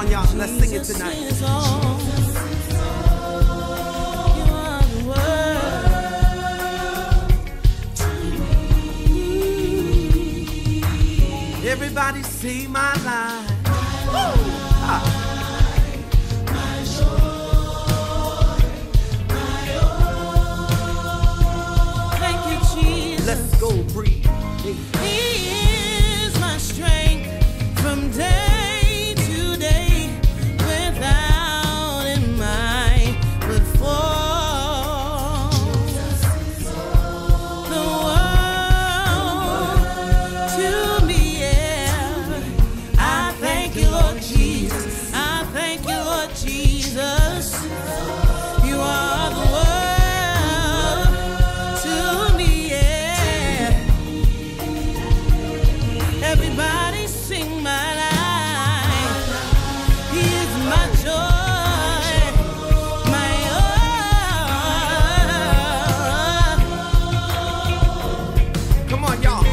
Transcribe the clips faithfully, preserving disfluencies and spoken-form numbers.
on, y'all. Let's sing it tonight. Everybody see my line. Ah. My Lord, my all. Thank you, Jesus. Let's go, breathe. He is my strength from day to day. Without him, I would fall. The world to me. I thank you, Lord Jesus. I thank you, Lord Jesus. You are the world to me, yeah. Everybody sing my life. He is my joy, my all. Come on, y'all.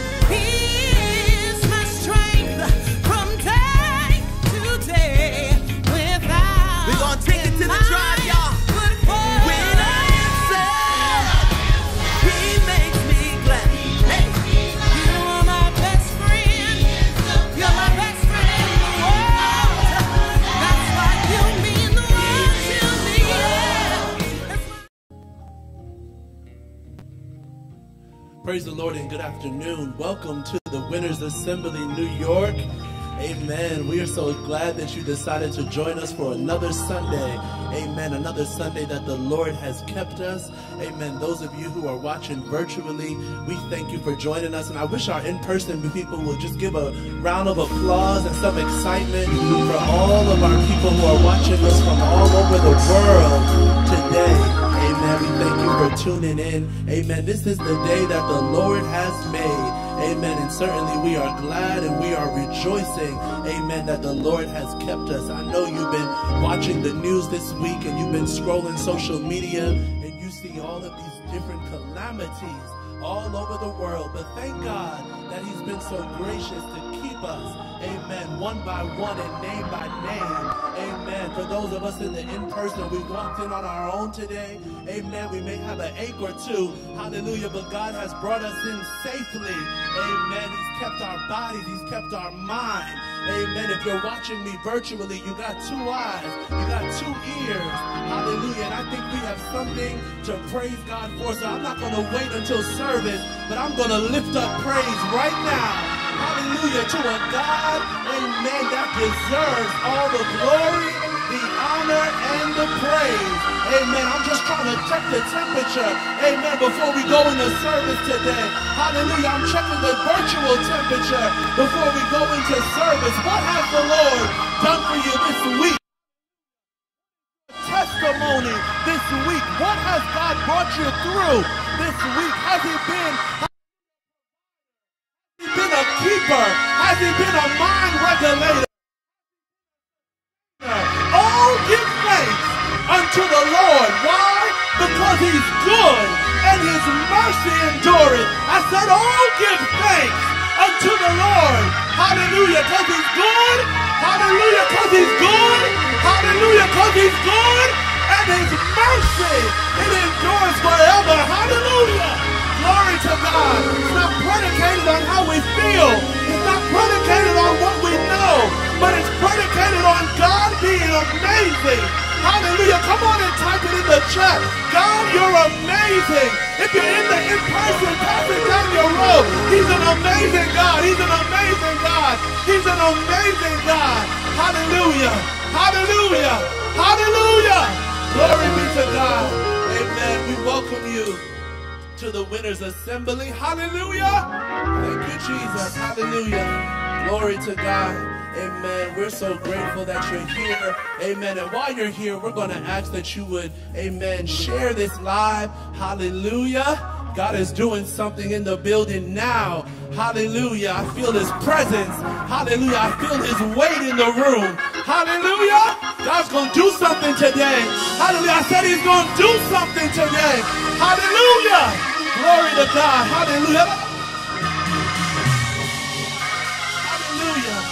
Praise the Lord and good afternoon. Welcome to the Winners Assembly New York. Amen. We are so glad that you decided to join us for another Sunday. Amen. Another Sunday that the Lord has kept us. Amen. Those of you who are watching virtually, we thank you for joining us. And I wish our in-person people would just give a round of applause and some excitement for all of our people who are watching us from all over the world today. Amen. We thank you for tuning in. Amen. This is the day that the Lord has made. Amen. And certainly we are glad and we are rejoicing. Amen. That the Lord has kept us. I know you've been watching the news this week and you've been scrolling social media and you see all of these different calamities all over the world. But thank God that he's been so gracious to keep us. Amen. One by one and name by name. Amen. For those of us in the in-person, we walked in on our own today. Amen. We may have an ache or two. Hallelujah. But God has brought us in safely. Amen. He's kept our bodies. He's kept our mind. Amen. If you're watching me virtually, you got two eyes. You got two ears. Hallelujah. And I think we have something to praise God for. So I'm not going to wait until service, but I'm going to lift up praise right now. Hallelujah, to a God, amen, that deserves all the glory, the honor, and the praise. Amen. I'm just trying to check the temperature, amen, before we go into service today. Hallelujah. I'm checking the virtual temperature before we go into service. What has the Lord done for you this week? Testimony this week. What has God brought you through this week? Has He been... been a keeper? Has he been a mind regulator? Oh, give thanks unto the Lord. Why? Because he's good and his mercy endureth. I said, oh, give thanks unto the Lord. Hallelujah, because he's good. Hallelujah, because he's good. Hallelujah, because he's good. And his mercy, it endures forever. Hallelujah. Glory to God. It's not predicated on how we feel. It's not predicated on what we know. But it's predicated on God being amazing. Hallelujah. Come on and type it in the chat. God, you're amazing. If you're in the in-person, pass it down your row. He's an amazing God. He's an amazing God. He's an amazing God. Hallelujah. Hallelujah. Hallelujah. Glory be to God. Amen. We welcome you to the Winners Assembly. Hallelujah. Thank you, Jesus. Hallelujah. Glory to God. Amen. We're so grateful that you're here. Amen. And while you're here, we're going to ask that you would, amen, share this live. Hallelujah. God is doing something in the building now. Hallelujah. I feel his presence. Hallelujah. I feel his weight in the room. Hallelujah. God's going to do something today. Hallelujah. I said he's going to do something today. Hallelujah. Glory to God. Hallelujah. Hallelujah.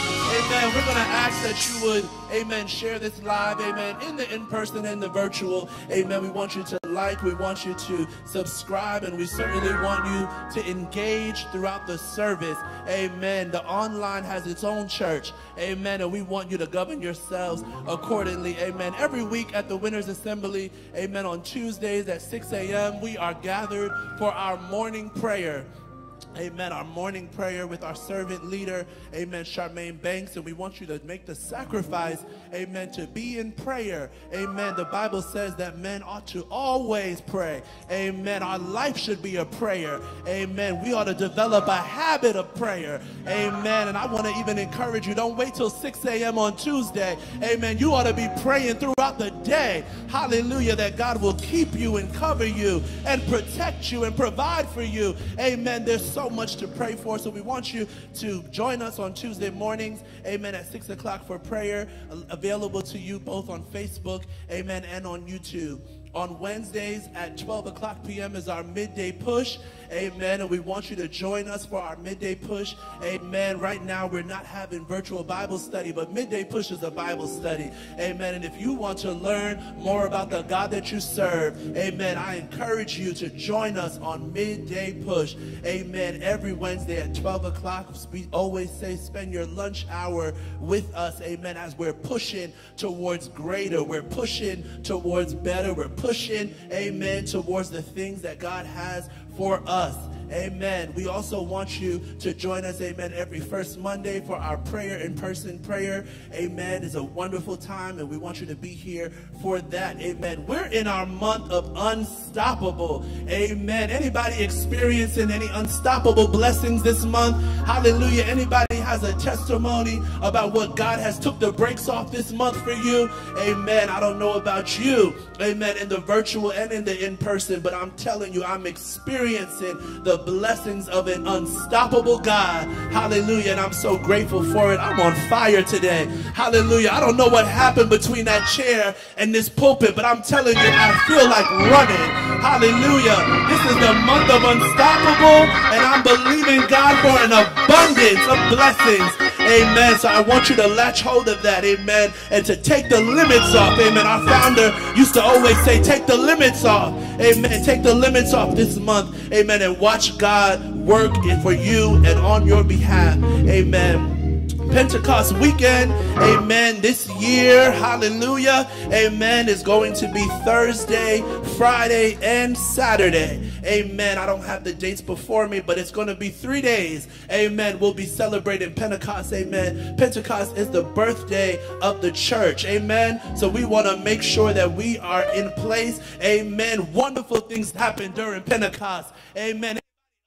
Amen. We're going to ask that you would, amen, share this live, amen, in the in-person and the virtual. Amen. We want you to like, we want you to subscribe, and we certainly want you to engage throughout the service. Amen. The online has its own church. Amen. And we want you to govern yourselves accordingly. Amen. Every week at the Winners Assembly, amen, on Tuesdays at six A M, we are gathered for our morning prayer. Amen. Our morning prayer with our servant leader, amen, Charmaine Banks, and we want you to make the sacrifice, amen, to be in prayer. Amen. The Bible says that men ought to always pray. Amen. Our life should be a prayer. Amen. We ought to develop a habit of prayer. Amen. And I want to even encourage you, don't wait till six A M on Tuesday. Amen. You ought to be praying throughout the day. Hallelujah. That God will keep you and cover you and protect you and provide for you. Amen. There's so So much to pray for, so we want you to join us on Tuesday mornings, amen, at six o'clock for prayer, available to you both on Facebook, amen, and on YouTube. On Wednesdays at twelve o'clock P M is our midday push. Amen. And we want you to join us for our midday push. Amen. Right now we're not having virtual Bible study, but midday push is a Bible study. Amen. And if you want to learn more about the God that you serve, amen, I encourage you to join us on midday push. Amen. Every Wednesday at twelve o'clock. We always say spend your lunch hour with us. Amen. As we're pushing towards greater. We're pushing towards better. We're pushing, amen, towards the things that God has for us. Amen. We also want you to join us, amen, every first Monday for our prayer, in-person prayer. Amen. It's a wonderful time, and we want you to be here for that. Amen. We're in our month of unstoppable. Amen. Anybody experiencing any unstoppable blessings this month? Hallelujah. Anybody has a testimony about what God has took the brakes off this month for you? Amen. I don't know about you, amen, in the virtual and in the in-person, but I'm telling you, I'm experiencing the blessings of an unstoppable God. Hallelujah. And I'm so grateful for it. I'm on fire today. Hallelujah. I don't know what happened between that chair and this pulpit, but I'm telling you, I feel like running. Hallelujah. This is the month of unstoppable, and I'm believing God for an abundance of blessings. Amen. So I want you to latch hold of that. Amen. And to take the limits off. Amen. Our founder used to always say, take the limits off. Amen. Take the limits off this month. Amen. And watch God work it for you and on your behalf. Amen. Pentecost weekend, amen, this year, hallelujah, amen, is going to be Thursday, Friday, and Saturday. Amen. I don't have the dates before me, but it's going to be three days. Amen. We'll be celebrating Pentecost. Amen. Pentecost is the birthday of the church. Amen. So we want to make sure that we are in place. Amen. Wonderful things happen during Pentecost. Amen.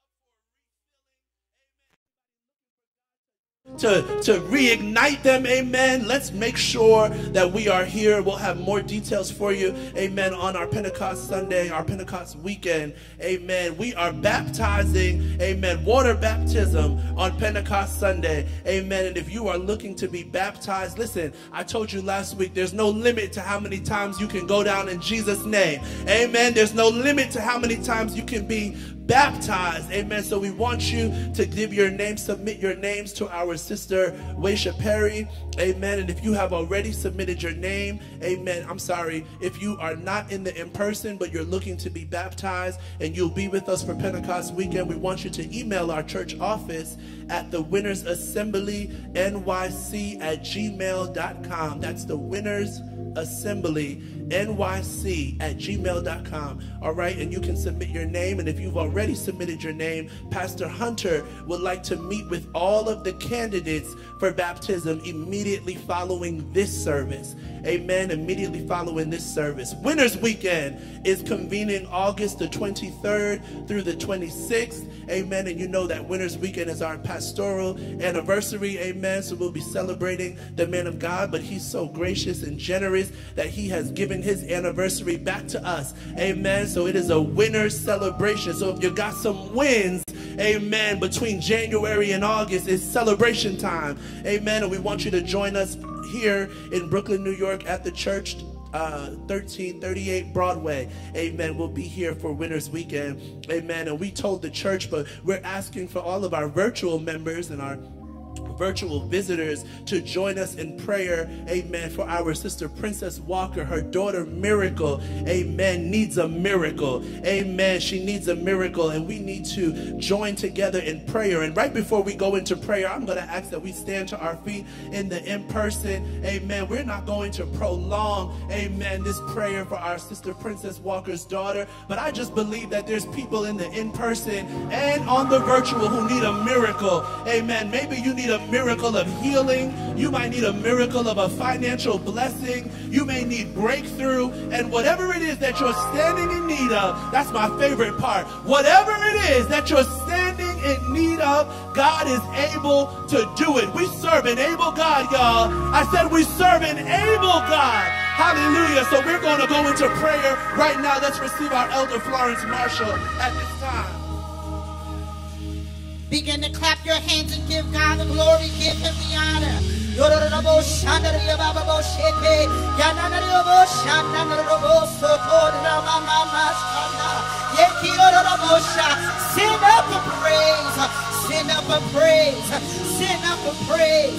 To, to reignite them, amen. Let's make sure that we are here. We'll have more details for you, amen, on our Pentecost Sunday, our Pentecost weekend, amen. We are baptizing, amen, water baptism on Pentecost Sunday, amen. And if you are looking to be baptized, listen, I told you last week, there's no limit to how many times you can go down in Jesus' name, amen. There's no limit to how many times you can be baptized, amen. So we want you to give your name, submit your names to our sister Waisha Perry, amen. And if you have already submitted your name, amen, I'm sorry, if you are not in the in-person but you're looking to be baptized and you'll be with us for Pentecost weekend, we want you to email our church office at the Winners Assembly N Y C at gmail dot com. That's the Winners Assembly N Y C at gmail dot com. All right, and you can submit your name, and if you've already submitted your name, Pastor Hunter would like to meet with all of the candidates for baptism immediately following this service. Amen. Immediately following this service. Winners Weekend is convening August the twenty-third through the twenty-sixth. Amen. And you know that Winners Weekend is our pastoral anniversary. Amen. So we'll be celebrating the man of God, but he's so gracious and generous that he has given his anniversary back to us. Amen. So it is a winner's celebration. So if you got some wins, amen, between January and August, it's celebration time. Amen. And we want you to join us here in Brooklyn, New York at the church, uh, thirteen thirty-eight Broadway. Amen. We'll be here for Winners Weekend. Amen. And we told the church, but we're asking for all of our virtual members and our virtual visitors to join us in prayer, amen, for our sister Princess Walker. Her daughter Miracle, amen, needs a miracle, amen. She needs a miracle, and we need to join together in prayer. And right before we go into prayer, I'm going to ask that we stand to our feet in the in-person, amen. We're not going to prolong, amen, this prayer for our sister Princess Walker's daughter, but I just believe that there's people in the in-person and on the virtual who need a miracle, amen. Maybe you need a miracle of healing. You might need a miracle of a financial blessing. You may need breakthrough. And whatever it is that you're standing in need of, that's my favorite part. Whatever it is that you're standing in need of, God is able to do it. We serve an able God, y'all. I said we serve an able God. Hallelujah. So we're going to go into prayer right now. Let's receive our elder Florence Marshall at this time. Begin to clap your hands and give God the glory, give him the honor. Send up a praise, send up a praise, send up a praise.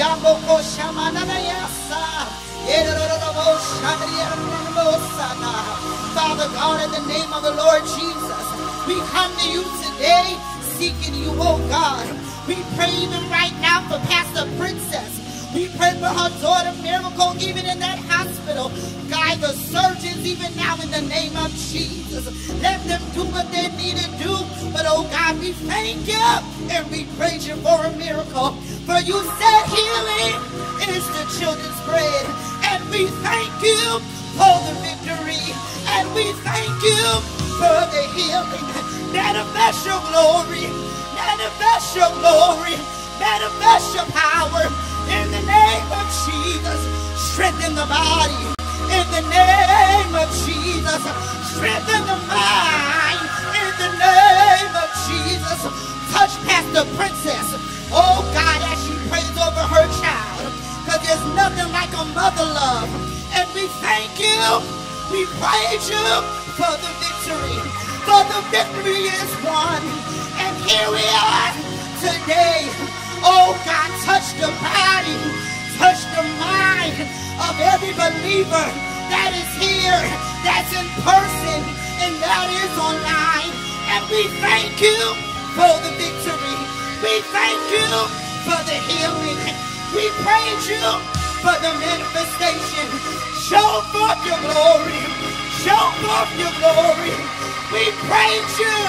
Father God, in the name of the Lord Jesus, we come to you today seeking you, oh God. We pray even right now for Pastor Princess. We pray for her daughter Miracle, even in that hospital. Guide the surgeons even now in the name of Jesus. Let them do what they need to do. But oh God, we thank you and we praise you for a miracle. For you said healing is the children's bread. And we thank you for the victory. And we thank you for the healing. Manifest your glory, manifest your glory, manifest your power in the name of Jesus. Strengthen the body in the name of Jesus. Strengthen the mind in the name of Jesus. Touch Pastor Princess, oh God, as she prays over her child, because there's nothing like a mother love. And we thank you, we praise you for the victory. For the victory is won. And here we are today. Oh God, touch the body, touch the mind of every believer that is here, that's in person, and that is online. And we thank you for the victory. We thank you for the healing. We praise you for the manifestation. Show forth your glory. Show forth your glory. We praise you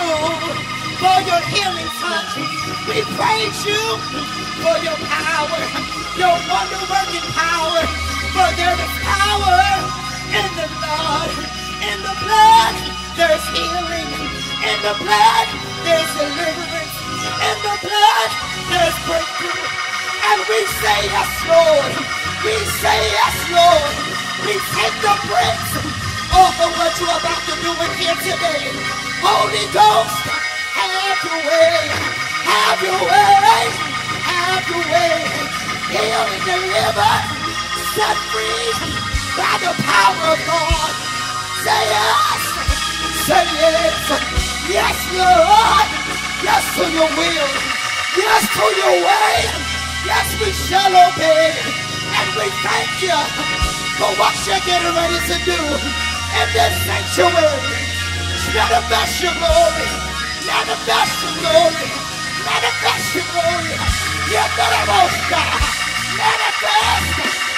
for your healing touch. We praise you for your power, your wonder-working power. For there is power in the blood. In the blood, there's healing. In the blood, there's deliverance. In the blood, there's breakthrough. And we say yes, Lord. We say yes, Lord. We take the bricks off of what you're about to do in here today. Holy Ghost, have your way, have your way, have your way. Heal and deliver, set free by the power of God. Say yes, say yes, yes, Lord, yes to your will, yes to your way, yes, we shall obey. And we thank you for what you're getting ready to do in this sanctuary. Manifest your glory, manifest your glory, manifest your glory. You're the most God. Manifest,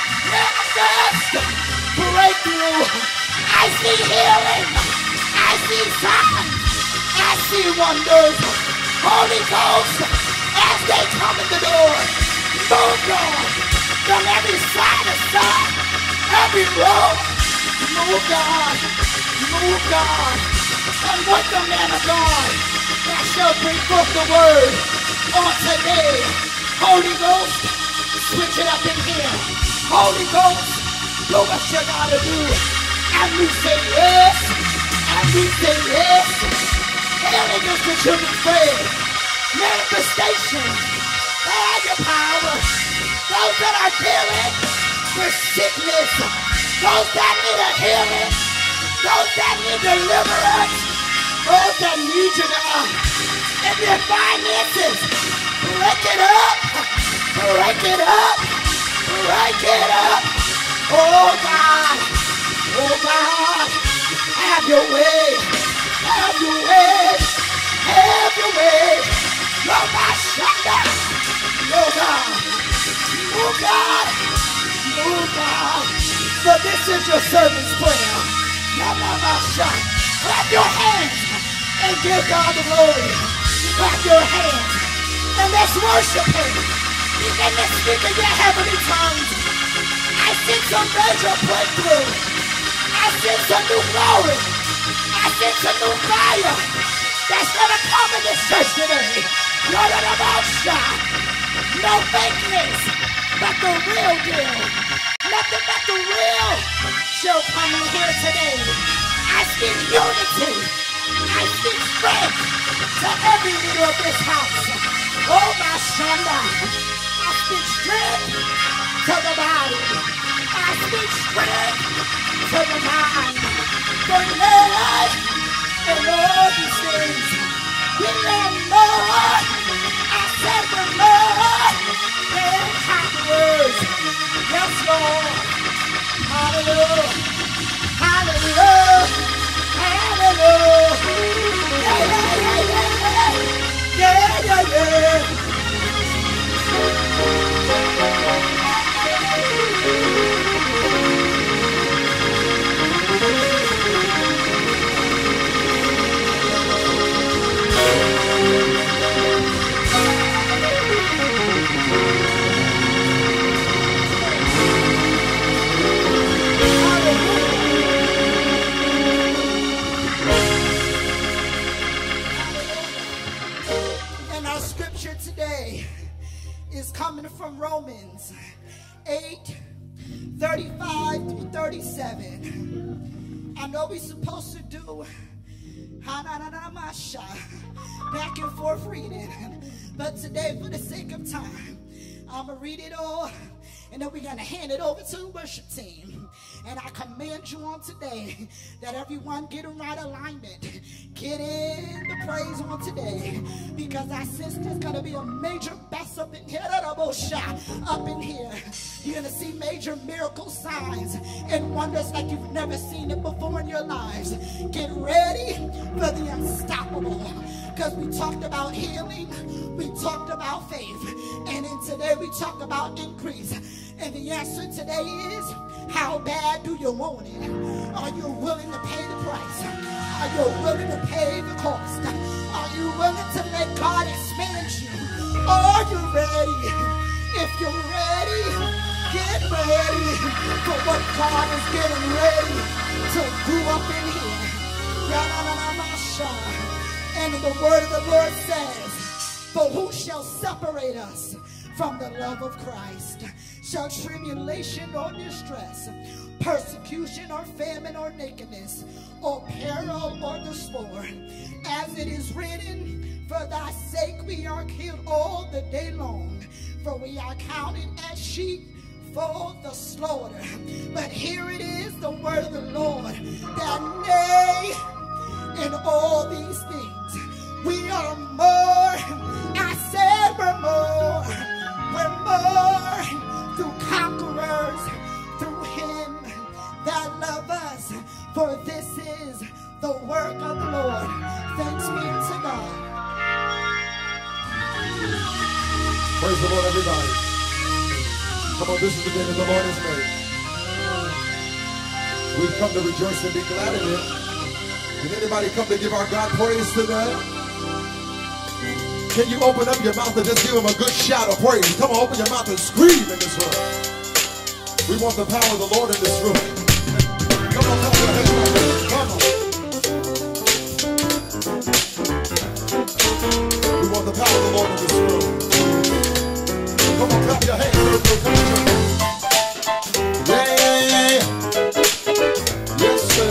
manifest, breakthrough. I see healing, I see signs, I see wonders. Holy Ghost, as they come in the door, move God from every side of side, every road. Move God, move God. And with the man of God that shall bring forth the word on today. Holy Ghost, switch it up in here. Holy Ghost, do what you gotta do. And we say yes, and we say yes. Healing is the children's bread. Manifestation by your power. Those that are dealing with sickness, those that need a healing, those that need deliverance, those that need you now, and their finances, break it up, Break it up. Break it up. Oh God. Oh God. Have your way. Have your way. Have your way. Oh my shaka. Oh God. Oh God. Oh God. For this is your servant's prayer. Clap your hands and give God the glory. Clap your hands and let's worship Him. Begin to speak in your heavenly tongues. I sense a major breakthrough. I sense a new glory. I sense a new fire that's going to come in this church today. No fakeness, but the real deal. Nothing but the real shall come in here today. I speak unity. I speak strength to every leader of this house. Oh my Shanda. I speak strength to the body. I speak strength to the mind. For Lord, and all these things, we learn more. I said the Lord, than conquerors. Yes, Lord. Hallelujah. Hallelujah. Hallelujah. Yeah, yeah, yeah, yeah. Yeah, yeah, yeah. Today is coming from Romans eight, thirty-five through thirty-seven. I know we're supposed to do back and forth reading, but today, for the sake of time, I'm going to read it all, and then we're going to hand it over to the worship team. And I command you on today that everyone get in right alignment. Get in the praise on today. Because I sense there's going to be a major bust up in here. Up in here. You're going to see major miracle signs and wonders like you've never seen it before in your lives. Get ready for the unstoppable. Because we talked about healing. We talked about faith. And then today we talk about increase. And the answer today is, how bad do you want it? Are you willing to pay the price? Are you willing to pay the cost? Are you willing to let God expand you? Are you ready? If you're ready, get ready for what God is getting ready to do up in here. And the word of the Lord says, for who shall separate us from the love of Christ? Shall tribulation or distress, persecution or famine or nakedness, or peril or the sword? As it is written, for thy sake we are killed all the day long, for we are counted as sheep for the slaughter. But here it is, the word of the Lord, that nay, in all these things, we are more. I said we're more. We're more through conquerors, through Him that love us. For this is the work of the Lord. Thanks be to God. Praise the Lord, everybody. Come on, this is the day that the Lord has made. We've come to rejoice and be glad in it. Did anybody come to give our God praise today? Can you open up your mouth and just give Him a good shout of praise? Come on, open your mouth and scream in this room. We want the power of the Lord in this room. Come on, come on, come on. We want the power of the Lord in this room. Come on, clap your hands. Come on, yeah, yeah, yeah. Yes, sir.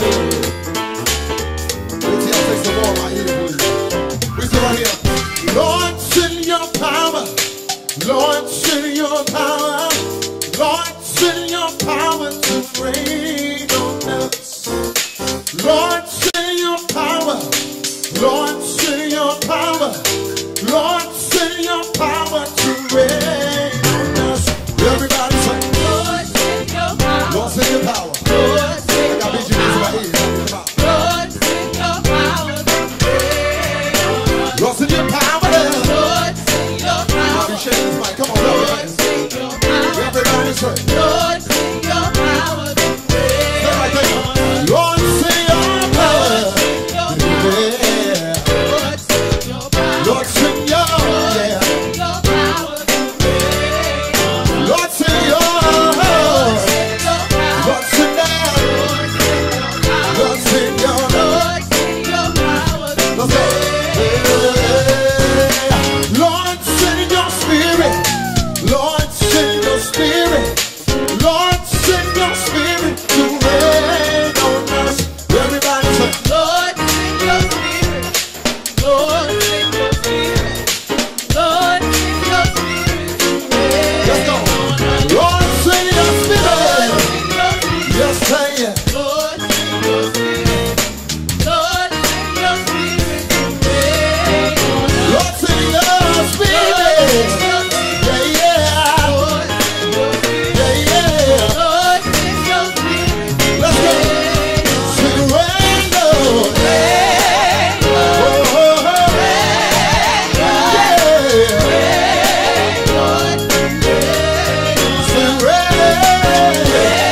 Let's see, I'll take some more right here, please. We sit right here. Lord, send your power. Lord, send your power. Lord, send your power to rain on us. Lord, send your power. Lord, send your power. Lord, send your power to rain on send your power. Lord, send I got your bitches in my power. ear. Come on. Lord, send your power. Lord, send your power. Lord, send your power. You shake this mic. Come on, Lord, Lord. send your power. Everybody say. Lord, send your power. Say right there. Lord, send your power. Yeah. Lord, send your power. Lord, send your, yeah. Lord, send your, Lord, send down. Lord, send your, Lord, send your power. Let's go. Yeah. Lord, send your spirit. Lord, send your spirit. Lord, send your spirit to rain on us. Everybody say, Lord, send your spirit. Lord, send your spirit. Lord, send your spirit to rain. let's go. Lord, send your spirit. Yes, say it. Lord, send your spirit. Lord, send your spirit to rain. Lord, send your spirit. Yeah, yeah. Lord, send your spirit. Yeah, yeah. Lord, send your spirit to Let's go. rain. Sing rain, Lord. Oh, oh, oh. Yeah. Sing rain.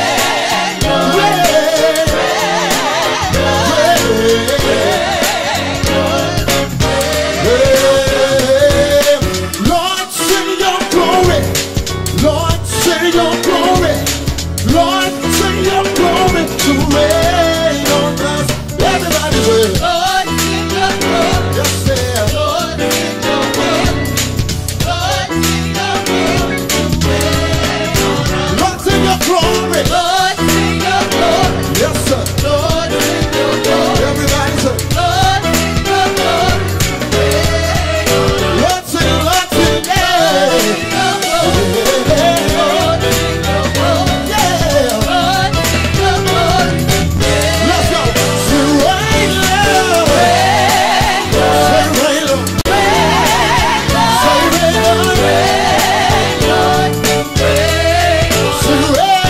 Lord, send your glory. Lord, send your glory. Lord, send your glory to rain on us. Everybody say, Lord, send your glory. yes, sir. Lord, send your glory. Lord, send your glory to rain on us. Lord, send your glory. Lord, send your glory. Yes, sir. Lord, send your glory. Everybody say, Lord, send your glory to rain on us. Lord, send, Lord, send, yeah. Send your glory. Lord, send your glory. Yeah. Lord, send your glory to rain. Let's go. Sing rain, Lord. Say rain, Lord. Say rain, Lord. Sing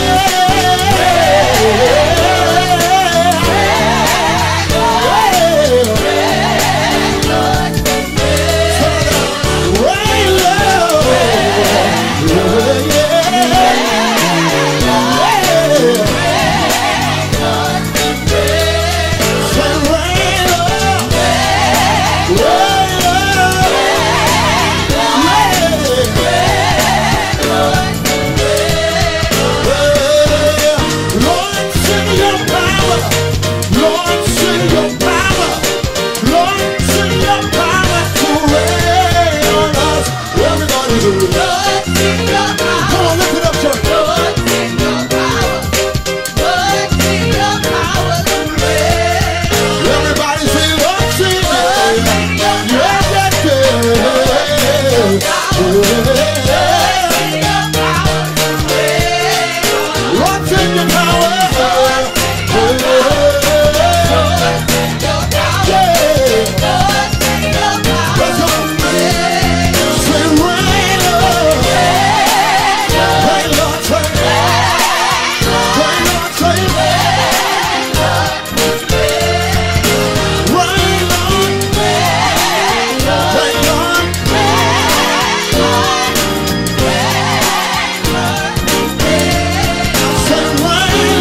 Lord, send your power. Lord, send your power. Lord, send your power to rain on us. Everybody do it. Lord, send your power. Come on, lift it up, church. Lord, send your power. Lord, send your power to rain. Everybody say, Lord, send Lord, it. send your Yeah, yeah, yeah. Send your power to rain. Lord, send your power. Lord, send your power. Yeah. Lord, send your power Let's go. to rain. Say rain, Lord. Rain, Lord, say. Rain, Lord, say. Rain, Lord. Rain, Lord. Say rain,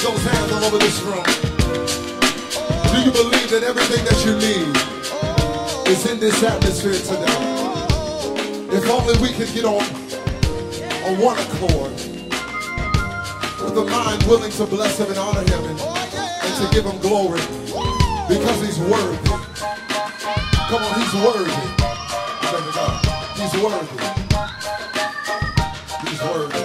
those hands all over this room. Do you believe that everything that you need is in this atmosphere today? If only we could get on, on one accord, with a mind willing to bless him and honor him and, and to give him glory, because he's worthy. Come on, he's worthy. He's worthy. He's worthy.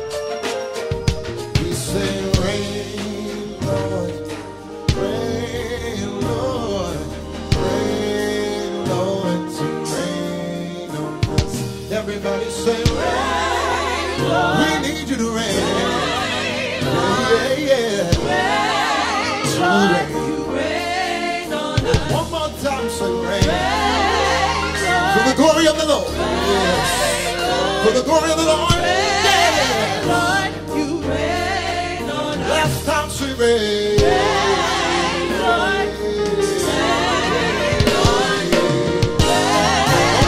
We say, rain, Lord, rain, Lord, rain, Lord, to rain on us. Everybody say, rain, Lord. We need you to rain. Rain, Lord. Yeah, yeah. Rain, Lord. You rain on us. One more time, say, rain. For the glory of the Lord. Yes. For the glory of the Lord. Yes. Lord, you reign on us. Last time she reign. Reign, Lord. Reign, Lord. Reign,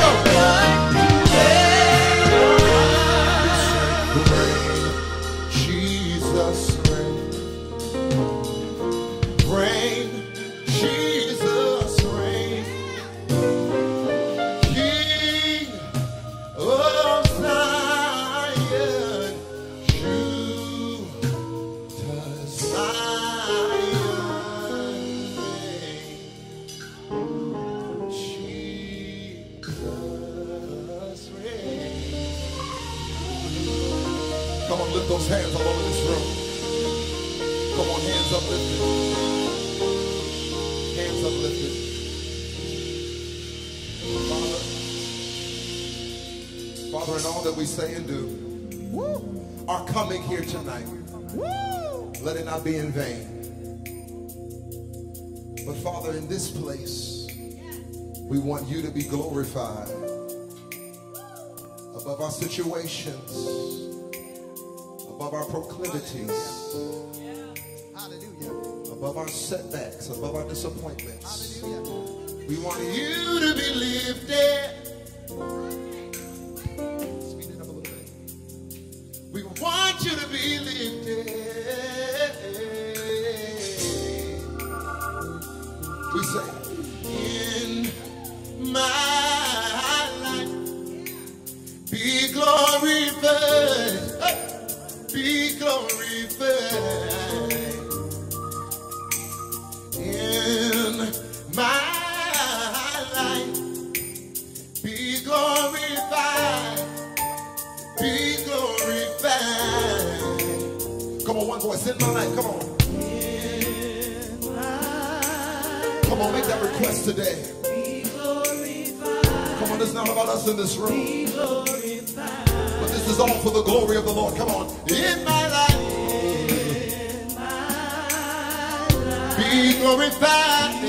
Lord. Reign. Jesus reign. Reign. Jesus reign. Come on, lift those hands all over this room. Come on, hands uplifted. Hands uplifted. Father, Father, in all that we say and do, Woo. Our coming here tonight, Woo. Let it not be in vain. But Father, in this place, we want you to be glorified above our situations, above our proclivities, above our setbacks, above our disappointments. We want you to be lifted. We want you to be lifted. We say, in my life, be glorified. Be glorified in my life. Be glorified. Be glorified. Come on, one voice. In my life. Come on. In my Come on, make that request today. Be glorified. Come on, it's not about us in this room. Be glorified. This is all for the glory of the Lord. Come on. In my life, in my life. Be glorified.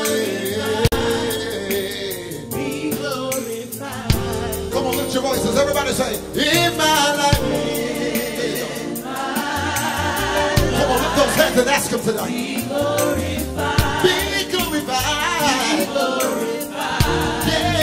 Be glorified. Come on, lift your voices. Everybody say, in my life. In my life. Come on, lift those hands and ask him tonight. Be glorified. Be glorified. Be glorified. Yeah.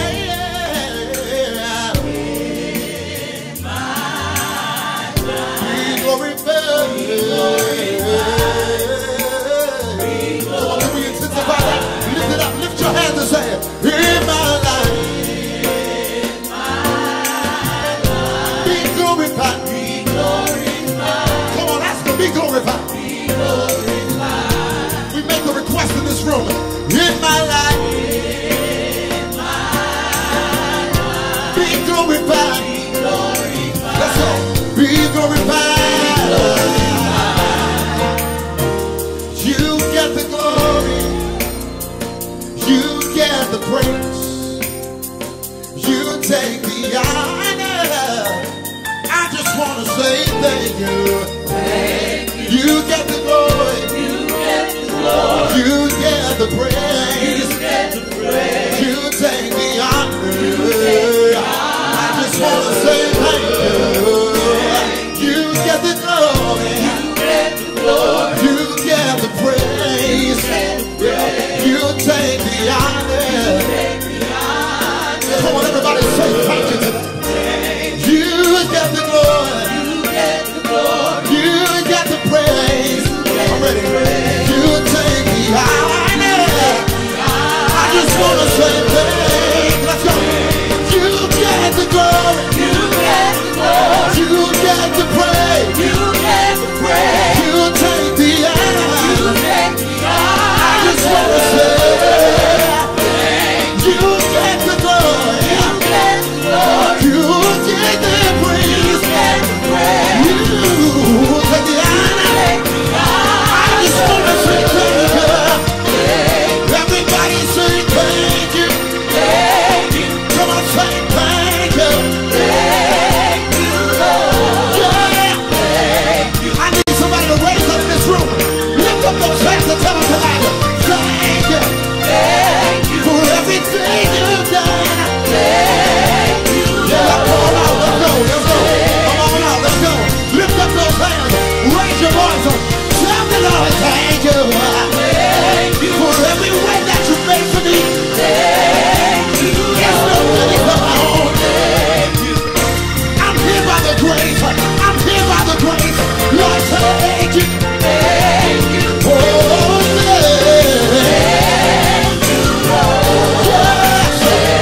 Lift your hands and say, in my life, in my life, be glorified, be glorified. Come on, ask him, be glorified, be glorified. We make the request in this room. In my life, in my life, be glorified, be glorified. Let's go, be glorified. The praise, you take the honor. I just want to say thank you. Thank you. You get the glory. You get the glory. You get the praise. You get the praise. You take the honor. You take the honor. I just want to say thank you. You get the glory. You get the glory. You get the praise. You take the honor. Come on, everybody say thank you today. You get the glory. You get the glory. You get the praise. wanna say thank you. Let's go. You get the glory. You get the glory. You get the praise. You get the praise. You take the honor. You take the honor. I just wanna say thank you. You get the glory. You get the glory. You get the praise. You get the praise. You take the honor. I just wanna say thank you. Everybody say thank you. Thank you. Come on, say thank you. Thank you, Lord. Yeah. Thank you. I need somebody to raise up in this room. Lift up those hands and tell them tonight. Thank you. Thank you for everything you've done. Thank you, Lord. Yeah, come on out. Let's go. Let's go. Come on out. Let's go. Lift up those hands. Raise your voice up. Tell the Lord thank you. Thank you for every way that you made for me. Thank you. There's nobody but my own. Thank you. I'm here by the grace. I'm here by the grace. Lord, thank you. Thank you. Oh, thank you, Lord. Yes.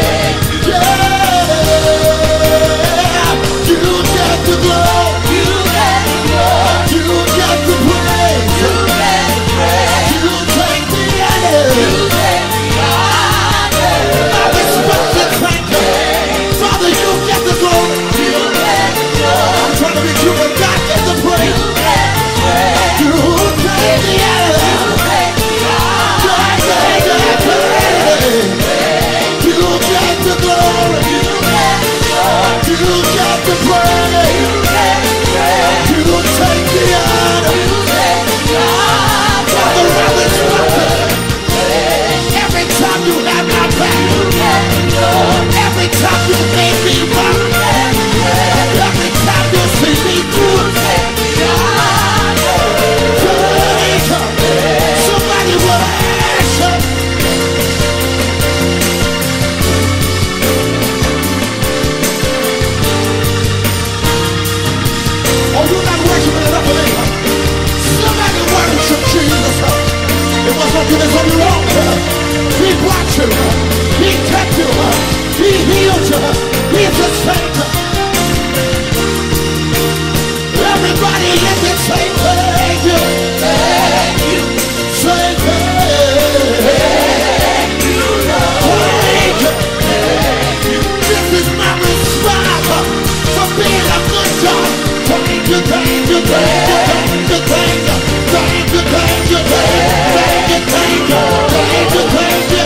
Yeah. You get the glory. You get the glory. You get the praise. You get the praise. You take the honor. You take the honor. I respect and thank you. Father, you get the glory. You get the glory. I'm trying to be true, but God get the praise. You get the praise. You take the honor. You take the honor. You get the praise. You get the glory. You get the glory. You get the praise. You get the praise. You take the honor. You take the honor. Father, I respect you. Every time you have my back. You get the glory. Every time you make me rock. Every time you see me through. Take the honor. Somebody will answer. Oh, you're not worshiping enough of me. Somebody worship Jesus. It wasn't because of your own. He brought you. He kept you. He healed you. He sustained you. Everybody lift and say thank you. Thank you. Say thank you, Lord. Thank you. Thank you. This is my response for being a good job. Thank you, thank you, thank you, thank you, thank you. Thank you, thank you, thank you, thank you, thank you, thank you.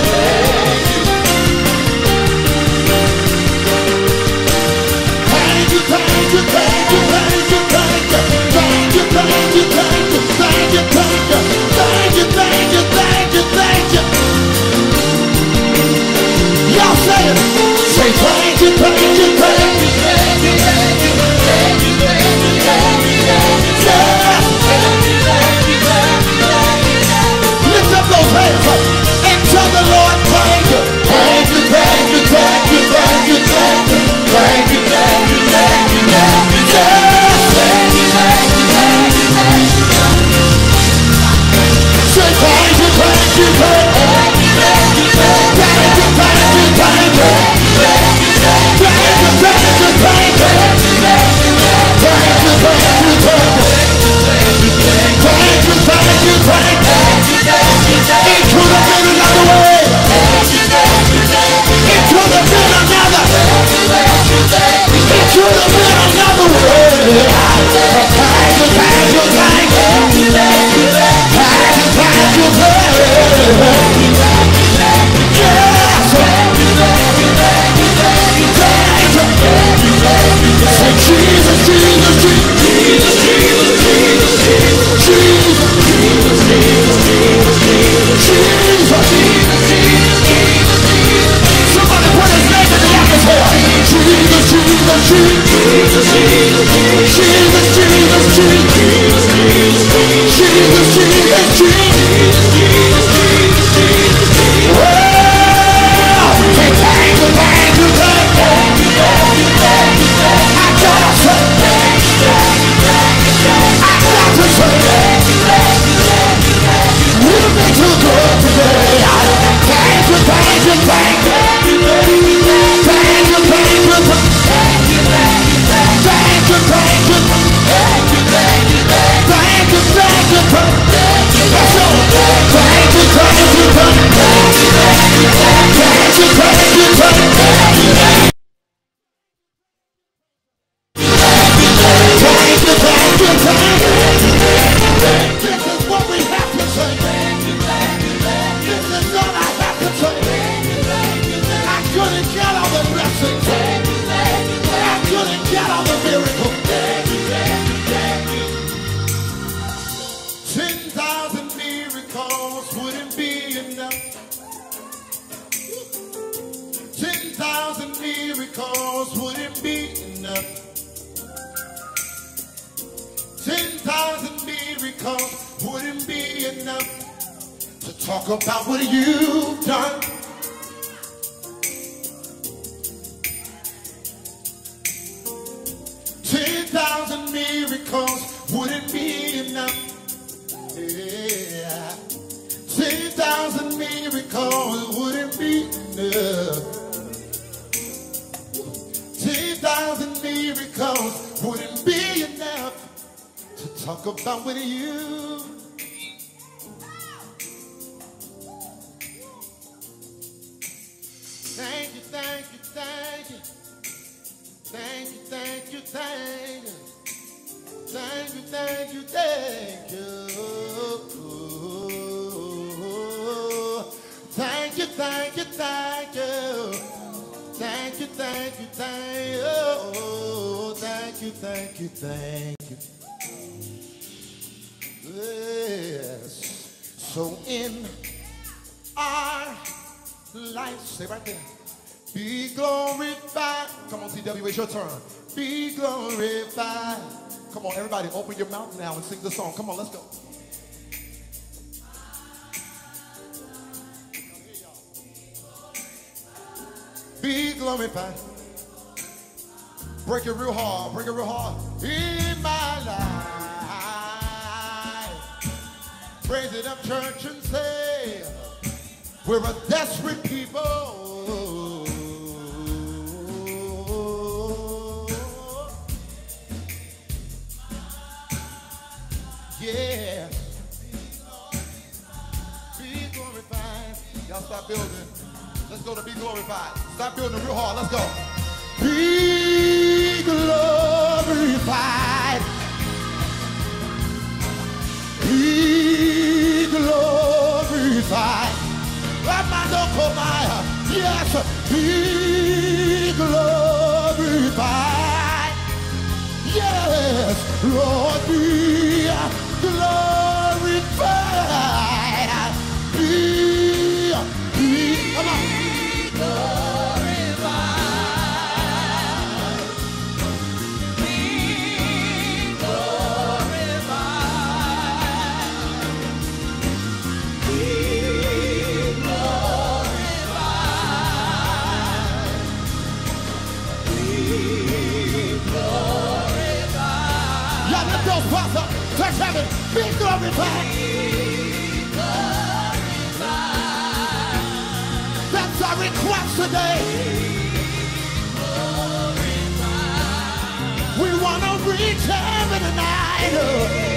Thank you, thank you, thank you, thank you, thank you. Thank you, thank you, thank you, thank you, thank you. Thank you, thank you, thank you, thank you. Y'all say it. Say thank you, thank you, thank you, thank you, thank you, thank you, thank you, thank you, thank you. Lift up those hands and tell the Lord thank you. Thank you, thank you, thank you, thank you, thank you. Thank you, thank you, thank you, thank you, thank you, thank you, thank you, thank you. Say thank you, thank you, thank you, thank you, thank you, thank you, thank you, thank you, thank you, thank you, thank you, thank you, thank you, thank you, thank you, thank you, thank you. Thank you, thank you, thank you. It could have been another way. It could have been another. It could have been another way. Thank you, thank you, thank you. Thank you, thank you, thank you. Thank you, thank you, thank you. Yes. Thank you, thank you, thank you, thank you. Thank you, thank you, thank you. Say Jesus, Jesus, Jesus, Jesus, Jesus, Jesus, Jesus, Jesus, Jesus, Jesus, Jesus, Jesus, Jesus. Somebody put his name in the atmosphere. Jesus, Jesus, Jesus, Jesus, Jesus, Jesus, Jesus, Jesus, Jesus, Jesus, Jesus. Well, say thank you, thank you, thank you, thank you, thank you, thank you. I gotta say thank you, thank you, thank you. I got to say thank you, thank you, thank you, thank you. You've been too good today. Thank you, thank you, thank you. About what you've done. Ten thousand miracles wouldn't be enough. Yeah. Ten thousand miracles wouldn't be enough. Ten thousand miracles wouldn't be enough to talk about what you. Thank you, thank you, thank you. Thank you, thank you, thank you. Thank you, thank you, thank you. Thank you, thank you, thank you. Thank you, thank you, thank you. Thank you, thank you, thank you. Yes. So in our life, stay right there. Be glorified. Come on, T W, it's your turn. Be glorified. Come on, everybody, open your mouth now and sing the song. Come on, let's go. Be glorified. Break it real hard. Break it real hard. In my life. Praise it up, church, and say, we're a desperate people. Yeah. Be glorified. Y'all stop building. Let's go to be glorified. Stop building real hard. Let's go. Be glorified. Be glorified. Yes, be glorified. Yes, Lord, be glorified. Be, be, come on. Be glorified. Be glorified. Be touch heaven, be glorified. Be glorified. That's our request today. Be glorified. We want to reach heaven tonight. Be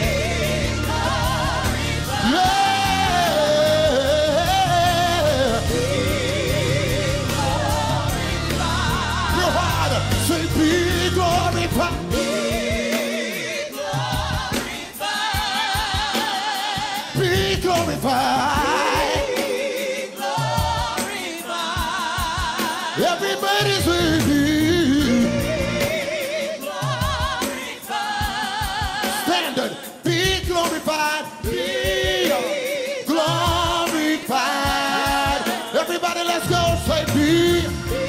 glorified. Yeah. Be glorified. Real hard, say be glorified. Glorified. Be glorified. Everybody's with me. Be glorified. Standard. Be glorified. Be glorified. Everybody, let's go. Say be. Be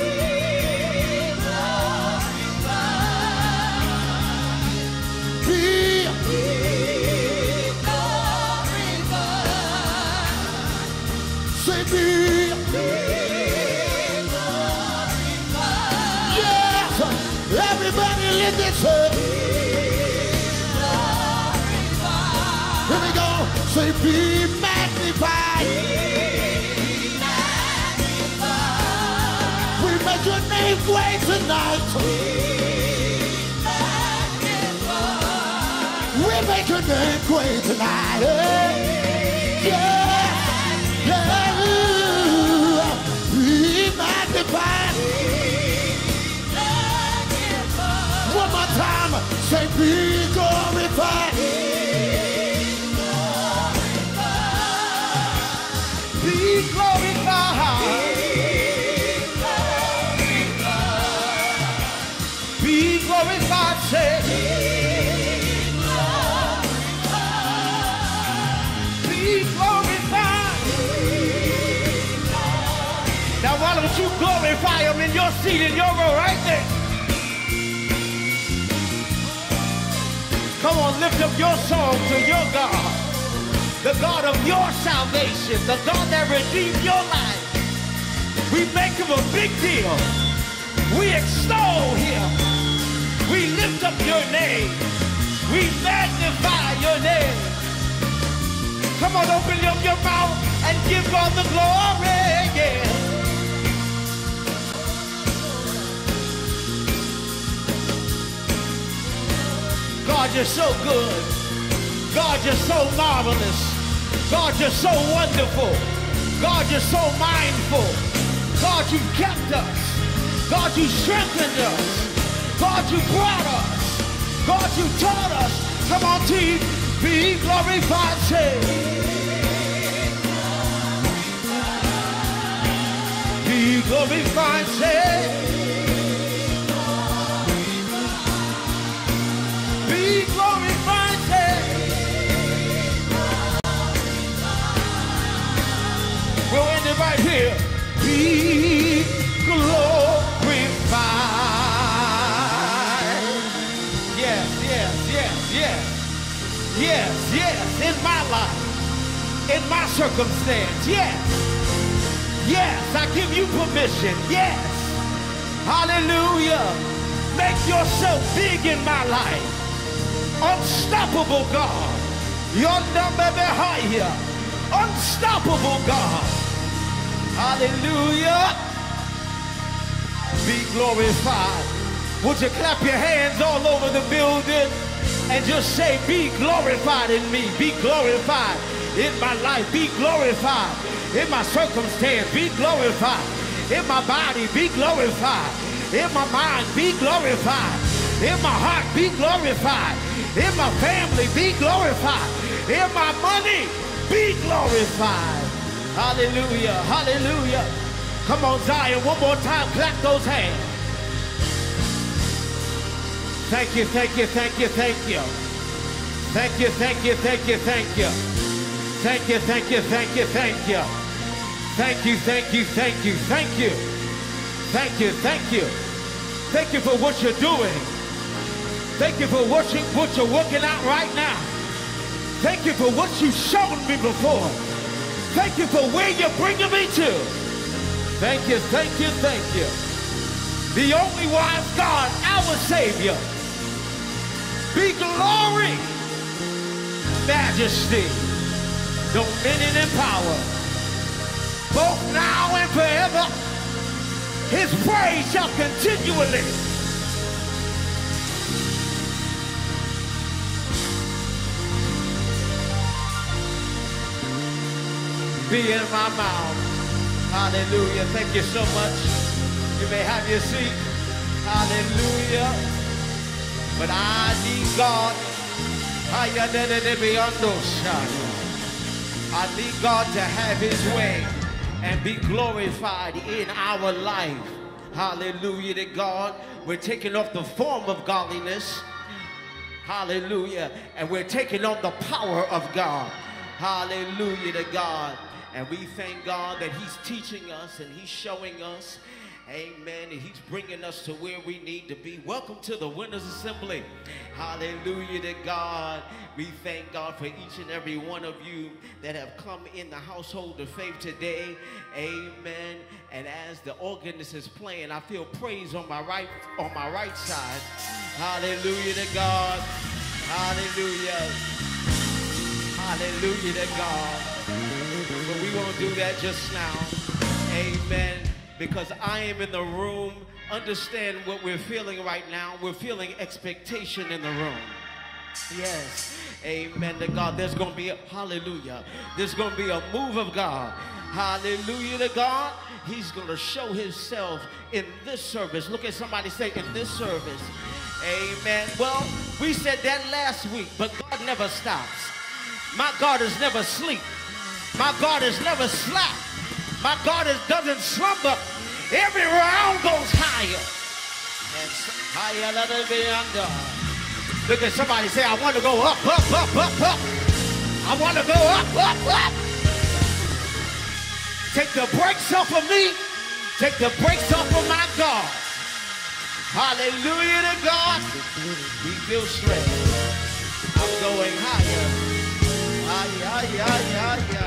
glorified. Be. Say be, be glorified. Yes, everybody lift it up. Here we go. Say be magnified. Be magnified. We make your name great tonight. Be magnified. We make your name great tonight. Yeah. glorified. One more time, say be glorified. Be glorified. Be glorified, say. Be glorified. Now why don't you glorify him in your seat, in your row right there. Come on, lift up your song to your God, the God of your salvation, the God that redeemed your life. We make him a big deal. We extol him. We lift up your name. We magnify your name. Come on, open up your mouth and give God the glory, yeah. God, you're so good. God, you're so marvelous. God, you're so wonderful. God, you're so mindful. God, you kept us. God, you strengthened us. God, you brought us. God, you taught us. Come on, team. Be glorified, say. Be glorified, say. Be glorified, say. We'll end it right here. Be glorified. Yes, yes, yes, yes. Yes, yes, in my life, in my circumstance, yes. Yes, I give you permission, yes. Hallelujah. Make yourself big in my life. Unstoppable God. Your number higher. Unstoppable God. Hallelujah. Be glorified. Would you clap your hands all over the building and just say, be glorified in me. Be glorified in my life. Be glorified in my circumstance. Be glorified in my body. Be glorified in my mind. Be glorified in my heart. Be glorified in my family. Be glorified in my money. Be glorified. Hallelujah. Hallelujah. Come on, Zion. One more time. Clap those hands. Thank you, thank you, thank you, thank you. Thank you, thank you, thank you, thank you. Thank you, thank you, thank you, thank you. Thank you, thank you, thank you, thank you. Thank you, thank you. Thank you for what you're doing. Thank you for what, you, what you're working out right now. Thank you for what you've shown me before. Thank you for where you're bringing me to. Thank you, thank you, thank you. The only wise God, our Savior. Be glory, majesty, dominion and power, both now and forever. His praise shall continually be in my mouth. Hallelujah. Thank you so much. You may have your seat. Hallelujah. But I need God. I need God to have his way and be glorified in our life. Hallelujah to God. We're taking off the form of godliness. Hallelujah. And we're taking on the power of God. Hallelujah to God. And we thank God that he's teaching us and he's showing us. Amen. And he's bringing us to where we need to be. Welcome to the Winners Assembly. Hallelujah to God. We thank God for each and every one of you that have come in the household of faith today. Amen. And as the organist is playing, I feel praise on my right, on my right side. Hallelujah to God. Hallelujah. Hallelujah to God. But we won't do that just now. Amen. Because I am in the room. Understand what we're feeling right now. We're feeling expectation in the room. Yes. Amen to God. There's going to be a, hallelujah. There's going to be a move of God. Hallelujah to God. He's going to show himself in this service. Look at somebody, say, in this service. Amen. Well, we said that last week, but God never stops. My God is never asleep. My God is never slack. My God is, doesn't slumber. Every round goes higher. And higher than the under. Look at somebody, say, I want to go up, up, up, up, up. I want to go up, up, up. Take the brakes off of me. Take the brakes off of my God. Hallelujah to God. We feel strength. I'm going higher. Ay, ay, ay, ay,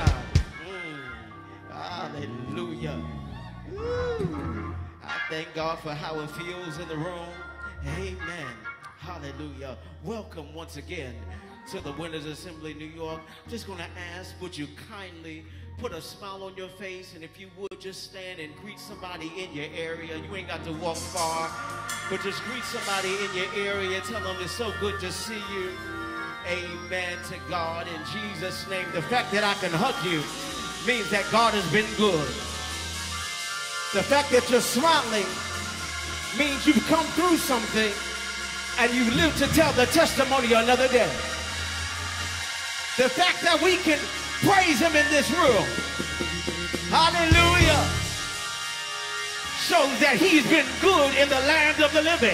ay. Mm. Hallelujah. Woo. I thank God for how it feels in the room. Amen. Hallelujah. Welcome once again to the Winners Assembly New York. I'm just going to ask, would you kindly put a smile on your face, and if you would, just stand and greet somebody in your area. You ain't got to walk far, but just greet somebody in your area. Tell them it's so good to see you. Amen to God in Jesus' name. The fact that I can hug you means that God has been good. The fact that you're smiling means you've come through something and you live to tell the testimony another day. The fact that we can praise him in this room, hallelujah, shows that he's been good in the land of the living.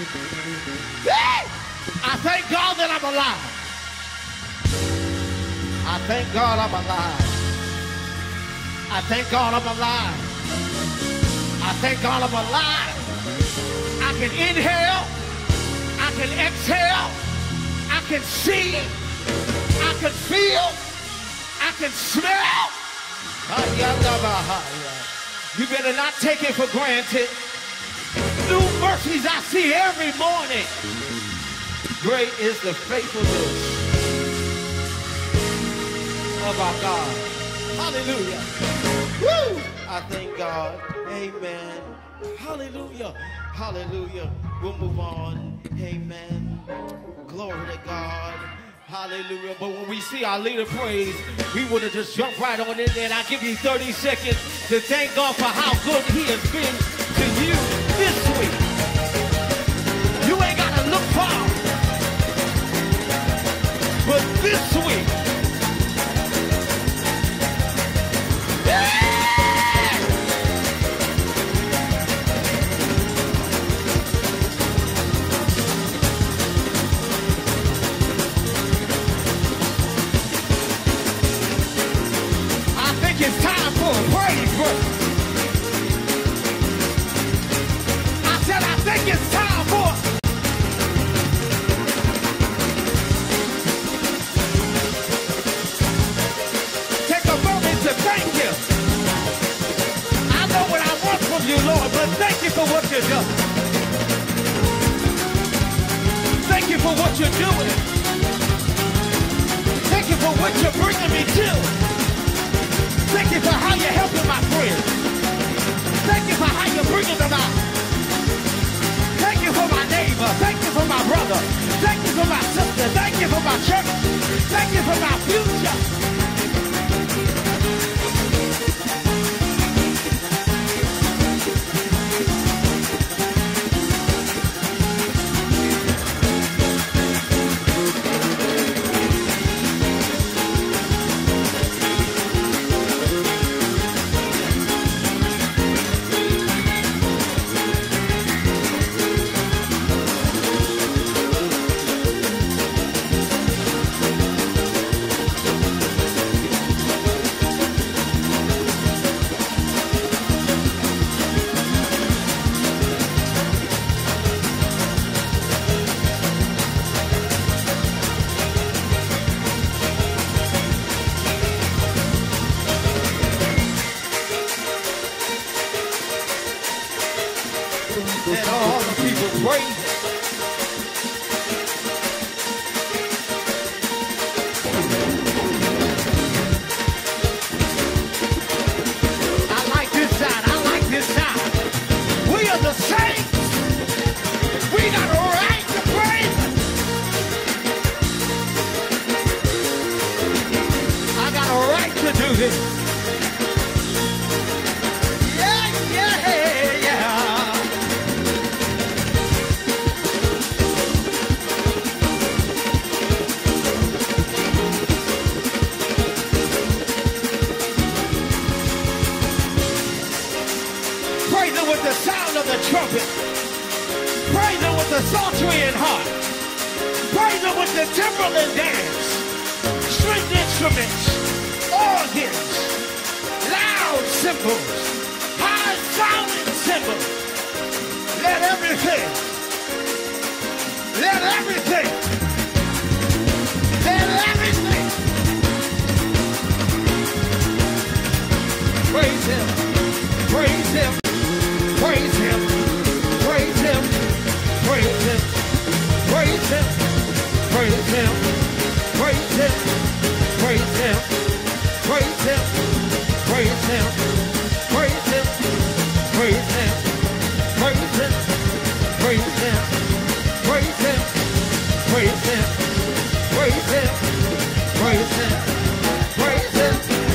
I thank God that I'm alive. I thank God I'm alive. I thank God I'm alive. I thank God I'm alive. I can inhale. I can exhale. I can see. I can feel. I can smell. You better not take it for granted. New mercies I see every morning. Great is the faithfulness of our God. Hallelujah. Woo! I thank God. Amen. Hallelujah. Hallelujah. We'll move on. Amen. Glory to God. Hallelujah. But when we see our leader praise, we would have just jumped right on in there. And I'll give you thirty seconds to thank God for how good he has been to you this week. You ain't got to look far. But this week, yeah! It's time for a praise break. I said I think it's time for take a moment to thank you. I know what I want from you, Lord, but thank you for what you're doing. Thank you for what you're doing. Thank you for what you're bringing me to. Thank you for how you're helping my friends. Thank you for how you're bringing them out. Thank you for my neighbor. Thank you for my brother. Thank you for my sister. Thank you for my church. Thank you for my future. Him. Praise Him with the psaltery and harp. Praise Him with the timbrel and dance. Stringed instruments, organs, loud cymbals, high sounding cymbals. Let everything, let everything, let everything praise Him, praise Him, praise Him, praise Him, praise Him, praise Him, praise Him, praise Him, praise Him, praise Him, praise Him, praise Him, praise Him, praise Him, praise Him, praise Him, praise Him, praise Him, praise Him, praise Him.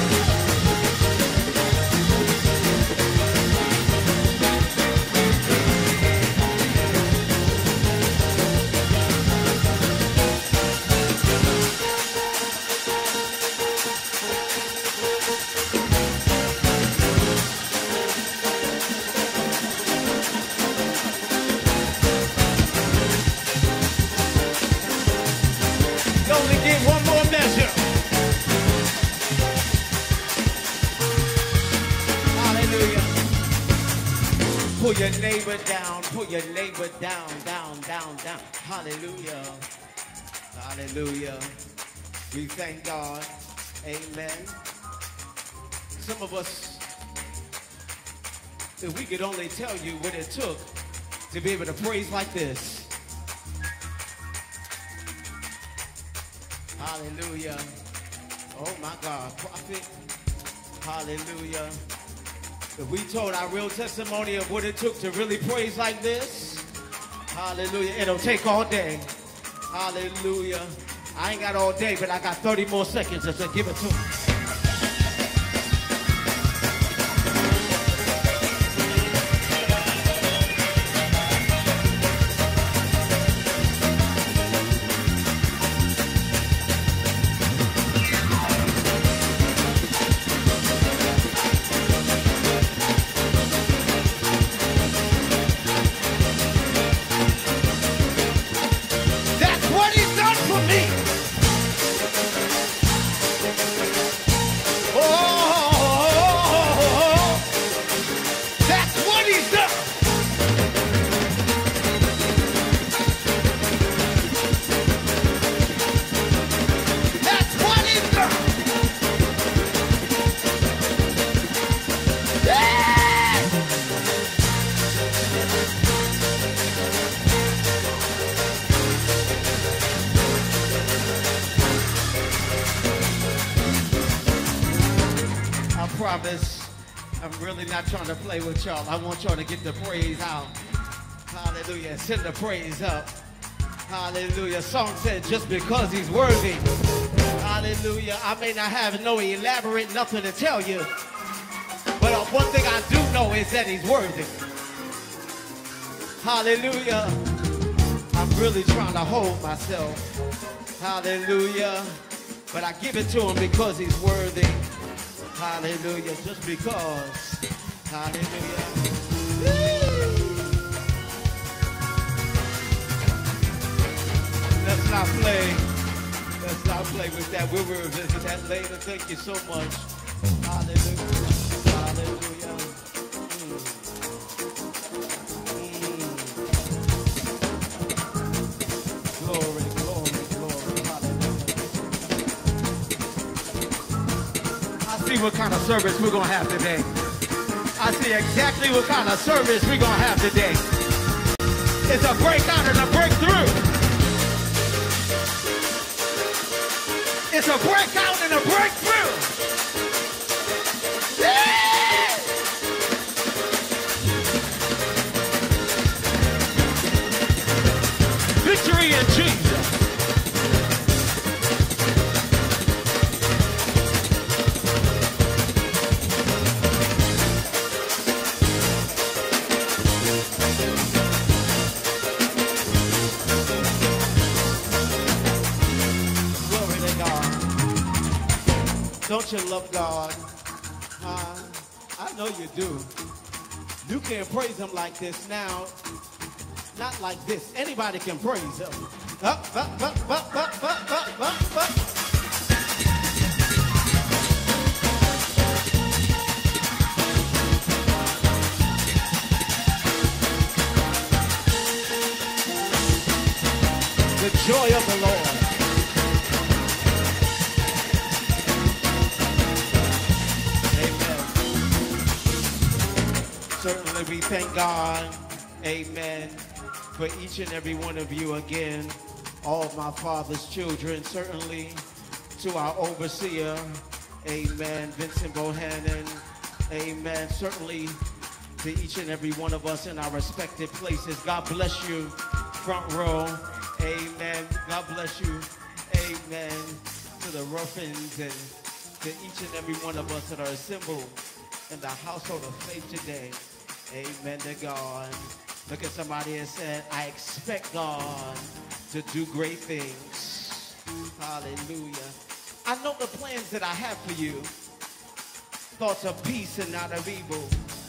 Pull your neighbor down, pull your neighbor down, down, down, down. Hallelujah. Hallelujah. We thank God. Amen. Some of us, if we could only tell you what it took to be able to praise like this. Hallelujah. Oh my God, prophet. Hallelujah. If we told our real testimony of what it took to really praise like this, hallelujah, it'll take all day. Hallelujah. I ain't got all day, but I got thirty more seconds to give it to him. I'm really not trying to play with y'all. I want y'all to get the praise out. Hallelujah. Send the praise up. Hallelujah. Song said, just because he's worthy. Hallelujah. I may not have no elaborate nothing to tell you, but one thing I do know is that he's worthy. Hallelujah. I'm really trying to hold myself. Hallelujah. But I give it to him because he's worthy. Hallelujah, just because. Hallelujah. Let's not play. Let's not play with that. We'll revisit that later. Thank you so much. Hallelujah. Hallelujah. Mm. Mm. Glory, glory, glory. Hallelujah. I see what kind of service we're going to have today. I see exactly what kind of service we're going to have today. It's a breakout and a breakthrough. It's a breakout and a breakthrough. Yeah! Victory in Jesus. Don't you love God? Uh, I know you do. You can't praise him like this now. Not like this. Anybody can praise him. Up, up, up, up, up, up, up, up, up. The joy of the Lord. Certainly we thank God, amen, for each and every one of you again, all of my father's children, certainly to our overseer, amen, Vincent Bohannon, amen, certainly to each and every one of us in our respective places. God bless you, front row, amen, God bless you, amen, to the Ruffins and to each and every one of us that are assembled in the household of faith today. Amen to God. Look at somebody and said, I expect God to do great things. Hallelujah. I know the plans that I have for you. Thoughts of peace and not of evil.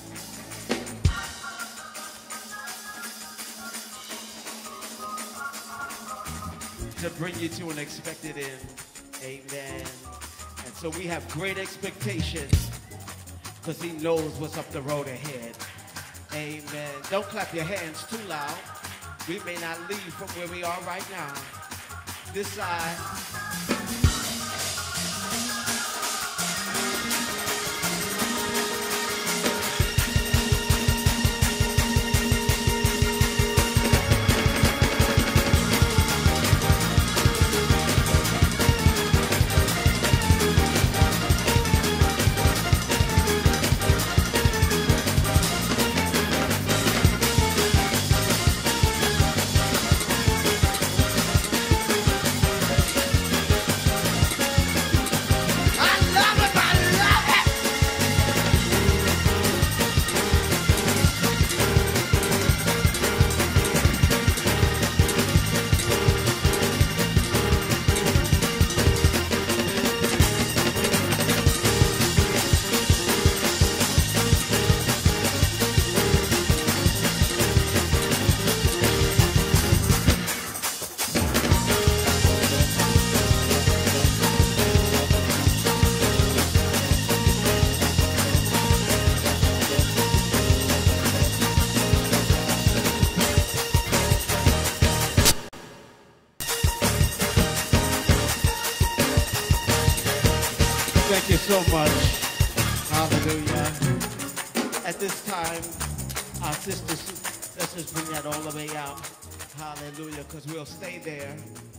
To bring you to an expected end. Amen. And so we have great expectations because he knows what's up the road ahead. Amen. Don't clap your hands too loud. We may not leave from where we are right now. This side. Thank you so much. Hallelujah. At this time, our sister, let's just bring that all the way out. Hallelujah, because we'll stay there.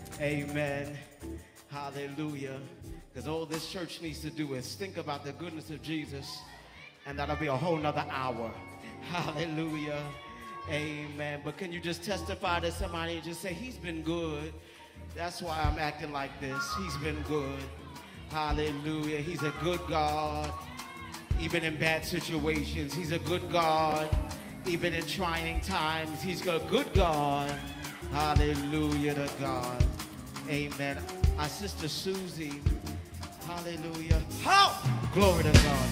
Amen. Hallelujah. Because all this church needs to do is think about the goodness of Jesus, and that'll be a whole nother hour. Hallelujah. Amen. But can you just testify to somebody and just say, he's been good. That's why I'm acting like this. He's been good. Hallelujah. He's a good God, even in bad situations. He's a good God, even in trying times. He's a good God. Hallelujah to God. Amen. Our sister Susie. Hallelujah. How? Glory to God.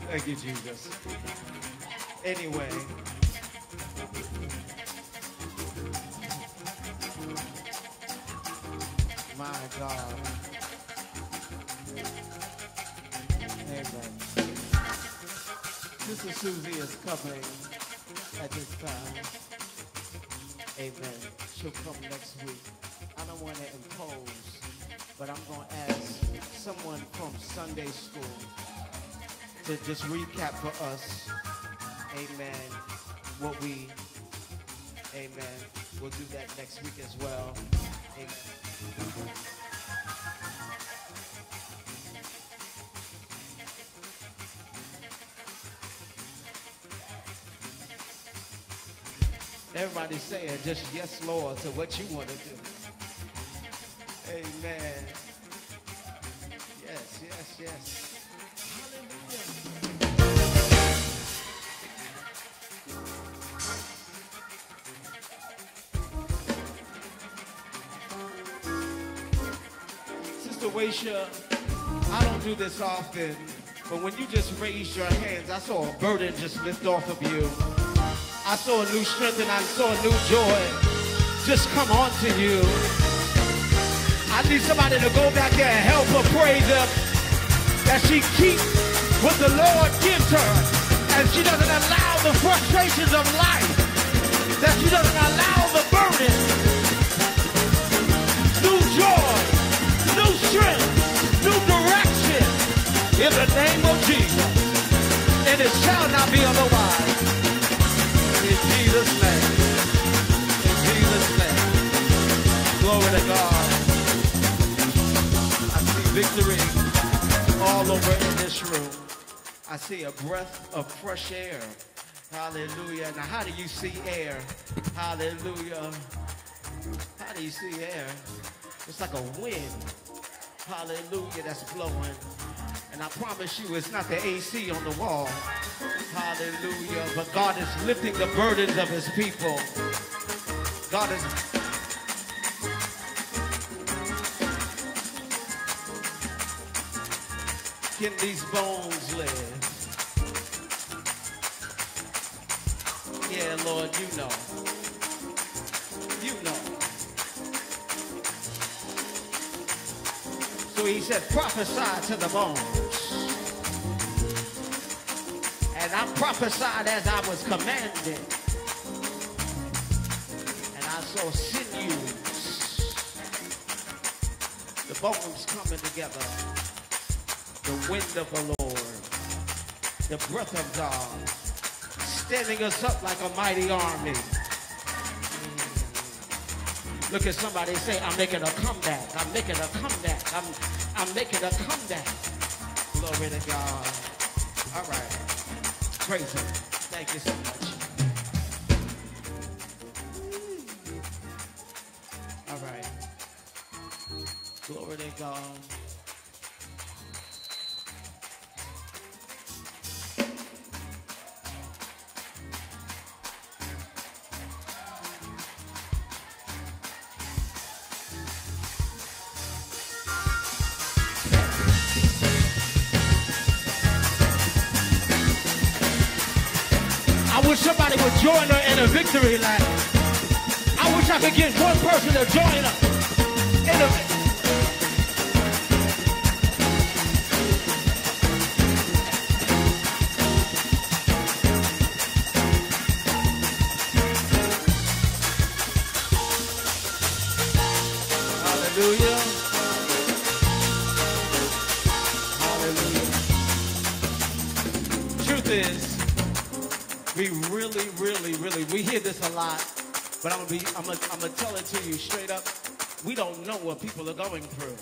Thank you, Jesus. Anyway. My God. Amen. Sister Susie is coming at this time. Amen. She'll come next week. I don't want to impose, but I'm going to ask someone from Sunday school to just recap for us, amen, what we, amen, we'll do that next week as well. Amen. Everybody saying just yes, Lord, to what you want to do. Amen. Yes, yes, yes. Sister Waisha, I don't do this often, but when you just raised your hands, I saw a burden just lift off of you. I saw a new strength and I saw a new joy just come on to you. I need somebody to go back there and help her praise him, that she keeps what the Lord gives her, and she doesn't allow the frustrations of life, that she doesn't allow the burden. New joy, new strength, new direction in the name of Jesus. And it shall not be otherwise. In Jesus' name. In Jesus' name. Glory to God. I see victory all over in this room. I see a breath of fresh air. Hallelujah. Now, how do you see air? Hallelujah. How do you see air? It's like a wind. Hallelujah, that's blowing. And I promise you, it's not the A C on the wall. Hallelujah. But God is lifting the burdens of his people. God is... Can these bones live? Yeah, Lord, you know. You know. So he said, prophesy to the bones. And I prophesied as I was commanded. And I saw sinews. The bones coming together. The wind of the Lord. The breath of God. Standing us up like a mighty army. Look at somebody and say, I'm making a comeback. I'm making a comeback. I'm, I'm making a comeback. Glory to God. All right. Praise him. Thank you so much. All right. Glory to God. I wish somebody would join her in a victory lap. I wish I could get one person to join her in a Hallelujah. Hallelujah. Truth is, we really, really, really, we hear this a lot, but I'm gonna be, I'm gonna, I'm gonna tell it to you straight up. We don't know what people are going through.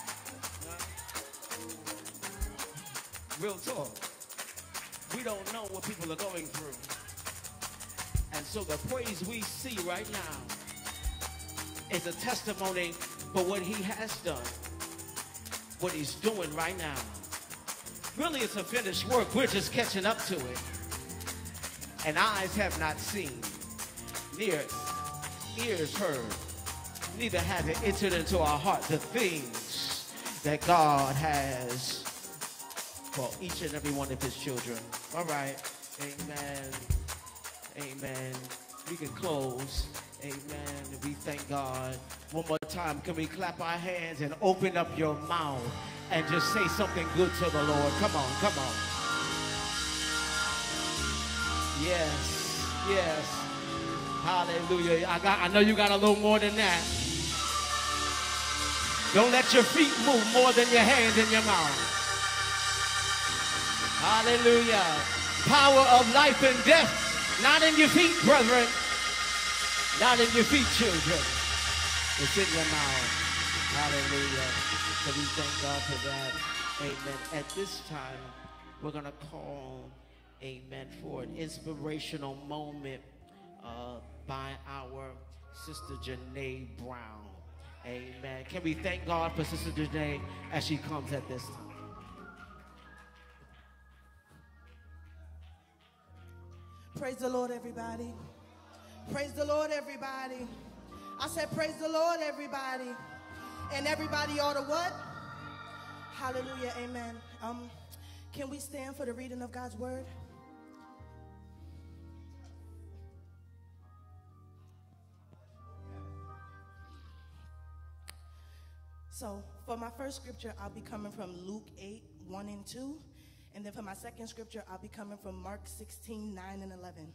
Real talk. We don't know what people are going through. And so the praise we see right now is a testimony for what he has done, what he's doing right now. Really, it's a finished work. We're just catching up to it. And eyes have not seen, near ears heard, neither have it entered into our heart the things that God has for each and every one of his children. All right. Amen. Amen. We can close. Amen. We thank God. One more time, can we clap our hands and open up your mouth and just say something good to the Lord? Come on, come on. Yes, yes. Hallelujah. I got I know you got a little more than that. Don't let your feet move more than your hands and your mouth. Hallelujah. Power of life and death, not in your feet, brethren. Not in your feet, children. It's in your mouth. Hallelujah. So we thank God for that. Amen. At this time, we're going to call, amen, for an inspirational moment uh, by our Sister Janae Brown. Amen. Can we thank God for Sister Janae as she comes at this time? Praise the Lord, everybody. Praise the Lord, everybody. I said, praise the Lord, everybody. And everybody ought to what? Hallelujah, amen. Um, can we stand for the reading of God's word? So, for my first scripture, I'll be coming from Luke eight, one and two. And then for my second scripture, I'll be coming from Mark sixteen, nine and eleven.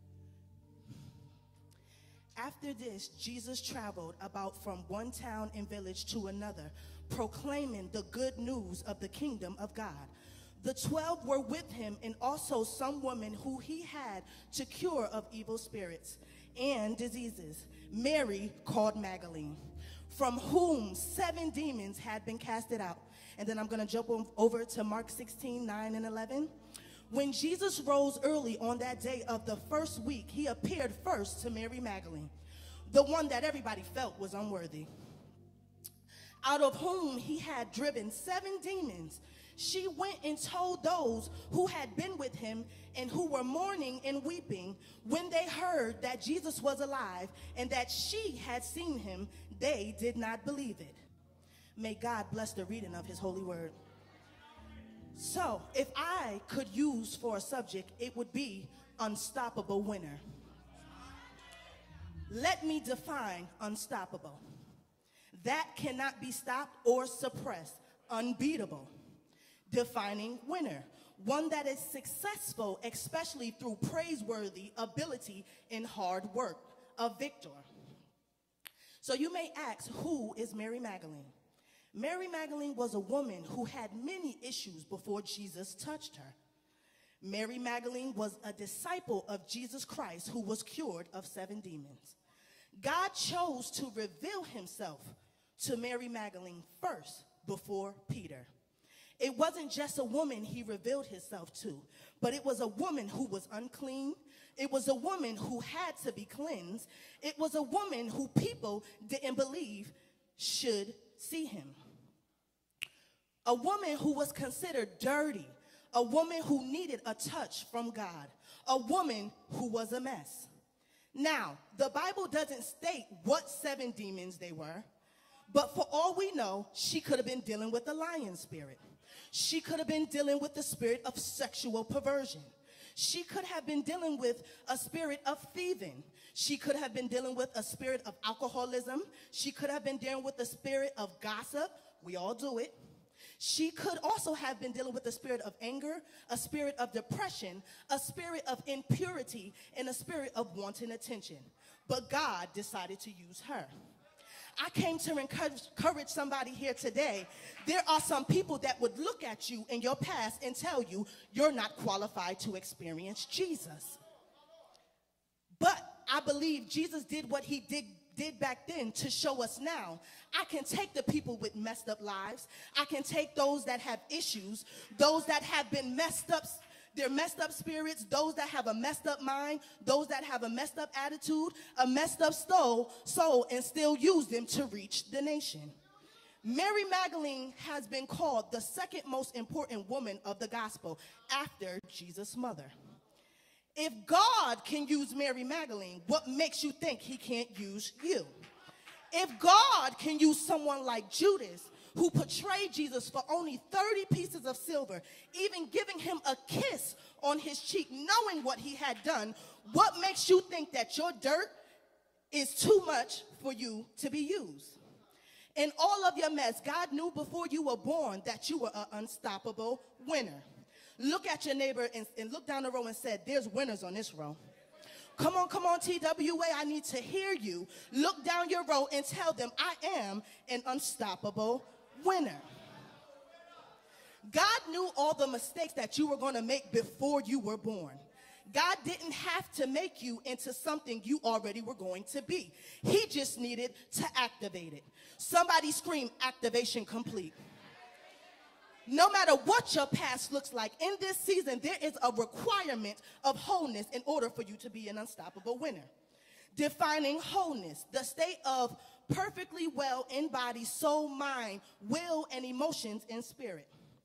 After this, Jesus traveled about from one town and village to another, proclaiming the good news of the kingdom of God. The twelve were with him, and also some women who he had to cure of evil spirits and diseases. Mary, called Magdalene, from whom seven demons had been casted out. And then I'm going to jump over to Mark sixteen, nine and eleven. When Jesus rose early on that day of the first week, he appeared first to Mary Magdalene, the one that everybody felt was unworthy, out of whom he had driven seven demons. She went and told those who had been with him and who were mourning and weeping. When they heard that Jesus was alive and that she had seen him, they did not believe it. May God bless the reading of his holy word. So, if I could use for a subject, it would be unstoppable winner. Let me define unstoppable. That cannot be stopped or suppressed. Unbeatable. Defining winner. One that is successful, especially through praiseworthy ability and hard work. A victor. So you may ask, who is Mary Magdalene? Mary Magdalene was a woman who had many issues before Jesus touched her. Mary Magdalene was a disciple of Jesus Christ who was cured of seven demons. God chose to reveal himself to Mary Magdalene first before Peter. It wasn't just a woman he revealed himself to, but it was a woman who was unclean. It was a woman who had to be cleansed. It was a woman who people didn't believe should see him. A woman who was considered dirty. A woman who needed a touch from God. A woman who was a mess. Now, the Bible doesn't state what seven demons they were, but for all we know, she could have been dealing with the lion spirit. She could have been dealing with the spirit of sexual perversion. She could have been dealing with a spirit of thieving. She could have been dealing with a spirit of alcoholism. She could have been dealing with the spirit of gossip. We all do it. She could also have been dealing with a spirit of anger, a spirit of depression, a spirit of impurity, and a spirit of wanting attention. But God decided to use her. I came to encourage, encourage somebody here today. There are some people that would look at you in your past and tell you you're not qualified to experience Jesus. But I believe Jesus did what he did, did back then to show us now. I can take the people with messed up lives. I can take those that have issues, those that have been messed up, they're messed up spirits, those that have a messed up mind, those that have a messed up attitude, a messed up soul, soul, and still use them to reach the nation. Mary Magdalene has been called the second most important woman of the gospel after Jesus' mother. If God can use Mary Magdalene, what makes you think he can't use you? If God can use someone like Judas, who portrayed Jesus for only thirty pieces of silver, even giving him a kiss on his cheek, knowing what he had done, what makes you think that your dirt is too much for you to be used? In all of your mess, God knew before you were born that you were an unstoppable winner. Look at your neighbor and, and look down the row and say, there's winners on this row. Come on, come on, T W A, I need to hear you. Look down your row and tell them, I am an unstoppable winner. God knew all the mistakes that you were going to make before you were born. God didn't have to make you into something you already were going to be. He just needed to activate it. Somebody scream, activation complete. No matter what your past looks like, in this season, there is a requirement of wholeness in order for you to be an unstoppable winner. Defining wholeness, the state of perfectly well in body, soul, mind, will, and emotions in spirit.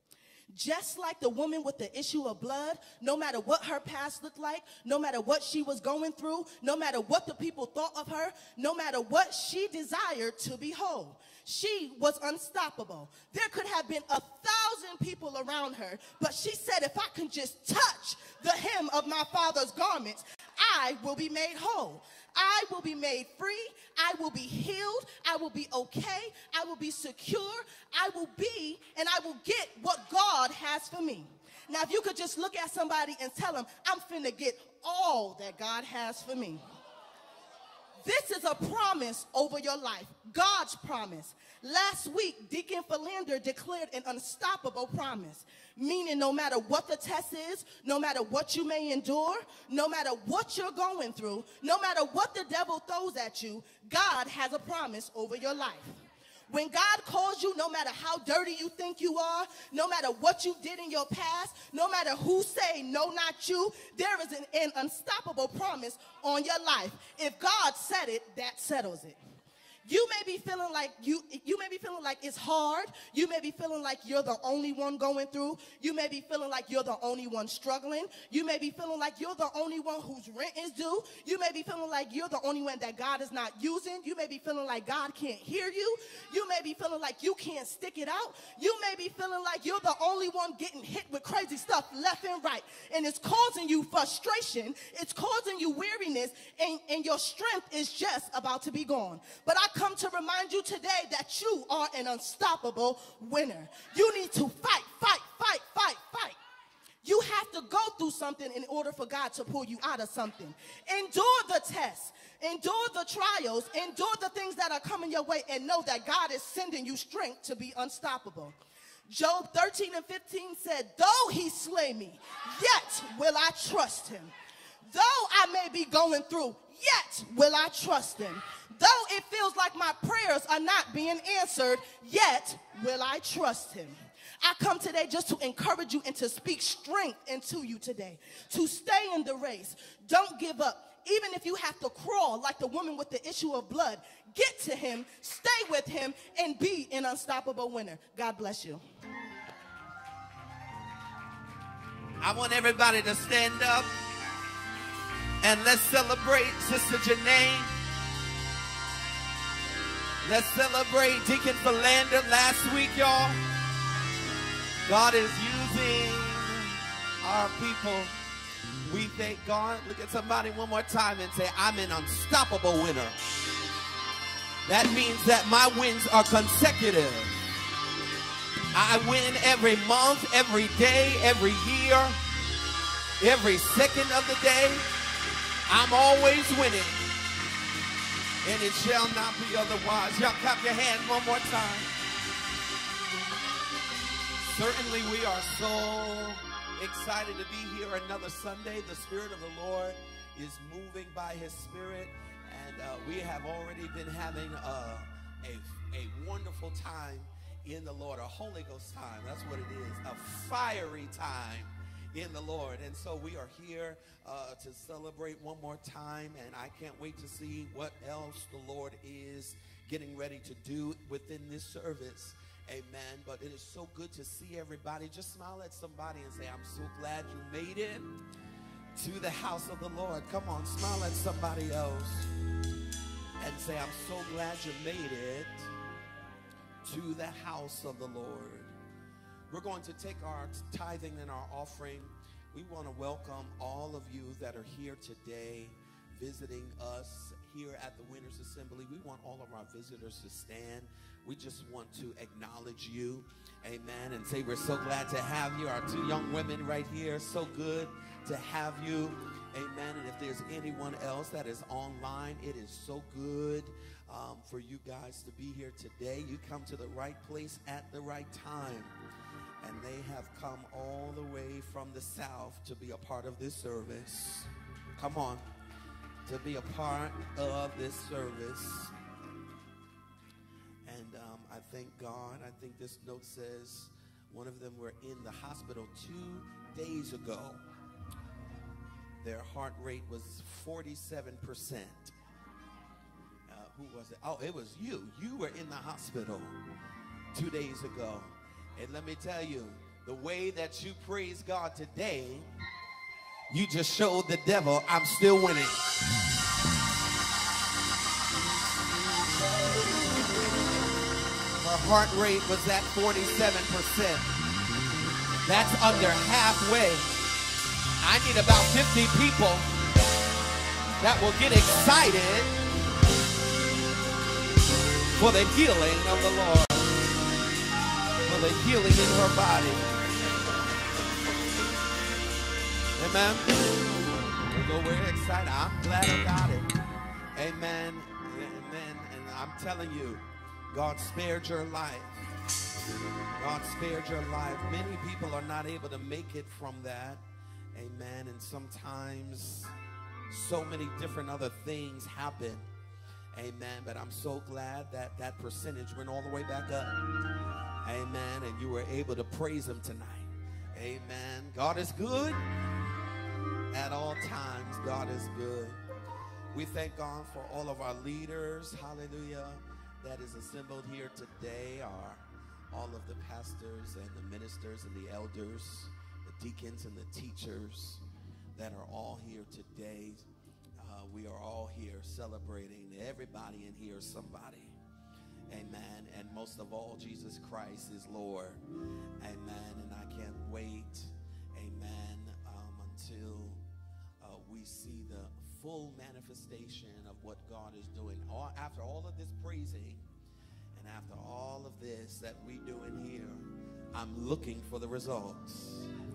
Just like the woman with the issue of blood, no matter what her past looked like, no matter what she was going through, no matter what the people thought of her, no matter what she desired to be whole, she was unstoppable. There could have been a thousand people around her, but she said, if I can just touch the hem of my Father's garments, I will be made whole. I will be made free. I will be healed. I will be okay. I will be secure. I will be, and I will get what God has for me. Now, if you could just look at somebody and tell them, I'm finna get all that God has for me. This is a promise over your life, God's promise. Last week, Deacon Philander declared an unstoppable promise, meaning no matter what the test is, no matter what you may endure, no matter what you're going through, no matter what the devil throws at you, God has a promise over your life. When God calls you, no matter how dirty you think you are, no matter what you did in your past, no matter who say no, not you, there is an, an unstoppable promise on your life. If God said it, that settles it. You may be feeling like you you may be feeling like it's hard. You may be feeling like you're the only one going through. You may be feeling like you're the only one struggling. You may be feeling like you're the only one whose rent is due. You may be feeling like you're the only one that God is not using. You may be feeling like God can't hear you. You may be feeling like you can't stick it out. You may be feeling like you're the only one getting hit with crazy stuff left and right. And it's causing you frustration. It's causing you weariness. And, and your strength is just about to be gone. But I come to remind you today that you are an unstoppable winner. You need to fight, fight, fight, fight, fight. You have to go through something in order for God to pull you out of something. Endure the tests, endure the trials, endure the things that are coming your way, and know that God is sending you strength to be unstoppable. Job thirteen and fifteen said, though he slay me, yet will I trust him. Though I may be going through, yet will I trust him. Though it feels like my prayers are not being answered, yet will I trust him. I come today just to encourage you and to speak strength into you today. To stay in the race. Don't give up. Even if you have to crawl like the woman with the issue of blood, get to him, stay with him, and be an unstoppable winner. God bless you. I want everybody to stand up and let's celebrate Sister Janae. Let's celebrate Deacon Philander last week, y'all. God is using our people. We thank God. Look at somebody one more time and say, I'm an unstoppable winner. That means that my wins are consecutive. I win every month, every day, every year, every second of the day. I'm always winning. And it shall not be otherwise. Y'all clap your hands one more time. Certainly we are so excited to be here another Sunday. The Spirit of the Lord is moving by his Spirit. And uh, we have already been having a, a, a wonderful time in the Lord. A Holy Ghost time. That's what it is. A fiery time in the Lord. And so we are here uh, to celebrate one more time, and I can't wait to see what else the Lord is getting ready to do within this service. Amen. But it is so good to see everybody. Just smile at somebody and say, I'm so glad you made it to the house of the Lord. Come on, smile at somebody else and say, I'm so glad you made it to the house of the Lord. We're going to take our tithing and our offering. We want to welcome all of you that are here today, visiting us here at the Winners Assembly. We want all of our visitors to stand. We just want to acknowledge you, amen, and say we're so glad to have you. Our two young women right here, so good to have you, amen. And if there's anyone else that is online, it is so good um, for you guys to be here today. You come to the right place at the right time, and they have come all the way from the south to be a part of this service. Come on, to be a part of this service. And um, I thank God. I think this note says one of them were in the hospital two days ago. Their heart rate was forty-seven percent. Uh, who was it? Oh, it was you. You were in the hospital two days ago. And let me tell you, the way that you praise God today, you just showed the devil I'm still winning. Her heart rate was at forty-seven percent. That's under halfway. I need about fifty people that will get excited for the healing of the Lord, for the healing in her body. Amen. So we're excited. I'm glad about it. Amen. Amen. And I'm telling you, God spared your life. God spared your life. Many people are not able to make it from that. Amen. And sometimes so many different other things happen. Amen. But I'm so glad that that percentage went all the way back up. Amen. And you were able to praise him tonight. Amen. God is good at all times. God is good. We thank God for all of our leaders. Hallelujah. That is assembled here today. Our, all of the pastors and the ministers and the elders, the deacons and the teachers that are all here today. Uh, we are all here celebrating. Everybody in here is somebody. Amen. And most of all, Jesus Christ is Lord. Amen. And I can't wait, amen, um, until uh, we see the full manifestation of what God is doing. All, after all of this praising and after all of this that we do in here, I'm looking for the results.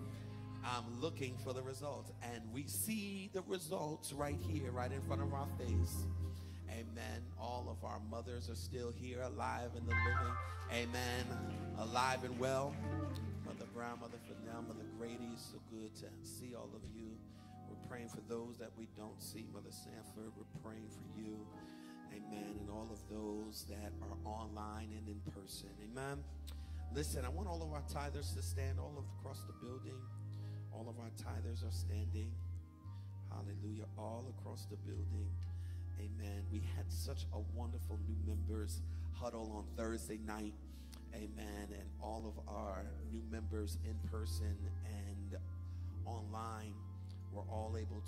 I'm looking for the results. And we see the results right here, right in front of our face. Amen. All of our mothers are still here, alive in the living. Amen. Alive and well. Mother Brown, Mother Fidel, Mother Grady, so good to see all of you. We're praying for those that we don't see. Mother Sanford, we're praying for you. Amen. And all of those that are online and in person. Amen. Listen, I want all of our tithers to stand all across the building. All of our tithers are standing. Hallelujah. All across the building. Amen. We had such a wonderful new members huddle on Thursday night. Amen. And all of our new members in person and online were all able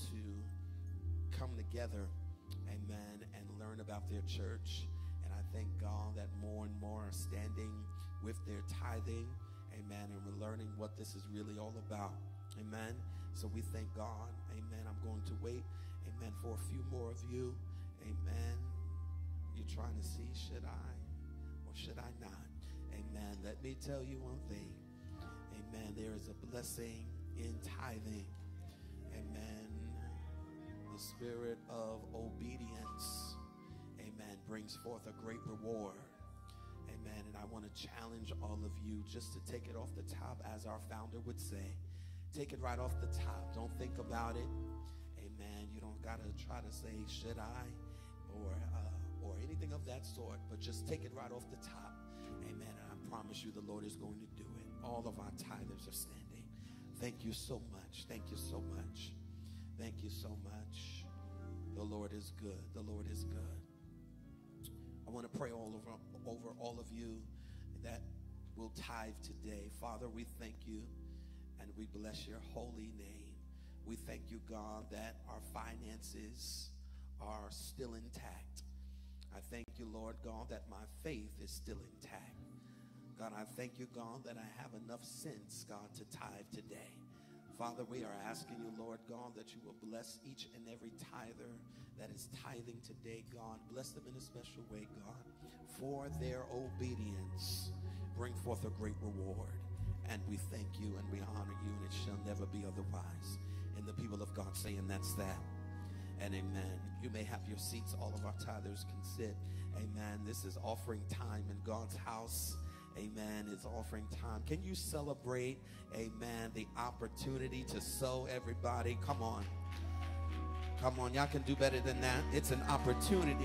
to come together. Amen. And learn about their church. And I thank God that more and more are standing with their tithing. Amen. And we're learning what this is really all about. Amen. So we thank God. Amen. I'm going to wait. Amen. For a few more of you. Amen. You're trying to see, should I or should I not? Amen. Let me tell you one thing. Amen. There is a blessing in tithing. Amen. The spirit of obedience, amen, brings forth a great reward. Amen. And I want to challenge all of you just to take it off the top, as our founder would say. Take it right off the top. Don't think about it. Amen. You don't got to try to say, should I? Or, uh, or anything of that sort. But just take it right off the top. Amen. And I promise you the Lord is going to do it. All of our tithers are standing. Thank you so much. Thank you so much. Thank you so much. The Lord is good. The Lord is good. I want to pray all over, over all of you that will tithe today. Father, we thank you. And we bless your holy name. We thank you, God, that our finances are still intact. I thank you, Lord God, that my faith is still intact. God, I thank you, God, that I have enough sense, God, to tithe today. Father, we are asking you, Lord God, that you will bless each and every tither that is tithing today, God. Bless them in a special way, God, for their obedience. Bring forth a great reward. And we thank you and we honor you, and it shall never be otherwise. And the people of God saying that's that. And amen. You may have your seats. All of our tithers can sit. Amen. This is offering time in God's house. Amen. It's offering time. Can you celebrate, amen, the opportunity to sow, everybody? Come on. Come on. Y'all can do better than that. It's an opportunity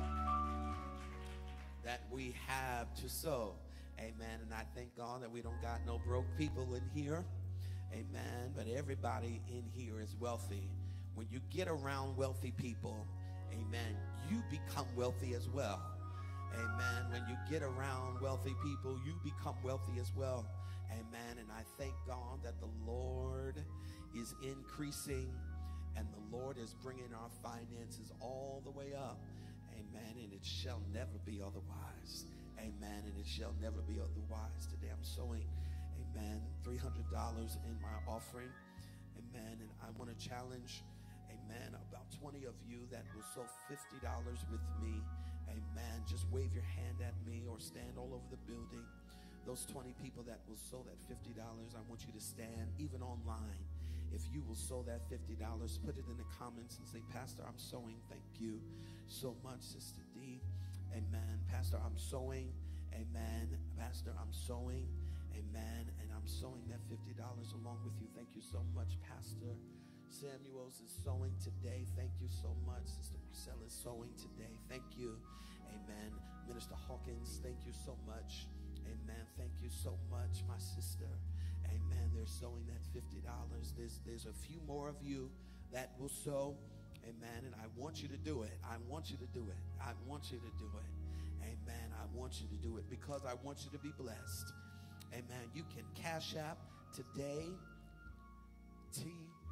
that we have to sow. Amen. And I thank God that we don't got no broke people in here. Amen. But everybody in here is wealthy. When you get around wealthy people, amen, you become wealthy as well. Amen. When you get around wealthy people, you become wealthy as well. Amen. And I thank God that the Lord is increasing and the Lord is bringing our finances all the way up. Amen. And it shall never be otherwise. Amen. And it shall never be otherwise. Today I'm sowing, amen, three hundred dollars in my offering. Amen. And I want to challenge, amen, about twenty of you that will sow fifty dollars with me. Amen. Just wave your hand at me or stand all over the building. Those twenty people that will sow that fifty dollars, I want you to stand, even online. If you will sow that fifty dollars, put it in the comments and say, Pastor, I'm sowing. Thank you so much, Sister D. Amen. Pastor, I'm sowing. Amen. Pastor, I'm sowing. Amen. And I'm sowing that fifty dollars along with you. Thank you so much, Pastor. Samuels is sowing today. Thank you so much. Sister Marcella is sowing today. Thank you. Amen. Minister Hawkins, thank you so much. Amen. Thank you so much, my sister. Amen. They're sowing that fifty dollars. There's, there's a few more of you that will sow. Amen. And I want you to do it. I want you to do it. I want you to do it. Amen. I want you to do it because I want you to be blessed. Amen. You can Cash App today. T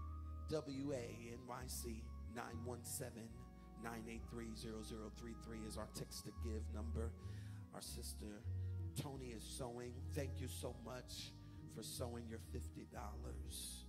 W A N Y C nine one seven, nine eight three, zero zero three three is our text to give number. Our sister Tony is sowing. Thank you so much for sowing your fifty dollars.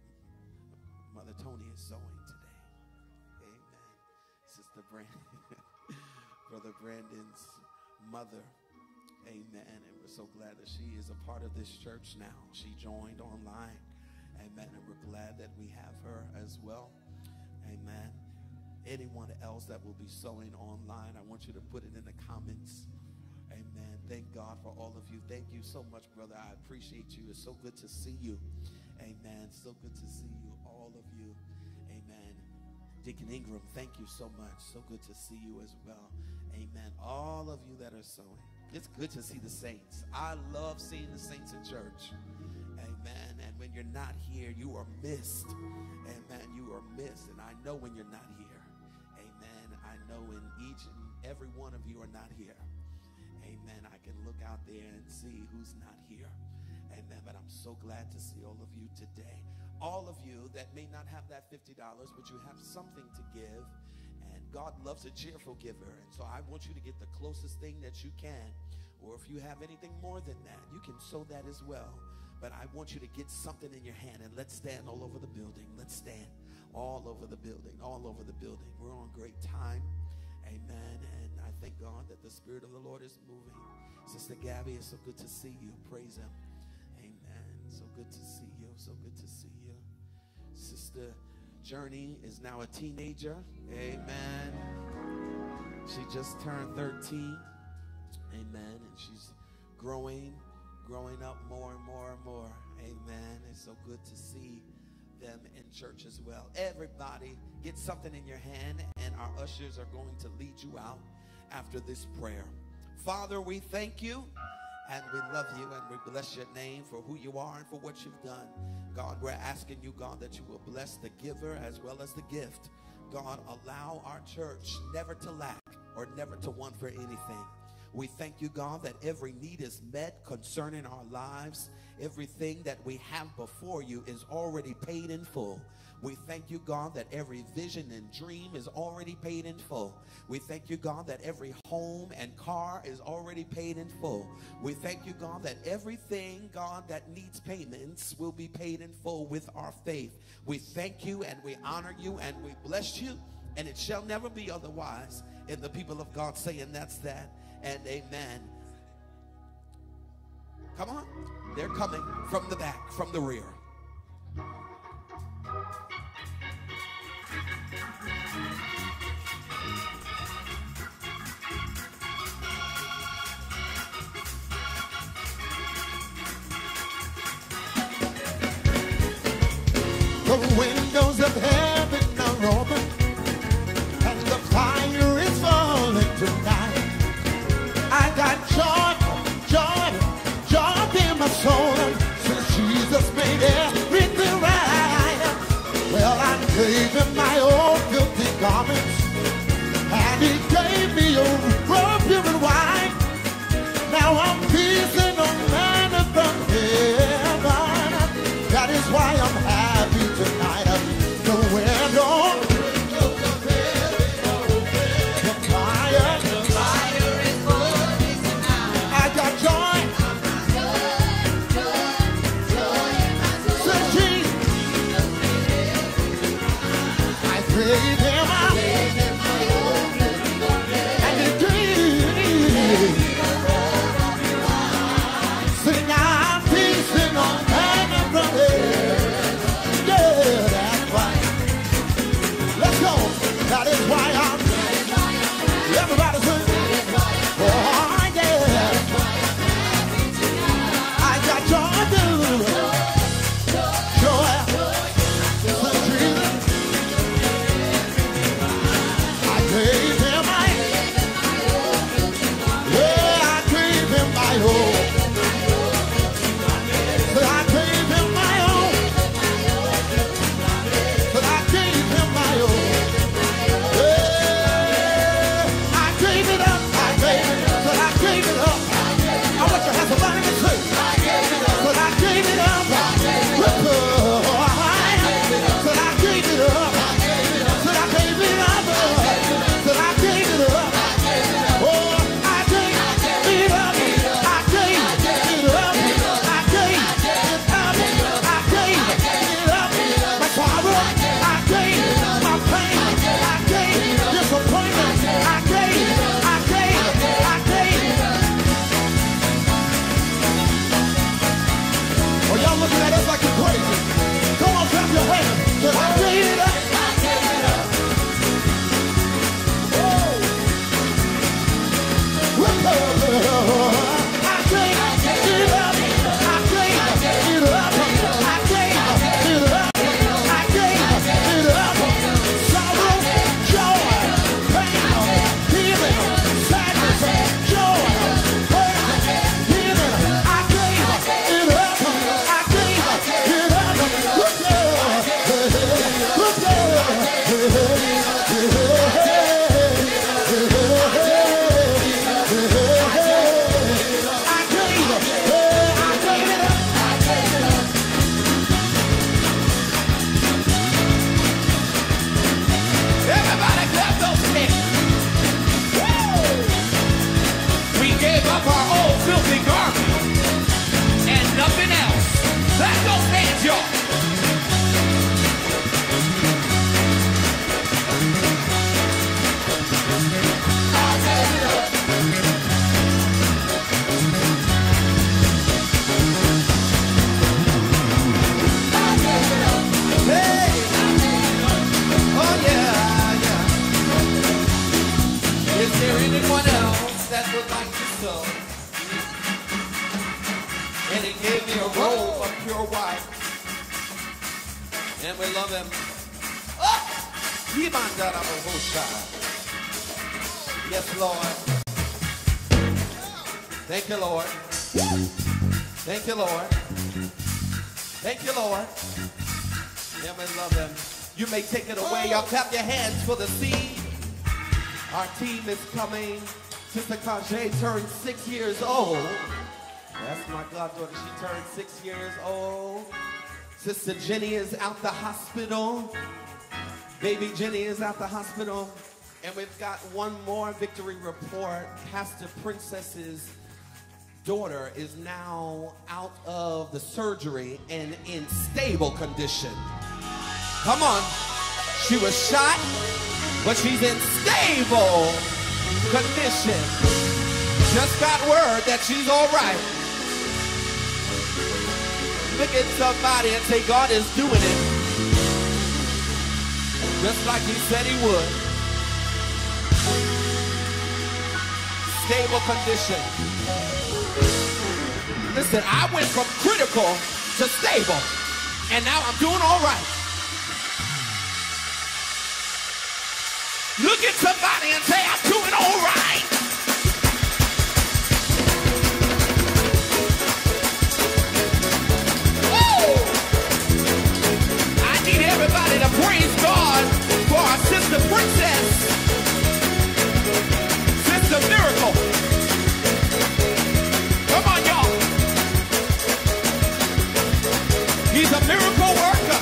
Mother Tony is sowing today. Amen. Sister Brandon, Brother Brandon's mother. Amen. And we're so glad that she is a part of this church now. She joined online. Amen. And we're glad that we have her as well. Amen. Anyone else that will be sowing online, I want you to put it in the comments. Amen. Thank God for all of you. Thank you so much, brother. I appreciate you. It's so good to see you. Amen. So good to see you, all of you. Amen. Deacon Ingram, thank you so much. So good to see you as well. Amen. All of you that are sowing. It's good to see the saints. I love seeing the saints in church. Amen. And when you're not here, you are missed. Amen. You are missed. And I know when you're not here. Amen. I know when each and every one of you are not here. Amen. I can look out there and see who's not here. Amen. But I'm so glad to see all of you today. All of you that may not have that fifty dollars, but you have something to give. And God loves a cheerful giver. And so I want you to get the closest thing that you can. Or if you have anything more than that, you can sow that as well. But I want you to get something in your hand. And let's stand all over the building. Let's stand all over the building. All over the building. We're on great time. Amen. And I thank God that the Spirit of the Lord is moving. Sister Gabby, it's so good to see you. Praise Him. Amen. So good to see you. So good to see you. Sister Journey is now a teenager. Amen. She just turned thirteen. Amen. And she's growing, growing up more and more and more. Amen. It's so good to see them in church as well. Everybody get something in your hand, and our ushers are going to lead you out after this prayer. Father, we thank you and we love you and we bless your name for who you are and for what you've done. God, we're asking you, God, that you will bless the giver as well as the gift. God, allow our church never to lack or never to want for anything. We thank you, God, that every need is met concerning our lives. Everything that we have before you is already paid in full. We thank you, God, that every vision and dream is already paid in full. We thank you, God, that every home and car is already paid in full. We thank you, God, that everything, God, that needs payments will be paid in full with our faith. We thank you and we honor you and we bless you, and it shall never be otherwise. And the people of God saying that's that and amen. Come on. They're coming from the back, from the rear. The windows of heaven are open, and the fire is falling tonight. I got joy, joy, joy in my soul, since Jesus made everything right. Well, I gave him my old filthy garments, and he gave me a robe pure and white. Now I'm feasting on manna from heaven. That is why I'm happy tonight. The window, the fire, the fire is burning tonight. I got joy, joy, joy in my soul. Says Jesus, I praise him, I praise him, and he did. Sing, I'm feasting on manna from heaven. That is why I'm, everybody sing, oh yeah, I got joy, dude, joy, sing Jesus, I gave him my, yeah, I gave him my own, but I gave him my own, but I gave him my own. And we love him. Oh! Yes, Lord. Thank you, Lord. Thank you, Lord. Thank you, Lord. And we love him. You may take it away. Y'all clap your hands for the seed. Our team is coming. Sister Kajay turned six years old. That's my goddaughter. She turned six years old. Sister Jenny is out the hospital. Baby Jenny is out the hospital. And we've got one more victory report. Pastor Princess's daughter is now out of the surgery and in stable condition. Come on. She was shot, but she's in stable condition. Just got word that she's all right. Look at somebody and say, God is doing it. Just like he said he would. Stable condition. Listen, I went from critical to stable, and now I'm doing all right. Look at somebody and say, I'm doing all right. Woo! I need everybody to praise God for our sister Princess. Sister Miracle. Come on, y'all. He's a miracle worker.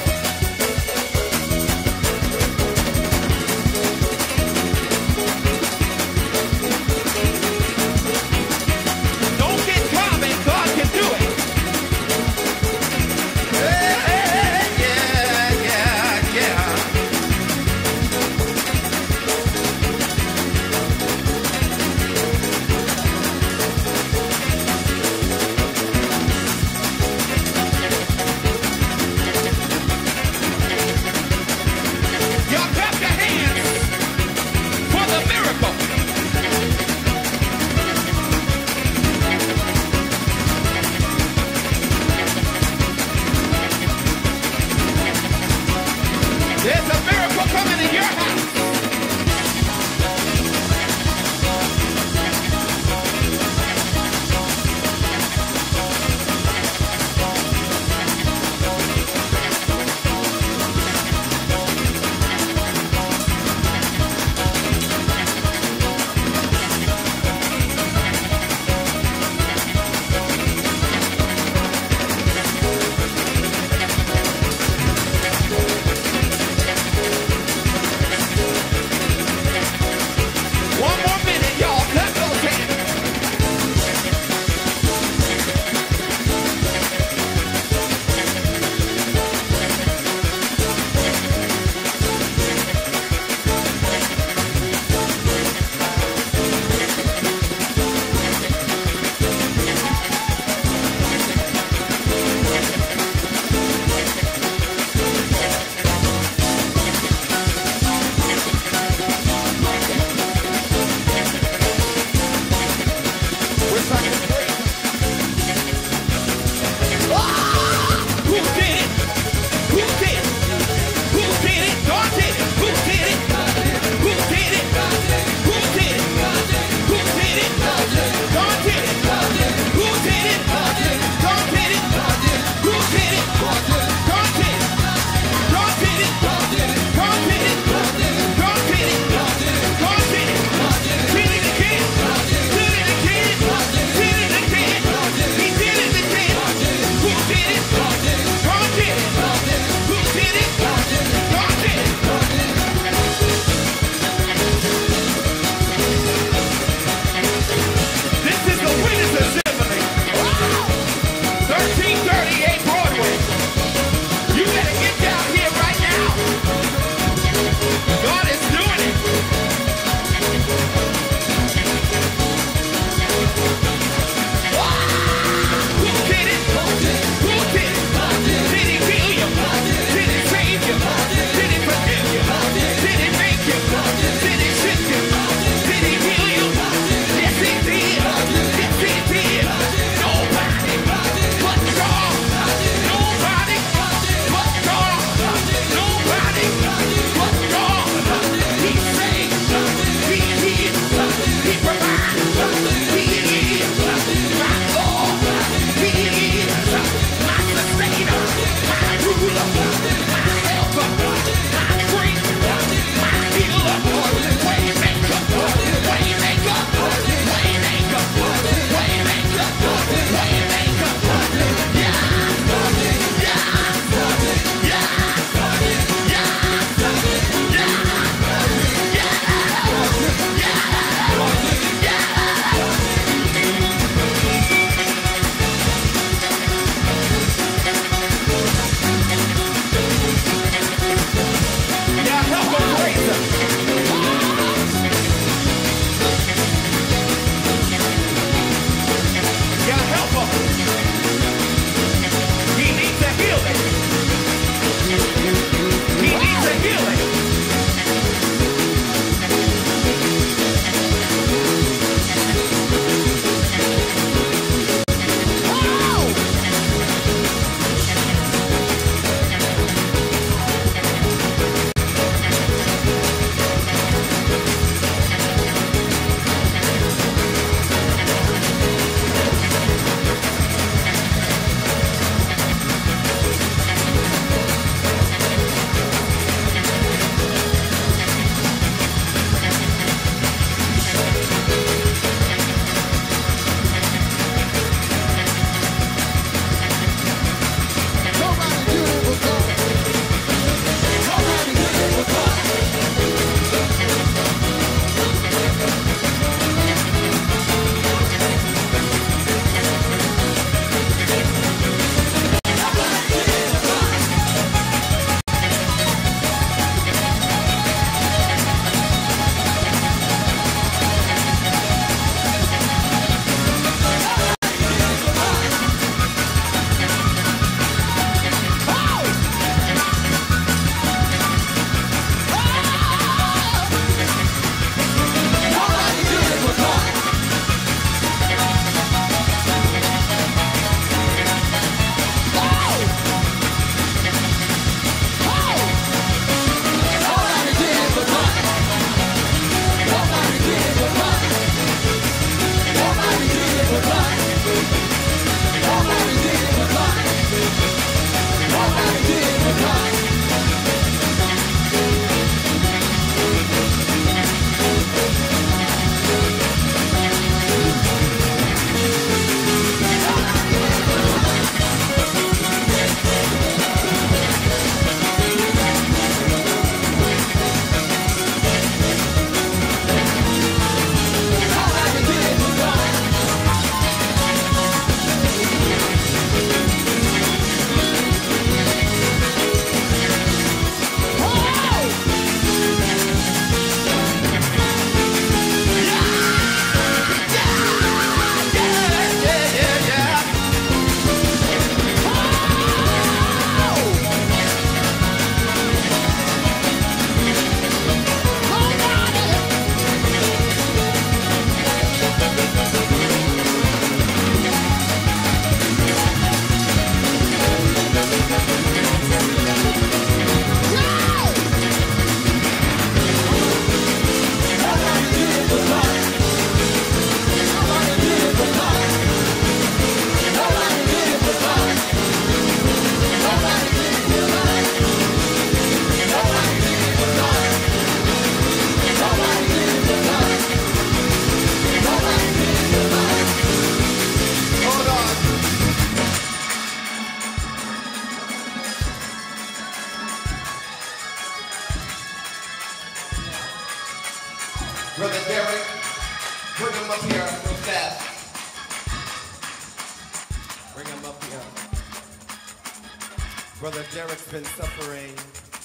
Brother Derek's been suffering,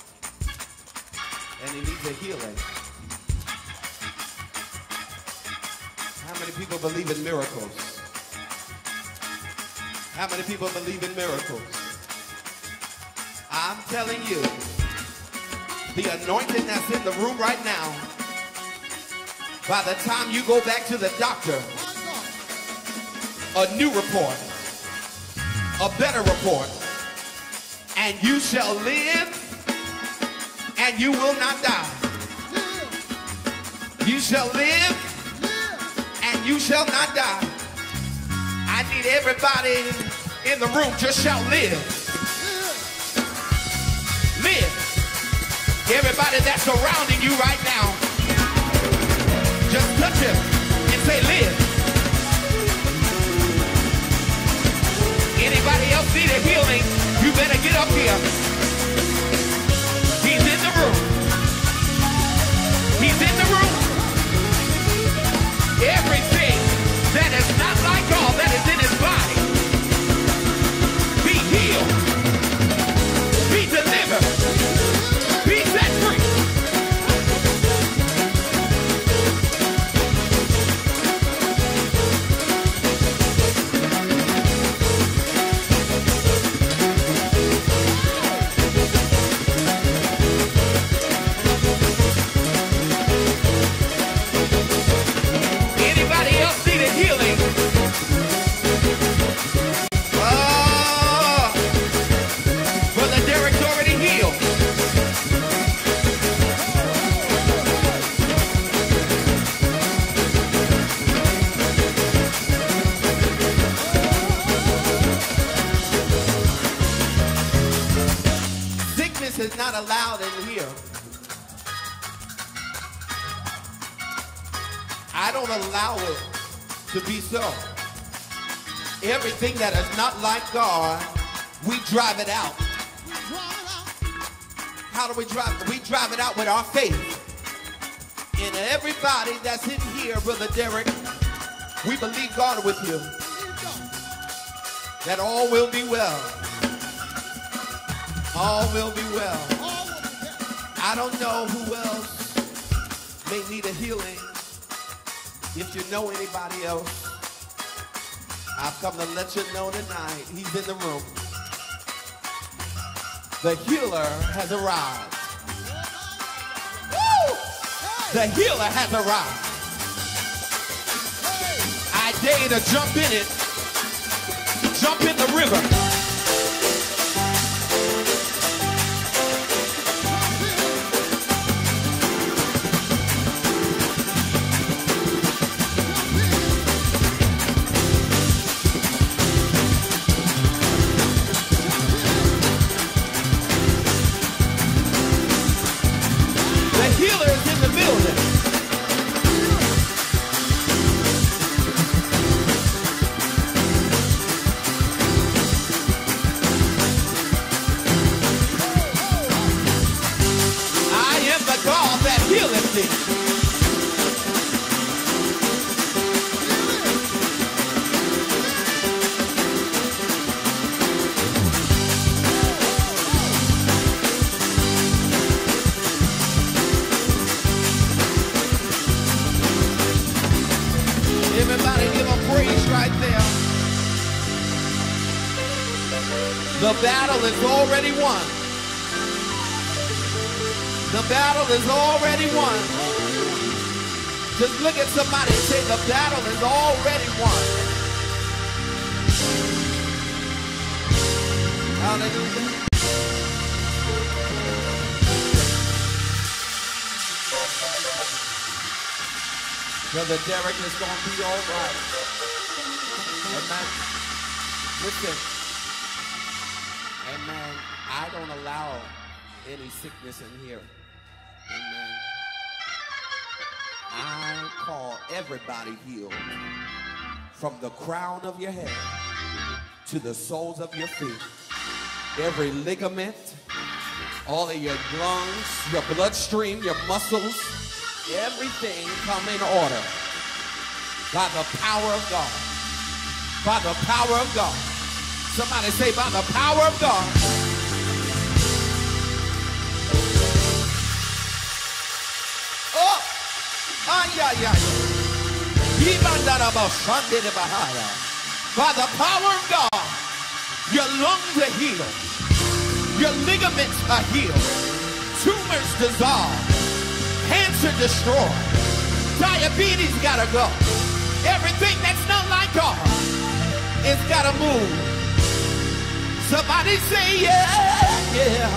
and he needs a healing. How many people believe in miracles? How many people believe in miracles? I'm telling you, the anointing that's in the room right now, by the time you go back to the doctor, a new report, a better report, and you shall live and you will not die. You shall live and you shall not die. I need everybody in the room, just shout live. Live. Everybody that's surrounding you right now, just touch him and say live. Anybody else need a healing? You better get up here. He's in the room. He's in the room. Everything that is not like God, that is in his body, be healed, be delivered, be set free. Is not allowed in here. I don't allow it to be so. Everything that is not like God, we drive it out. How do we drive it? We drive it out with our faith. And everybody that's in here, Brother Derek, we believe God with you, that all will be well. All will be well. I don't know who else may need a healing. If you know anybody else, I've come to let you know tonight, he's in the room. The healer has arrived. Woo! The healer has arrived. I dare you to jump in it. Jump in the river. The battle is already won. The battle is already won. Just look at somebody and say, the battle is already won. Hallelujah. Brother Derek is going to be all right. Amen. Listen. Amen. I don't allow any sickness in here. Amen. I call everybody healed from the crown of your head to the soles of your feet. Every ligament, all of your lungs, your bloodstream, your muscles, everything come in order by the power of God. By the power of God. Somebody say, by the power of God. Ay, ay, ay. By the power of God, your lungs are healed. Your ligaments are healed. Tumors dissolve. Cancer destroyed. Diabetes gotta go. Everything that's not like God, it's gotta move. Somebody say yeah, yeah.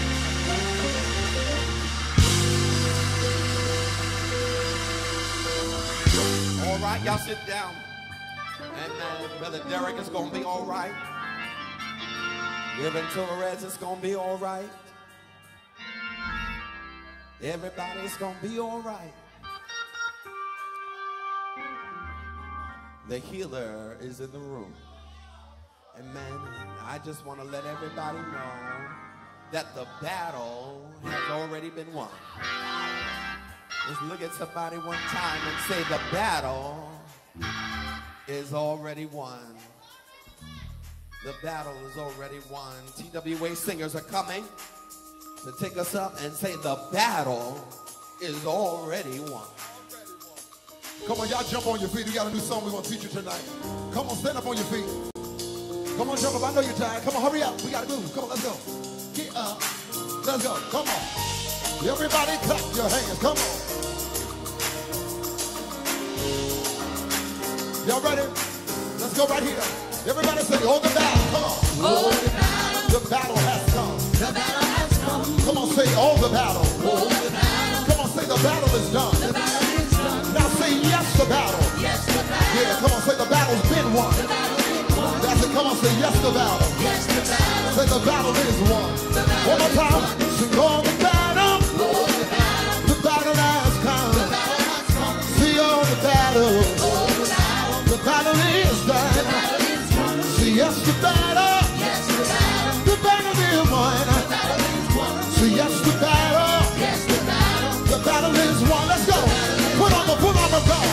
All right, y'all sit down. And uh, Brother Derek is gonna be all right. Reverend Torres is gonna be all right. Everybody's gonna be all right. The healer is in the room. Amen. I just want to let everybody know that the battle has already been won. Just look at somebody one time and say the battle is already won. The battle is already won. T W A singers are coming to take us up and say the battle is already won. Come on, y'all jump on your feet. We got a new song we want to teach you tonight. Come on, stand up on your feet. Come on, jump up. I know you're tired. Come on, hurry up. We got to move. Come on, let's go. Get up. Let's go. Come on. Everybody clap your hands. Come on. Y'all ready? Let's go right here. Everybody say, oh, the battle. Come on. Oh, the battle. The battle has come. The battle has come. Come on, say, oh, the battle. Oh, the battle. Come on, say, the battle is done. The battle is done. Now say, yes, the battle. Yes, the battle. Yeah, come on, say, the battle's been won. The battle is won. That's it. Come on, say, yes, the battle. Yes, the battle. Say, the battle is won. The battle One more is time. won. Sing, oh, the battle. Oh, the battle. The battle has come. The battle has come. See, oh, the battle. Oh, the battle. The battle is done. The battle is won. See, yes, the battle. Yes, the battle. The battle is won. The battle is won. See, yes, the battle. Yes, the battle. The battle is won. Let's go. Put on the full armor of God.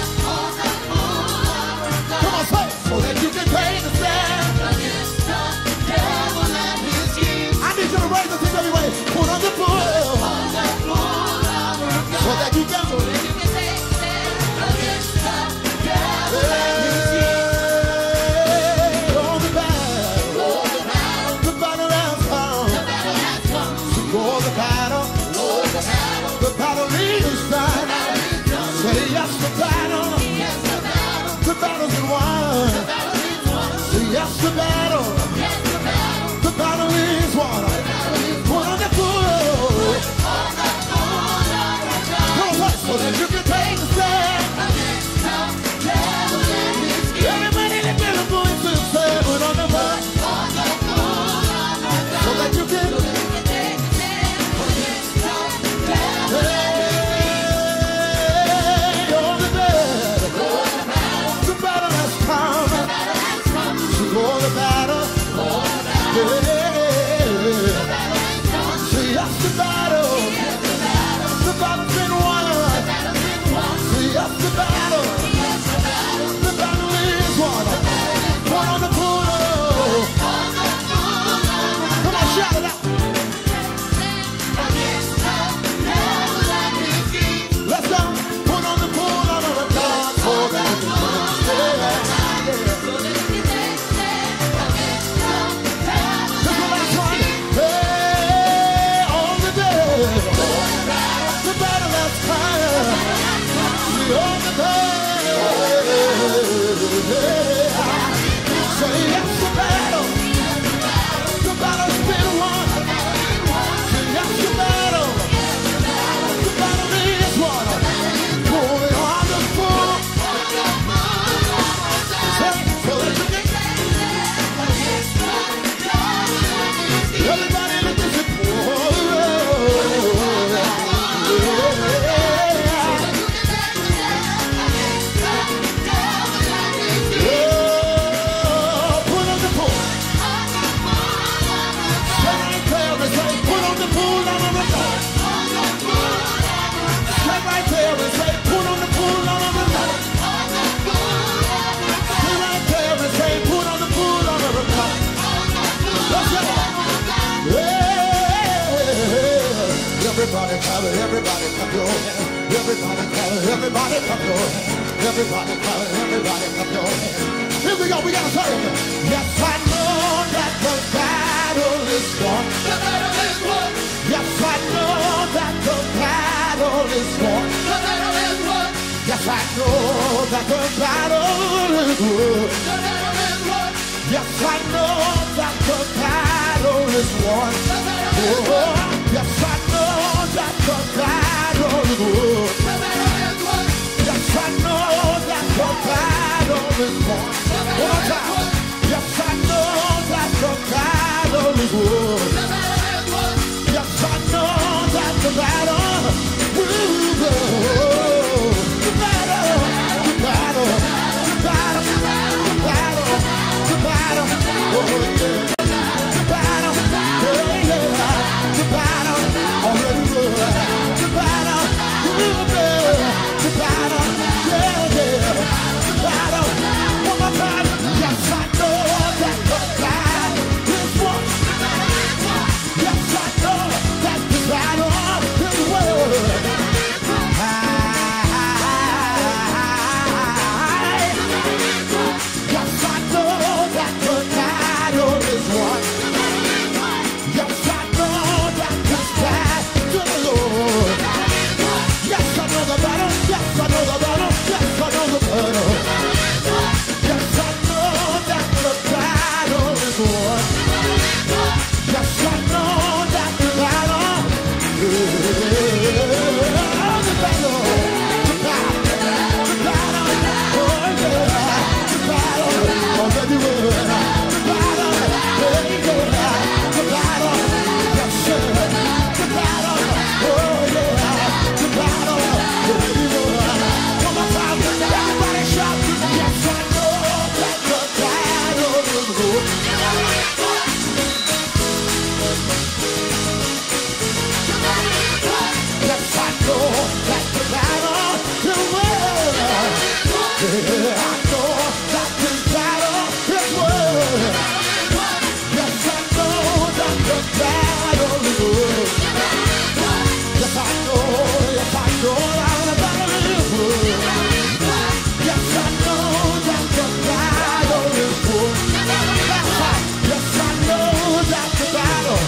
Come on, say, so that you can take the stand. Against the devil and his schemes. I need you to raise the thing everywhere. Put on the full. On the full armor of God. So that you can. So that you can take the stand against the devil and his schemes. Hey, oh, the battle. Oh, the battle. The battle has come. The battle has come. So oh, the battle. Oh, the battle. The battle is done. The battle is done. Say yes, the battle. Yes, the battle. The battle's been won. The battle is won. Say yes, the battle. Yes, the battle. The battle is won. The battle is Put on the full. on the full armor of God. Come on, so that you can take the stand. Against the devil and his schemes. Everybody lift your voice and say, put on the full. On the full armor of God. So that you can. So that you can take the stand against the devil and Hey, oh, the battle. oh, the battle. The battle has come. The battle has come. So oh, the battle. Oh, the battle. Yeah. The battle has come. Say yes, the battle. Yes, the battle. The battle's been won. The battle is won. Say yes, the battle. Yes, the battle. The battle is won. Put on the full. On the full armor of Come on, shout it out. against the devil and his schemes. Let's go. Put on the full armor of God. For that you can stand. So that you can take the stand against the devil This is the and last his one. schemes. Hey, on the day. The battle has come. We on the day. Say yes, the battle. The battle's been won. Say yes, the battle. The battle is won. Pulling on the full. Say, so that you can. Everybody look at it. Put on the full. Say right there and say, put on the full armor of God. Say right there and say, put on the full armor of God. Say right there and say, put on the full armor of God. Let's go. Yeah. Everybody, everybody, clap your hands. Everybody clap, everybody clap your hands. Everybody clap, everybody clap your hands. Here we go, we gotta say it. Yes, I know that the battle is won. The battle is won. Yes, I know that the battle is won. The battle is won. Yes, I know that the battle is won. The battle is won. Yes, I know that the battle is won. The battle is won. Yes, I know that the battle is won. The battle is won. Yes, I know that the battle is won. One more time. Yes, I know that the battle is won. The battle is won. Yes, I know that the battle will go. The battle, the battle, the battle, the battle, the battle, oh yeah. The battle, oh yeah. The battle, already won. The battle, will be. The battle, yeah, yeah. The battle, one more time. Yes, I know that the battle is won. Yes, I know that the battle is won. Yes, I know that the battle is won. Yes, I know that this battle is Lord. Yes, I know the battle. Yes, I know the battle. Yes, I know the battle. Yes, I know that the battle is won. Yes, I know that the battle is the battle. The battle. The battle. Oh yeah. The battle already won. The battle. Yeah, yeah. The battle. Yes, sir. The battle. Oh yeah. The battle already won. One more time. Everybody shout. Yes, I know that the battle is won. Yes, I know that the battle is won. Yeah, I know that this battle is won. Yes, I know that the battle is won. Yes, I know, yes, I know that the battle is won. Yes, I know that the battle is won. That's right. Yes, I know that the battle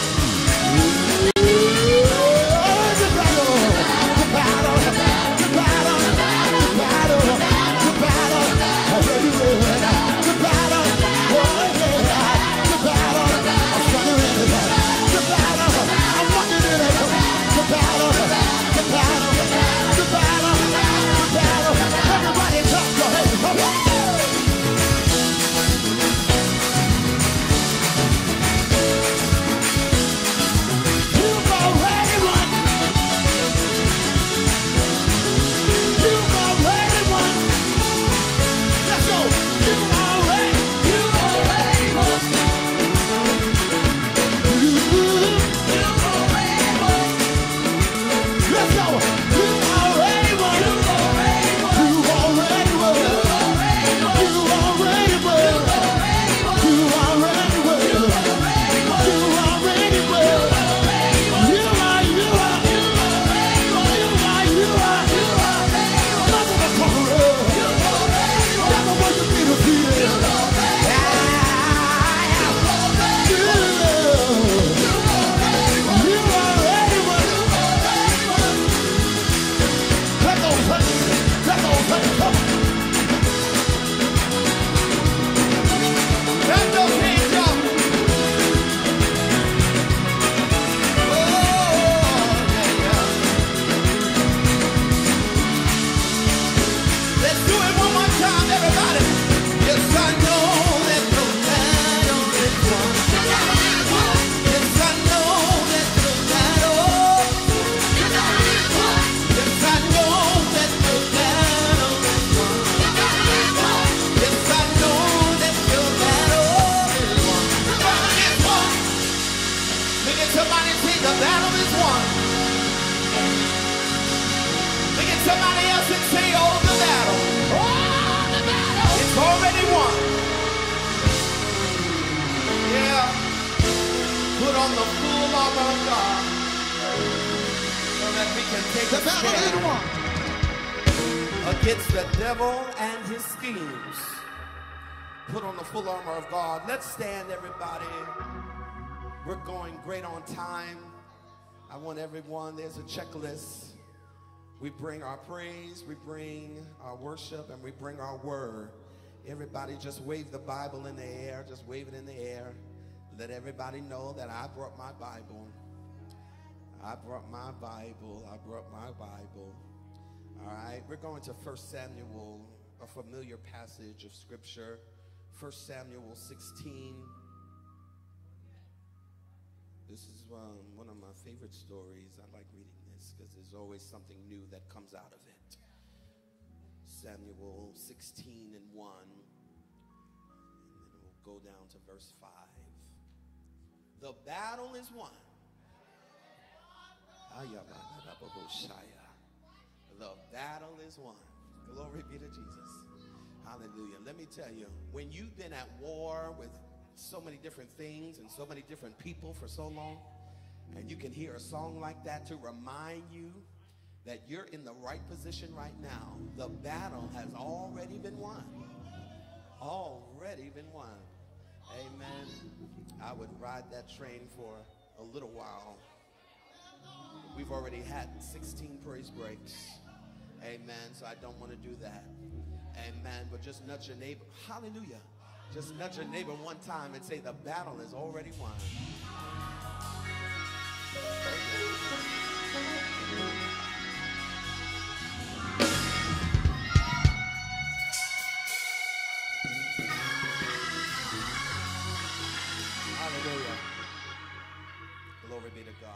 on the full armor of God so that we can take The a battle stand is won. against the devil and his schemes. Put on the full armor of God. Let's stand, everybody. We're going great on time. I want everyone, there's a checklist. We bring our praise, we bring our worship, and we bring our word. Everybody just wave the Bible in the air. Just wave it in the air. Let everybody know that I brought my Bible. I brought my Bible. I brought my Bible. All right, we're going to First Samuel, a familiar passage of Scripture. First Samuel sixteen. This is um, one of my favorite stories. I like reading this because there's always something new that comes out of it. Samuel sixteen and one. And then we'll go down to verse five. The battle is won. The battle is won. Glory be to Jesus. Hallelujah. Let me tell you, when you've been at war with so many different things and so many different people for so long, and you can hear a song like that to remind you that you're in the right position right now. The battle has already been won. Already been won. Amen. I would ride that train for a little while. We've already had sixteen praise breaks. Amen. So I don't want to do that. Amen. But just nudge your neighbor. Hallelujah. Just nudge your neighbor one time and say, the battle is already won. Hallelujah. Glory be to God.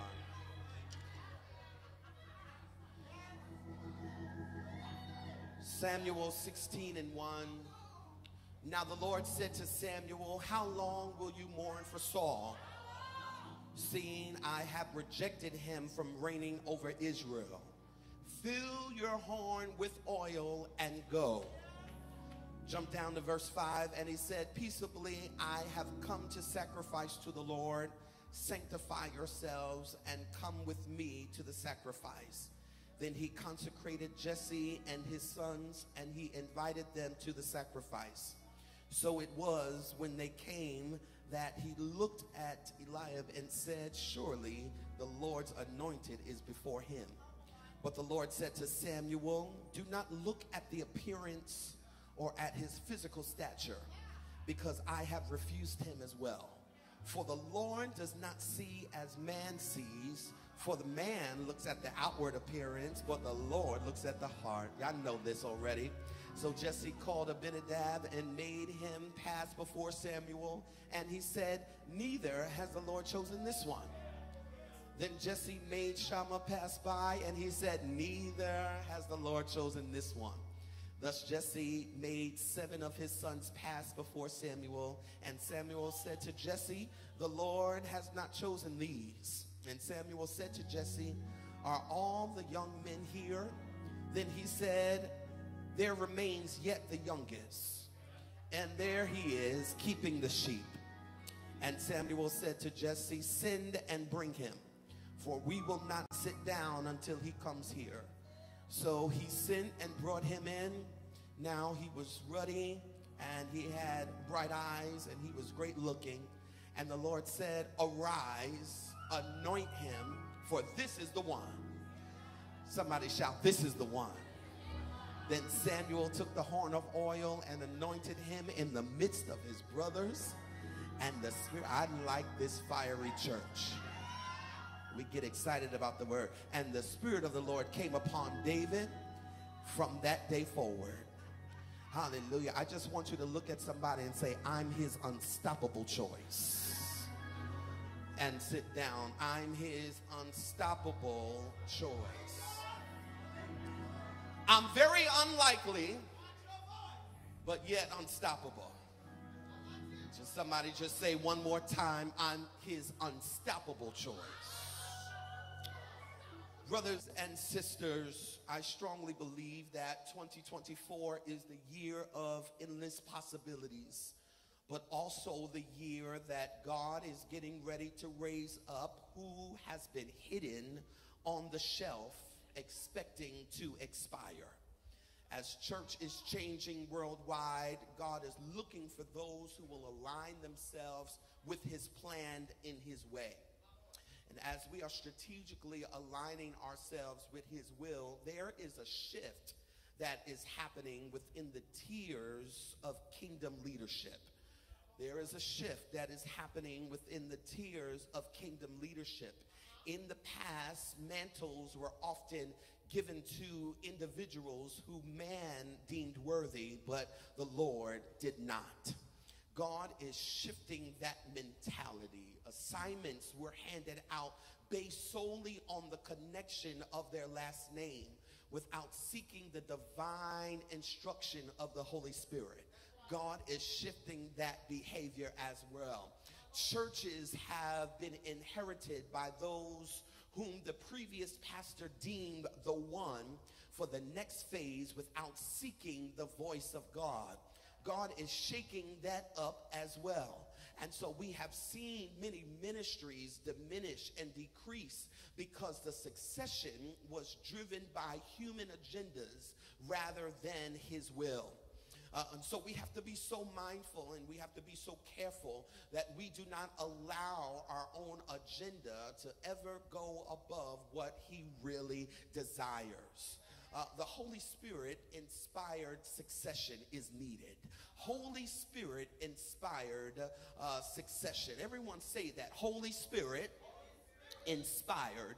Samuel sixteen and one. Now the Lord said to Samuel, how long will you mourn for Saul, seeing I have rejected him from reigning over Israel? Fill your horn with oil and go. Jump down to verse five, and he said, peaceably I have come to sacrifice to the Lord. Sanctify yourselves and come with me to the sacrifice. Then he consecrated Jesse and his sons, and he invited them to the sacrifice. So it was when they came that he looked at Eliab and said, surely the Lord's anointed is before him. But the Lord said to Samuel, do not look at the appearance or at his physical stature, because I have refused him as well. For the Lord does not see as man sees, for the man looks at the outward appearance, but the Lord looks at the heart. Y'all know this already. So Jesse called Abinadab and made him pass before Samuel, and he said, neither has the Lord chosen this one. Then Jesse made Shammah pass by, and he said, neither has the Lord chosen this one. Thus Jesse made seven of his sons pass before Samuel, and Samuel said to Jesse, the Lord has not chosen these. And Samuel said to Jesse, are all the young men here? Then he said, there remains yet the youngest, and there he is keeping the sheep. And Samuel said to Jesse, send and bring him, for we will not sit down until he comes here. So he sent and brought him in. Now he was ruddy, and he had bright eyes, and he was great looking. And the Lord said, arise, anoint him, for this is the one. Somebody shout, this is the one. Then Samuel took the horn of oil and anointed him in the midst of his brothers. And the Spirit, I like this fiery church. We get excited about the word. And the Spirit of the Lord came upon David from that day forward. Hallelujah. I just want you to look at somebody and say, I'm his unstoppable choice. And sit down. I'm his unstoppable choice. I'm very unlikely, but yet unstoppable. Just somebody just say one more time, I'm his unstoppable choice. Brothers and sisters, I strongly believe that twenty twenty-four is the year of endless possibilities, but also the year that God is getting ready to raise up who has been hidden on the shelf expecting to expire. As church is changing worldwide, God is looking for those who will align themselves with his plan in his way. And as we are strategically aligning ourselves with his will, there is a shift that is happening within the tiers of kingdom leadership. There is a shift that is happening within the tiers of kingdom leadership. In the past, mantles were often given to individuals who man deemed worthy, but the Lord did not. God is shifting that mentality. Assignments were handed out based solely on the connection of their last name without seeking the divine instruction of the Holy Spirit. God is shifting that behavior as well. Churches have been inherited by those whom the previous pastor deemed the one for the next phase without seeking the voice of God. God is shaking that up as well. And so we have seen many ministries diminish and decrease because the succession was driven by human agendas rather than his will. Uh, and so we have to be so mindful and we have to be so careful that we do not allow our own agenda to ever go above what he really desires. Uh, the Holy Spirit inspired succession is needed. Holy Spirit inspired uh, succession. Everyone say that. Holy Spirit inspired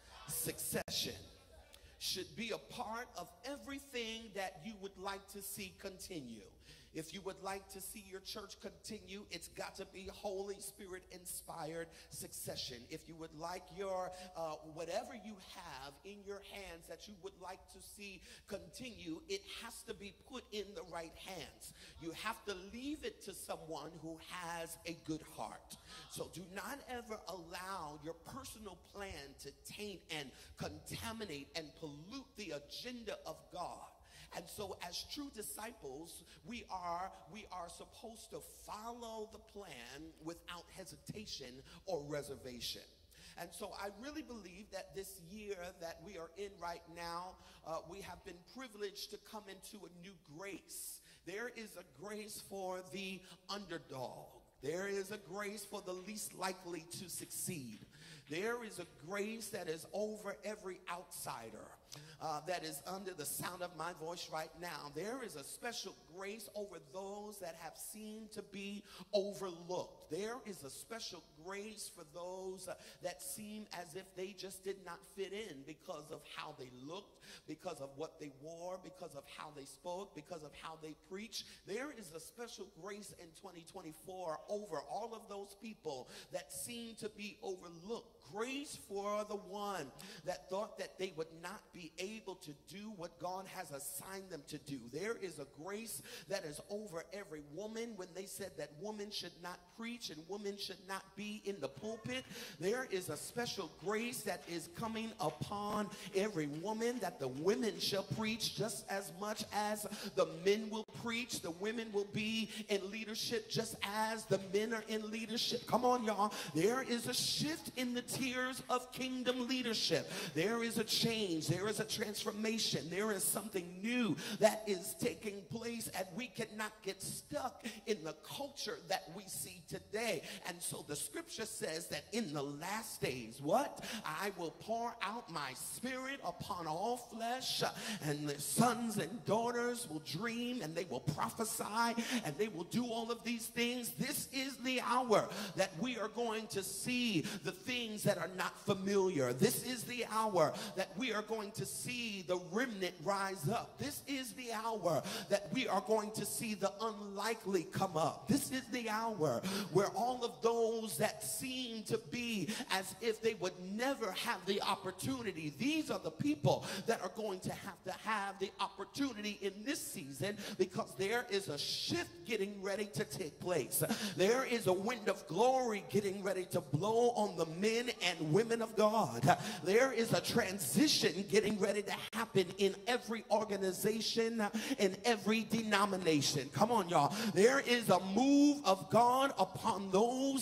succession should be a part of everything that you would like to see continue. If you would like to see your church continue, it's got to be Holy Spirit inspired succession. If you would like your uh, whatever you have in your hands that you would like to see continue, it has to be put in the right hands. You have to leave it to someone who has a good heart. So do not ever allow your personal plan to taint and contaminate and pollute the agenda of God. And so as true disciples, we are, we are supposed to follow the plan without hesitation or reservation. And so I really believe that this year that we are in right now, uh, we have been privileged to come into a new grace. There is a grace for the underdog. There is a grace for the least likely to succeed. There is a grace that is over every outsider. Uh, that is under the sound of my voice right now. There is a special grace over those that have seemed to be overlooked. There is a special grace for those uh, that seem as if they just did not fit in because of how they looked, because of what they wore, because of how they spoke, because of how they preached. There is a special grace in twenty twenty-four over all of those people that seem to be overlooked. Grace for the one that thought that they would not be able to do what God has assigned them to do. There is a grace that is over every woman when they said that woman should not preach and women should not be in the pulpit. There is a special grace that is coming upon every woman that the women shall preach just as much as the men will preach. The women will be in leadership just as the men are in leadership. Come on, y'all. There is a shift in the tiers of kingdom leadership. There is a change. There is a transformation. There is something new that is taking place, and we cannot get stuck in the culture that we see today. And so the scripture says that in the last days, what? I will pour out my spirit upon all flesh, and the sons and daughters will dream, and they will prophesy, and they will do all of these things. This is the hour that we are going to see the things that are not familiar. This is the hour that we are going to see the remnant rise up. This is the hour that we are going to see the unlikely come up. This is the hour where all of those that seem to be as if they would never have the opportunity, these are the people that are going to have to have the opportunity in this season, because there is a shift getting ready to take place. There is a wind of glory getting ready to blow on the men and women of God. There is a transition getting ready to happen in every organization, in every denomination. Come on, y'all. There is a move of God upon those that are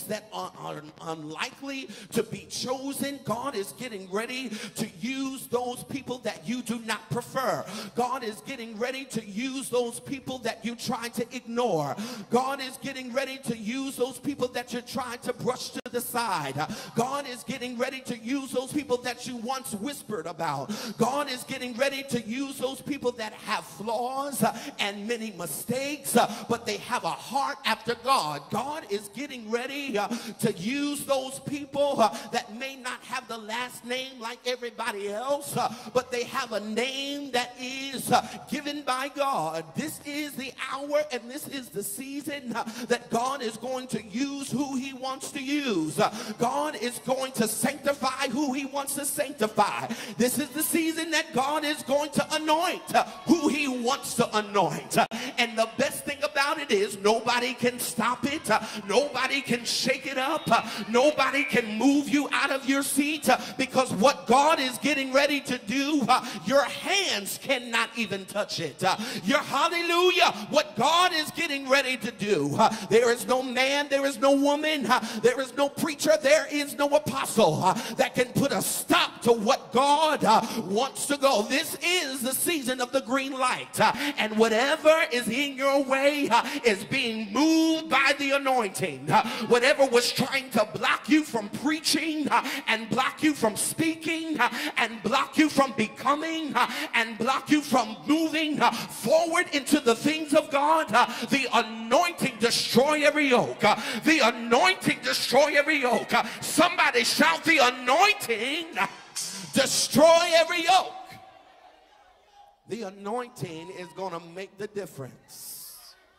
are unlikely to be chosen. God is getting ready to use those people that you do not prefer. God is getting ready to use those people that you try to ignore. God is getting ready to use those people that you tried to brush to the side. God is getting ready to use those people that you once whispered about. God is getting ready to use those people that have flaws and many mistakes, but they have a heart after God. God is getting ready uh, to use those people uh, that may not have the last name like everybody else, uh, but they have a name that is uh, given by God. This is the hour and this is the season uh, that God is going to use who he wants to use. Uh, God is going to sanctify who he wants to sanctify. This is the season that God is going to anoint uh, who he wants to anoint. Uh, and the best thing about it is nobody can stop it. Uh, nobody can shake it up. Uh, nobody can move you out of your seat uh, because what God is getting ready to do, uh, your hands cannot even touch it. Uh, your hallelujah, what God is getting ready to do. Uh, there is no man, there is no woman, uh, there is no preacher, there is no apostle uh, that can put a stop to what God uh, wants to go. This is the season of the green light, uh, and whatever is in your way uh, is being moved by the anointing. Uh, whatever was trying to block you from preaching uh, and block you from speaking uh, and block you from becoming uh, and block you from moving uh, forward into the things of God, uh, the anointing destroy every yoke. Uh, the anointing destroy every yoke. Uh, somebody shout, the anointing uh, destroy every yoke. The anointing is going to make the difference.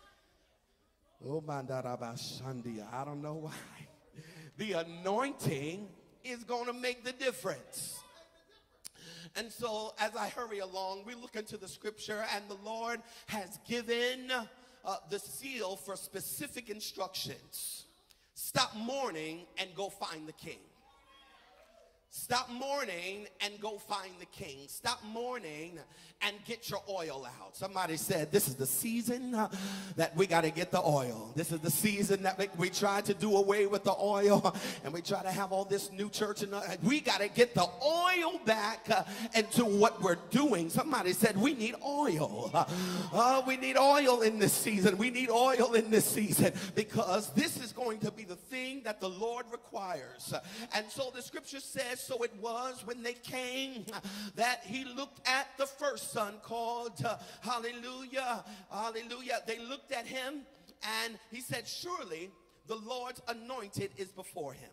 Oh, I don't know why. The anointing is going to make the difference. And so as I hurry along, we look into the scripture, and the Lord has given uh, the seal for specific instructions. Stop mourning and go find the king. Stop mourning and go find the king. Stop mourning and get your oil out. Somebody said this is the season uh, that we got to get the oil. This is the season that we, we try to do away with the oil and we try to have all this new church. And uh, we got to get the oil back uh, into what we're doing. Somebody said we need oil. Uh, uh, we need oil in this season. We need oil in this season because this is going to be the thing that the Lord requires. Uh, and so the scripture says, so it was when they came uh, that he looked at the first son called uh, hallelujah, hallelujah. They looked at him and he said, surely the Lord's anointed is before him.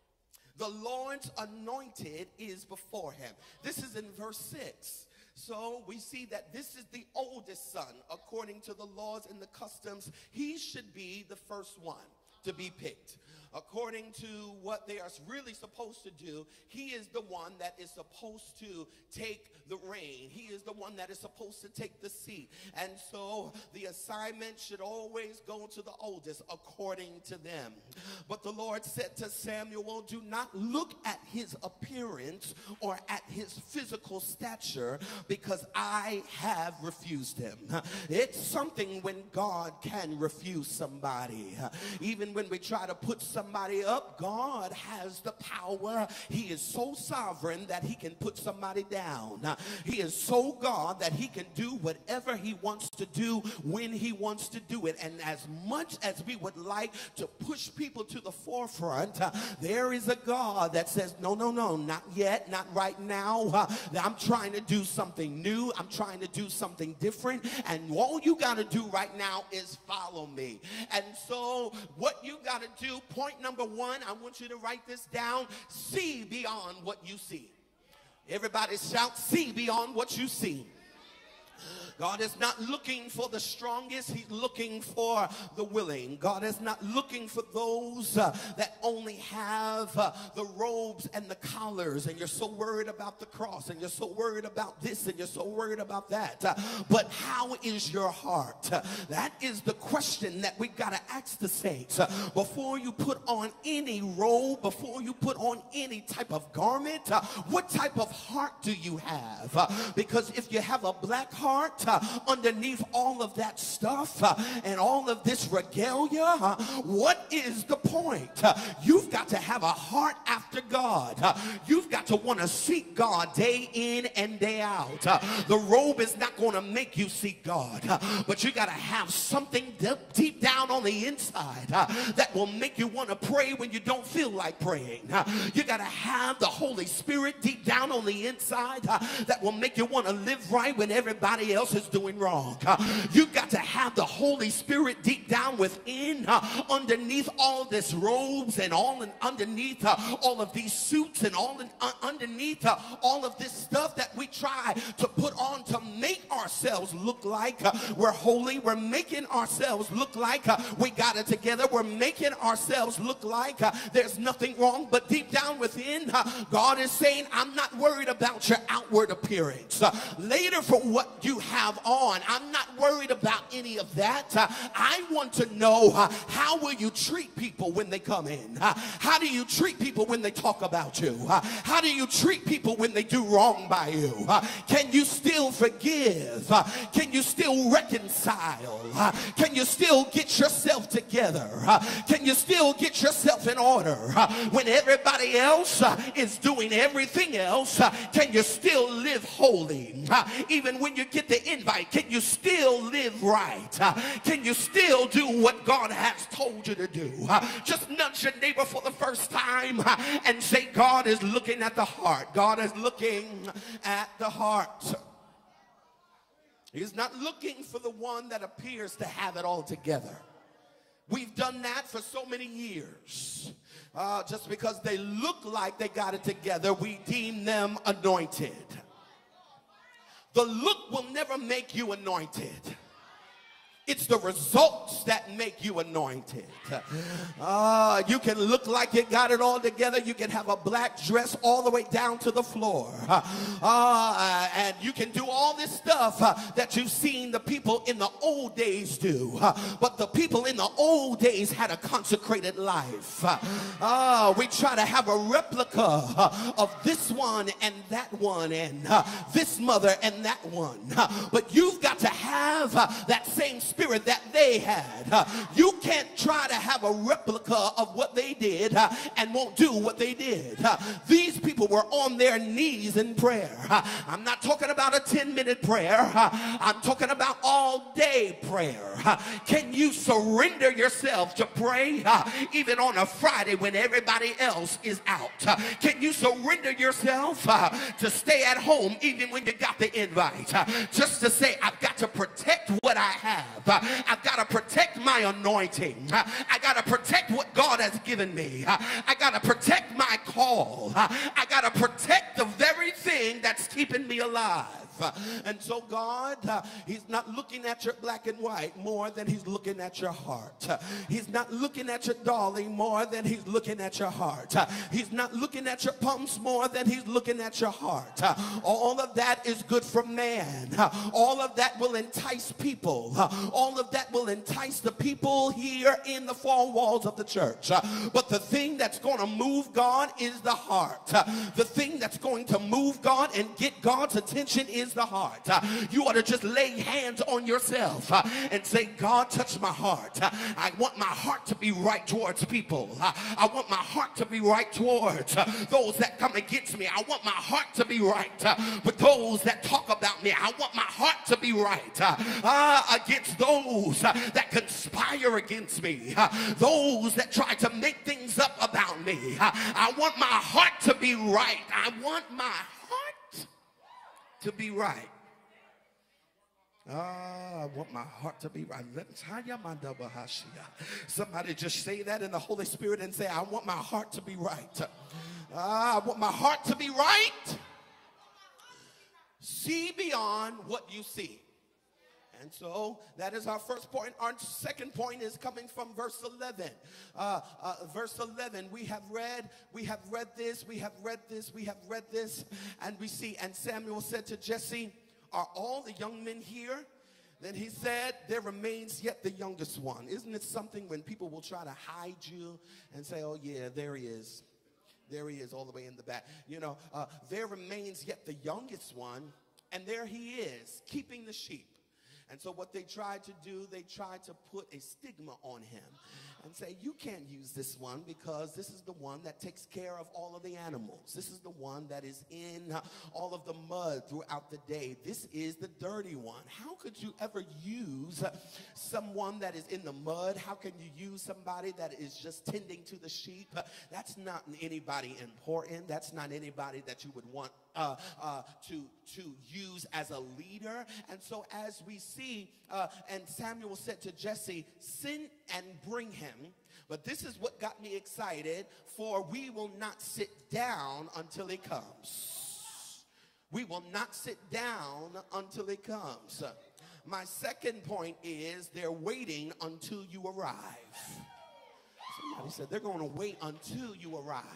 The Lord's anointed is before him. This is in verse six. So we see that this is the oldest son. According to the laws and the customs, he should be the first one to be picked. According to what they are really supposed to do, he is the one that is supposed to take the reign. He is the one that is supposed to take the seat. And so the assignment should always go to the oldest according to them. But the Lord said to Samuel, do not look at his appearance or at his physical stature, because I have refused him. It's something when God can refuse somebody. Even when we try to put some somebody up, God has the power. He is so sovereign that he can put somebody down. He is so God that he can do whatever he wants to do when he wants to do it. And as much as we would like to push people to the forefront, uh, there is a God that says, no, no, no, not yet, not right now. Uh, I'm trying to do something new. I'm trying to do something different. And all you got to do right now is follow me. And so what you got to do, point number one, I want you to write this down. See beyond what you see. Everybody shout, see beyond what you see. God is not looking for the strongest. He's looking for the willing. God is not looking for those uh, that only have uh, the robes and the collars, and you're so worried about the cross, and you're so worried about this, and you're so worried about that. Uh, but how is your heart? Uh, that is the question that we got to ask the saints. Uh, before you put on any robe, before you put on any type of garment, uh, what type of heart do you have? Uh, because if you have a black heart, heart, uh, underneath all of that stuff uh, and all of this regalia, uh, what is the point? Uh, you've got to have a heart after God. Uh, you've got to want to seek God day in and day out. Uh, the robe is not going to make you seek God, uh, but you got to have something deep, deep down on the inside uh, that will make you want to pray when you don't feel like praying. Uh, you got to have the Holy Spirit deep down on the inside uh, that will make you want to live right when everybody else is doing wrong. Uh, you got to have the Holy Spirit deep down within, uh, underneath all this robes and all in, underneath uh, all of these suits and all in, uh, underneath uh, all of this stuff that we try to put on to make ourselves look like uh, we're holy. We're making ourselves look like uh, we got it together. We're making ourselves look like uh, there's nothing wrong, but deep down within, uh, God is saying, I'm not worried about your outward appearance. Uh, later for what you have on, I'm not worried about any of that. Uh, I want to know uh, how will you treat people when they come in? Uh, how do you treat people when they talk about you? Uh, how do you treat people when they do wrong by you? Uh, can you still forgive? Uh, can you still reconcile? Uh, can you still get yourself together? Uh, can you still get yourself in order? Uh, when everybody else uh, is doing everything else, uh, can you still live holy? Uh, even when you get the invite, can you still live right? Uh, can you still do what God has told you to do? Uh, just nudge your neighbor for the first time uh, and say, God is looking at the heart. God is looking at the heart. He's not looking for the one that appears to have it all together. We've done that for so many years. Uh, just because they look like they got it together, we deem them anointed. The look will never make you anointed. It's the results that make you anointed. Uh, you can look like you got it all together. You can have a black dress all the way down to the floor. Uh, uh, and you can do all this stuff uh, that you've seen the people in the old days do. Uh, but the people in the old days had a consecrated life. Uh, uh, we try to have a replica uh, of this one and that one and uh, this mother and that one. Uh, but you've got to have uh, that same spirit that they had. Uh, you can't try to have a replica of what they did uh, and won't do what they did. Uh, these people were on their knees in prayer. Uh, I'm not talking about a ten minute prayer. Uh, I'm talking about all day prayer. Uh, can you surrender yourself to pray uh, even on a Friday when everybody else is out? Uh, can you surrender yourself uh, to stay at home even when you got the invite? Uh, just to say, I've got to protect what I have. Uh, I've got to protect my anointing. Uh, I got to protect what God has given me. Uh, I got to protect my call. Uh, I got to protect the very thing that's keeping me alive. Uh, and so God, uh, he's not looking at your black and white more than he's looking at your heart. Uh, he's not looking at your dolly more than he's looking at your heart. Uh, he's not looking at your pumps more than he's looking at your heart. Uh, all of that is good for man. Uh, all of that will entice people. Uh, all of that will entice the people here in the four walls of the church. Uh, but the thing that's going to move God is the heart. Uh, the thing that's going to move God and get God's attention is the heart. Uh, you ought to just lay hands on yourself uh, and say, God, touch my heart. Uh, I want my heart to be right towards people. Uh, I want my heart to be right towards uh, those that come against me. I want my heart to be right uh, with those that talk about me. I want my heart to be right uh, uh, against those uh, that conspire against me. Uh, those that try to make things up about me. Uh, I want my heart to be right. I want my heart to be right. Ah, I want my heart to be right. Somebody just say that in the Holy Spirit and say, I want my heart to be right. Ah, I want my heart to be right. See beyond what you see. And so that is our first point. Our second point is coming from verse eleven. Uh, uh, verse eleven, we have read, we have read this, we have read this, we have read this, and we see, and Samuel said to Jesse, are all the young men here? Then he said, there remains yet the youngest one. Isn't it something when people will try to hide you and say, oh yeah, there he is. There he is all the way in the back. You know, uh, there remains yet the youngest one. And there he is, keeping the sheep. And so what they tried to do, they tried to put a stigma on him and say, you can't use this one because this is the one that takes care of all of the animals. This is the one that is in all of the mud throughout the day. This is the dirty one. How could you ever use someone that is in the mud? How can you use somebody that is just tending to the sheep? That's not anybody important. That's not anybody that you would want uh, uh, to, to use as a leader. And so as we see, uh, and Samuel said to Jesse, send and bring him. But this is what got me excited, for we will not sit down until he comes. We will not sit down until he comes. My second point is they're waiting until you arrive. Somebody said they're going to wait until you arrive.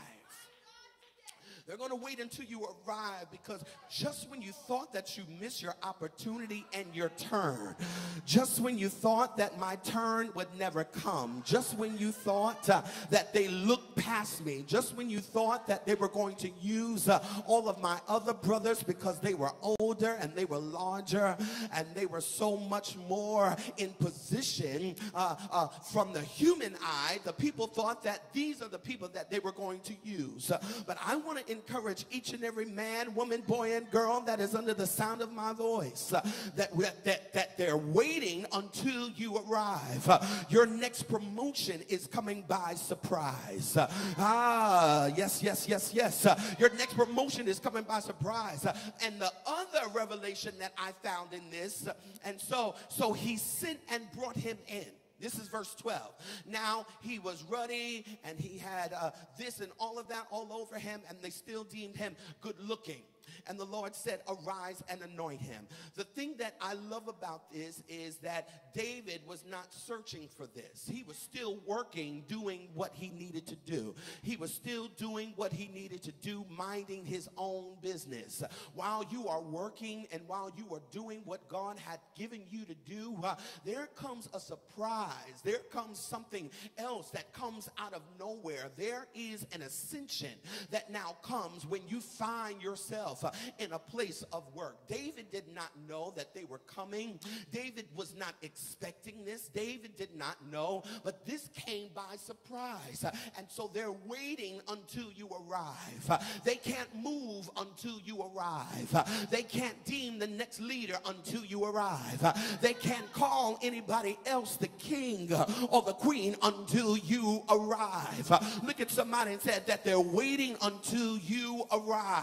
They're going to wait until you arrive, because just when you thought that you missed your opportunity and your turn, just when you thought that my turn would never come, just when you thought uh, that they looked past me, just when you thought that they were going to use uh, all of my other brothers because they were older and they were larger and they were so much more in position uh, uh, from the human eye, the people thought that these are the people that they were going to use. Uh, but I want to encourage each and every man, woman, boy, and girl that is under the sound of my voice, uh, that, that, that they're waiting until you arrive. Uh, your next promotion is coming by surprise. Uh, ah, yes, yes, yes, yes. Uh, your next promotion is coming by surprise. Uh, and the other revelation that I found in this, uh, and so, so he sent and brought him in. This is verse twelve. Now he was ruddy and he had uh, this and all of that all over him, and they still deemed him good looking. And the Lord said, arise and anoint him. The thing that I love about this is that David was not searching for this. He was still working, doing what he needed to do. He was still doing what he needed to do, minding his own business. While you are working and while you are doing what God had given you to do, uh, there comes a surprise. There comes something else that comes out of nowhere. There is an ascension that now comes when you find yourself uh, in a place of work. David did not know that they were coming. David was not expecting this. David did not know, but this came by surprise. Uh, and so they're waiting until you arrive. Uh, they can't move until you arrive. Uh, they can't deem the next leader until you arrive. Uh, they can't call anybody else the king uh, or the queen until you arrive. Uh, look at somebody and said that they're waiting until you arrive.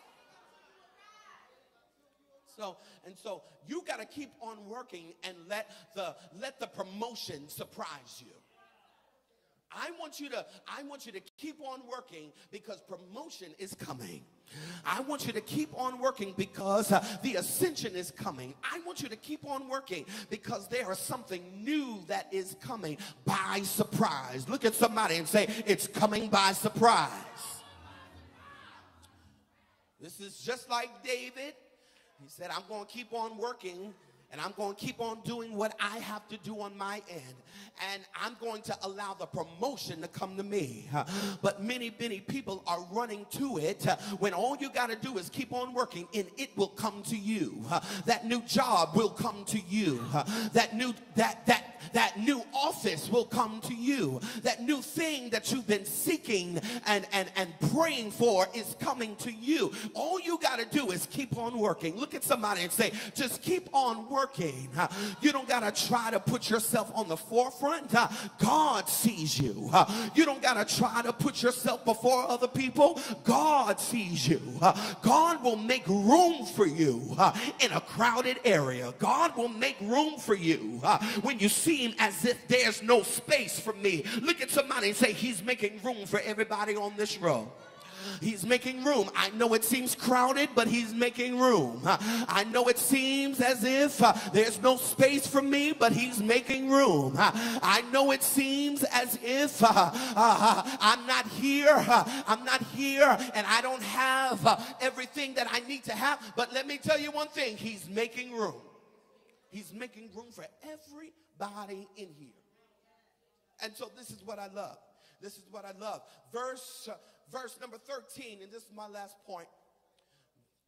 So, and so you got to keep on working and let the let the promotion surprise you. I want you to I want you to keep on working because promotion is coming. I want you to keep on working because uh, the ascension is coming. I want you to keep on working because there is something new that is coming by surprise. Look at somebody and say, it's coming by surprise. This is just like David. He said, I'm going to keep on working, and I'm going to keep on doing what I have to do on my end. And I'm going to allow the promotion to come to me. Uh, but many, many people are running to it uh, when all you got to do is keep on working, and it will come to you. Uh, that new job will come to you. Uh, that new that that that new office will come to you. That new thing that you've been seeking and and and praying for is coming to you. All you got to do is keep on working. Look at somebody and say, just keep on working. Uh, you don't got to try to put yourself on the forefront. Uh, God sees you. Uh, you don't got to try to put yourself before other people. God sees you. Uh, God will make room for you uh, in a crowded area. God will make room for you uh, when you seem as if there's no space for me. Look at somebody and say, he's making room for everybody on this row. He's making room. I know it seems crowded, but he's making room. I know it seems as if uh, there's no space for me, but he's making room. I know it seems as if uh, uh, I'm not here. Uh, I'm not here, and I don't have uh, everything that I need to have. But let me tell you one thing. He's making room. He's making room for everybody in here. And so this is what I love. This is what I love. Verse... Uh, Verse number thirteen, and this is my last point.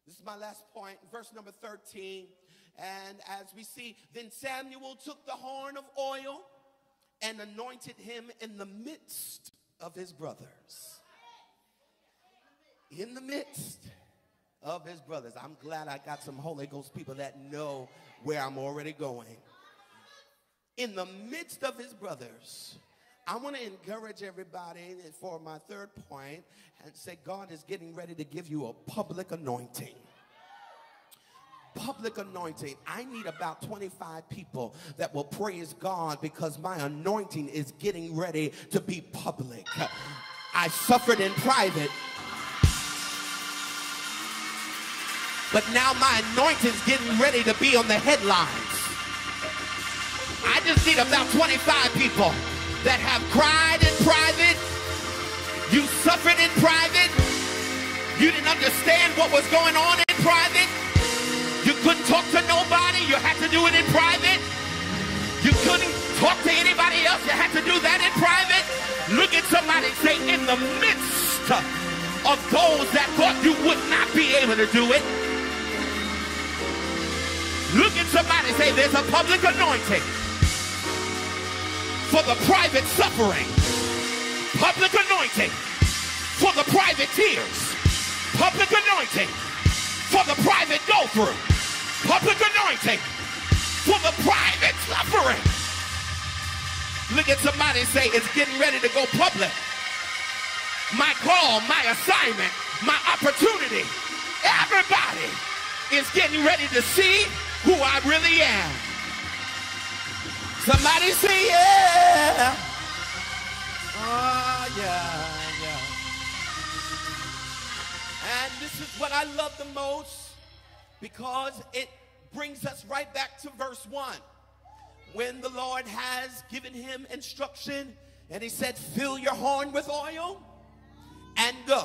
This is my last point, verse number thirteen. And as we see, then Samuel took the horn of oil and anointed him in the midst of his brothers. In the midst of his brothers. I'm glad I got some Holy Ghost people that know where I'm already going. In the midst of his brothers. I want to encourage everybody for my third point and say God is getting ready to give you a public anointing. Public anointing. I need about twenty-five people that will praise God because my anointing is getting ready to be public. I suffered in private, but now my anointing is getting ready to be on the headlines. I just need about twenty-five people that have cried in private. You suffered in private. You didn't understand what was going on in private. You couldn't talk to nobody. You had to do it in private. You couldn't talk to anybody else. You had to do that in private. Look at somebody and say, in the midst of those that thought you would not be able to do it. Look at somebody and say, there's a public anointing for the private suffering. Public anointing for the private tears. Public anointing for the private go-through. Public anointing for the private suffering. Look at somebody and say, it's getting ready to go public. My call, my assignment, my opportunity. Everybody is getting ready to see who I really am. Somebody say, yeah. Oh, yeah, yeah. And this is what I love the most, because it brings us right back to verse one. When the Lord has given him instruction, and he said, fill your horn with oil and go.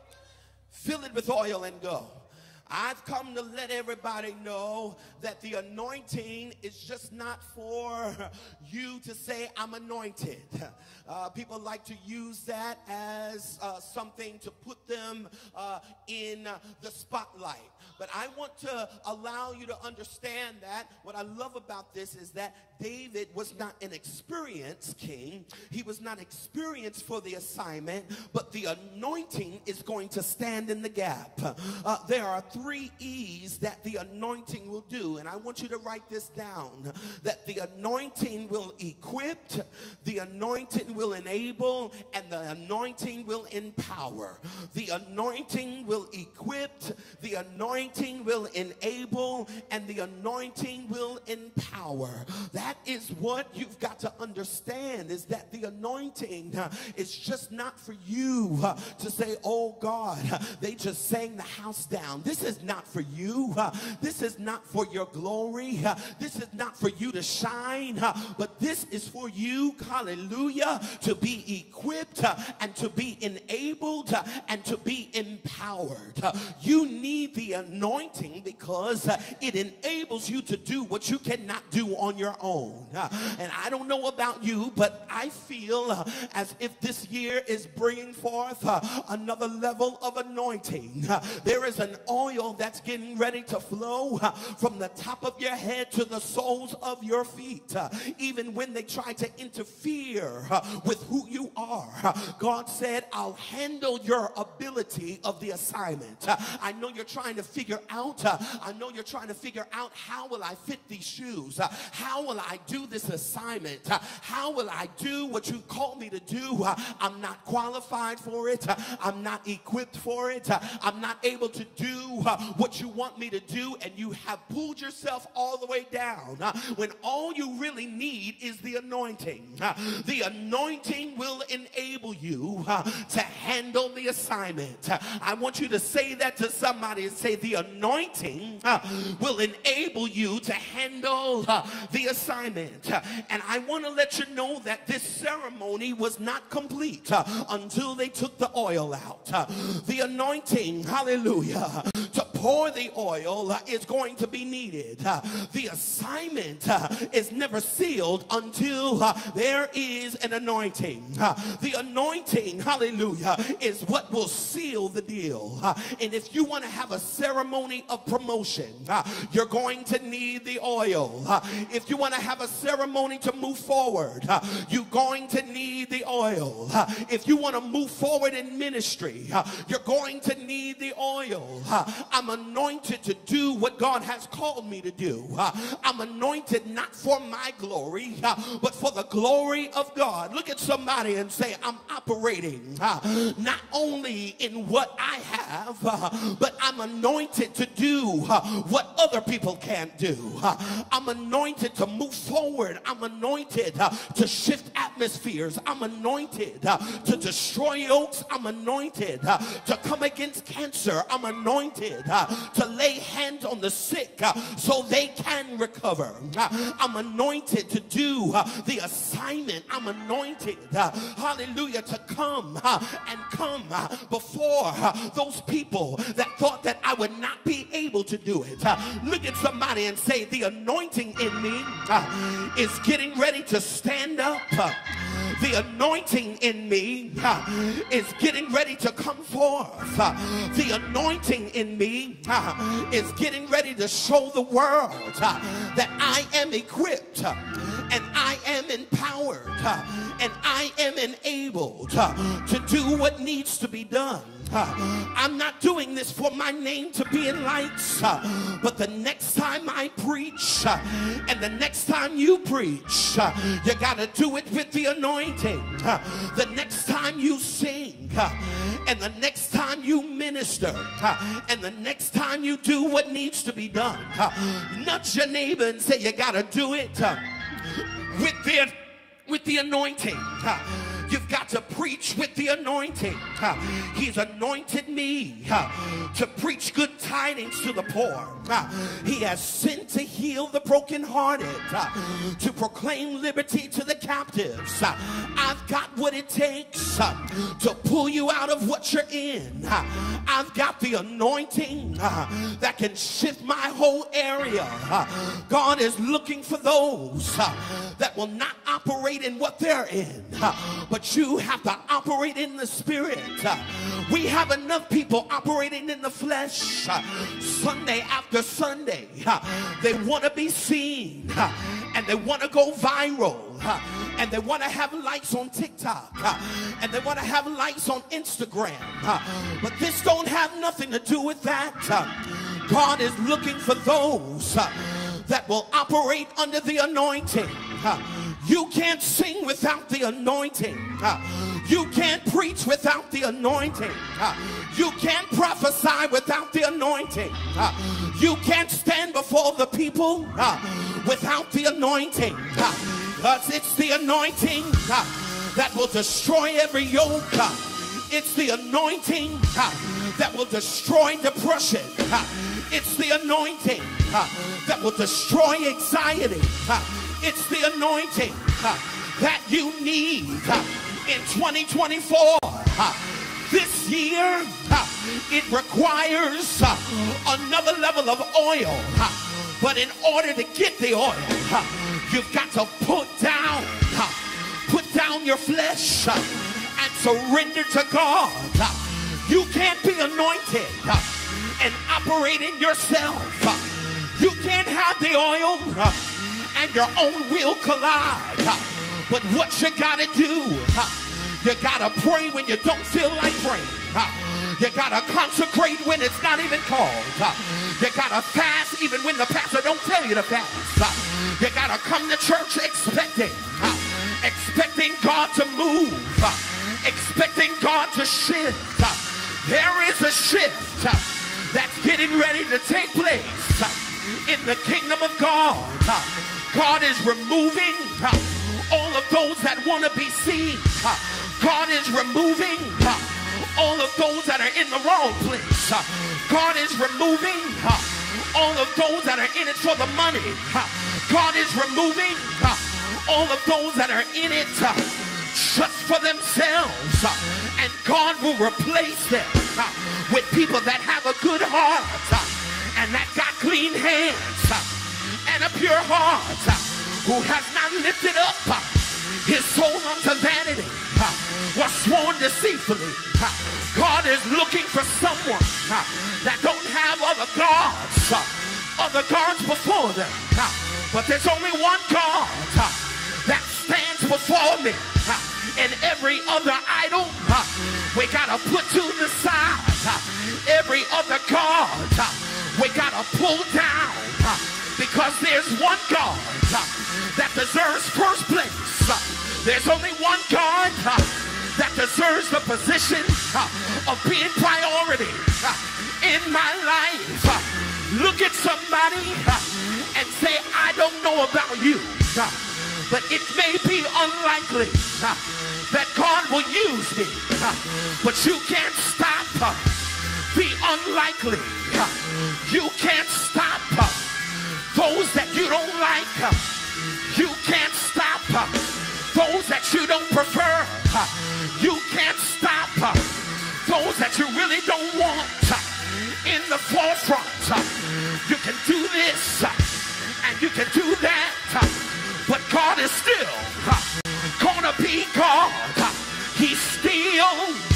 Fill it with oil and go. I've come to let everybody know that the anointing is just not for you to say, I'm anointed. Uh, people like to use that as uh, something to put them uh, in uh, the spotlight. But I want to allow you to understand that what I love about this is that David was not an experienced king. He was not experienced for the assignment, but the anointing is going to stand in the gap. Uh, there are three E's that the anointing will do, and I want you to write this down, that the anointing will equip, the anointing will enable, and the anointing will empower. The anointing will equip, the anointing will enable, and the anointing will empower. That is what you've got to understand, is that the anointing uh, is just not for you uh, to say, oh God, uh, they just sang the house down. This is not for you. Uh, this is not for your glory. Uh, this is not for you to shine, uh, but this is for you, hallelujah, to be equipped uh, and to be enabled uh, and to be empowered. Uh, you need the anointing because uh, it enables you to do what you cannot do on your own. Uh, and I don't know about you, but I feel uh, as if this year is bringing forth uh, another level of anointing. Uh, there is an oil that's getting ready to flow uh, from the top of your head to the soles of your feet. Uh, even when they try to interfere uh, with who you are, uh, God said, I'll handle your ability of the assignment. Uh, I know you're trying to figure out, uh, I know you're trying to figure out, how will I fit these shoes? Uh, how will I do this assignment? Uh, how will I do what you called me to do? Uh, I'm not qualified for it. Uh, I'm not equipped for it. Uh, I'm not able to do uh, what you want me to do, and you have pulled yourself all the way down uh, when all you really need is the anointing. Uh, the anointing will enable you uh, to handle the assignment. Uh, I want you to say that to somebody and say, the anointing uh, will enable you to handle uh, the assignment. Uh, and I want to let you know that this ceremony was not complete uh, until they took the oil out. Uh, the anointing, hallelujah, to pour the oil uh, is going to be needed. Uh, the assignment uh, is never sealed until uh, there is an anointing. Uh, the anointing, hallelujah, is what will seal the deal. Uh, and if you want to have a ceremony of promotion, uh, you're going to need the oil. Uh, if you want to have a ceremony to move forward, uh, you're going to need the oil. Uh, if you want to move forward in ministry, uh, you're going to need the oil. Uh, I'm anointed to do what God has called me to do. Uh, I'm anointed not for my glory, uh, but for the glory of God. Look at somebody and say, I'm operating uh, not only in what I have, uh, but I'm anointed to do uh, what other people can't do. Uh, I'm anointed to move forward. I'm anointed uh, to shift atmospheres. I'm anointed uh, to destroy yokes. I'm anointed uh, to come against cancer. I'm anointed uh, to lay hands on the sick uh, so they can recover. Uh, I'm anointed to do uh, the assignment. I'm anointed, uh, hallelujah, to come uh, and come uh, before uh, those people that thought that I would not be able to do it. Uh, look at somebody and say, the anointing in me uh, is getting ready to stand up. Uh, the anointing in me uh, is getting ready to come forth. Uh, the anointing in me uh, is getting ready to show the world uh, that I am equipped uh, and I am empowered uh, and I am enabled uh, to do what needs to be done. Uh, I'm not doing this for my name to be in lights, uh, but the next time I preach uh, and the next time you preach, uh, you got to do it with the anointing. Uh, the next time you sing uh, and the next time you minister uh, and the next time you do what needs to be done, uh, nudge your neighbor and say, you got to do it uh, with the, with the anointing. Uh, You've got to preach with the anointing. Uh, he's anointed me uh, to preach good tidings to the poor. Uh, he has sent to heal the brokenhearted, uh, to proclaim liberty to the captives. Uh, I've got what it takes uh, to pull you out of what you're in. Uh, I've got the anointing uh, that can shift my whole area. Uh, God is looking for those uh, that will not operate in what they're in, uh, but you have to operate in the spirit. Uh, we have enough people operating in the flesh. Uh, Sunday after Sunday, uh, they want to be seen uh, and they want to go viral. Uh, and they want to have likes on TikTok uh, and they want to have likes on Instagram. Uh, but this don't have nothing to do with that. Uh, God is looking for those uh, that will operate under the anointing. Uh, You can't sing without the anointing. Uh, you can't preach without the anointing. Uh, you can't prophesy without the anointing. Uh, you can't stand before the people uh, without the anointing. Uh, because it's the anointing uh, that will destroy every yoke. Uh, it's the anointing uh, that will destroy depression. Uh, it's the anointing uh, that will destroy anxiety. Uh, It's the anointing uh, that you need uh, in twenty twenty-four. Uh, this year, uh, it requires uh, another level of oil. Uh, but in order to get the oil, uh, you've got to put down, uh, put down your flesh uh, and surrender to God. Uh, you can't be anointed uh, and operate in yourself. Uh, you can't have the oil Uh, and your own will collide. But what you gotta do, you gotta pray when you don't feel like praying. You gotta consecrate when it's not even called. You gotta fast even when the pastor don't tell you to fast. You gotta come to church expecting, expecting God to move, expecting God to shift. There is a shift that's getting ready to take place in the kingdom of God. God is removing uh, all of those that want to be seen. Uh, God is removing uh, all of those that are in the wrong place. Uh, God is removing uh, all of those that are in it for the money. Uh, God is removing uh, all of those that are in it uh, just for themselves uh, And God will replace them uh, with people that have a good heart uh, and that got clean hands uh, and a pure heart, uh, who has not lifted up uh, his soul unto vanity, uh, was sworn deceitfully. Uh, God is looking for someone uh, that don't have other gods, uh, other gods before them. Uh, but there's only one God uh, that stands before me. Uh, and every other idol uh, we gotta put to the side. Uh, every other God uh, we gotta pull down, uh, because there's one God uh, that deserves first place. Uh, there's only one God uh, that deserves the position uh, of being priority uh, in my life. Uh, look at somebody uh, and say, I don't know about you, uh, but it may be unlikely uh, that God will use me, uh, but you can't stop uh, the unlikely. Uh, you can't stop uh, those that you don't like. Uh, you can't stop uh, those that you don't prefer. Uh, you can't stop uh, those that you really don't want uh, in the forefront. Uh, you can do this uh, and you can do that, uh, but God is still uh, gonna be God. Uh, he's still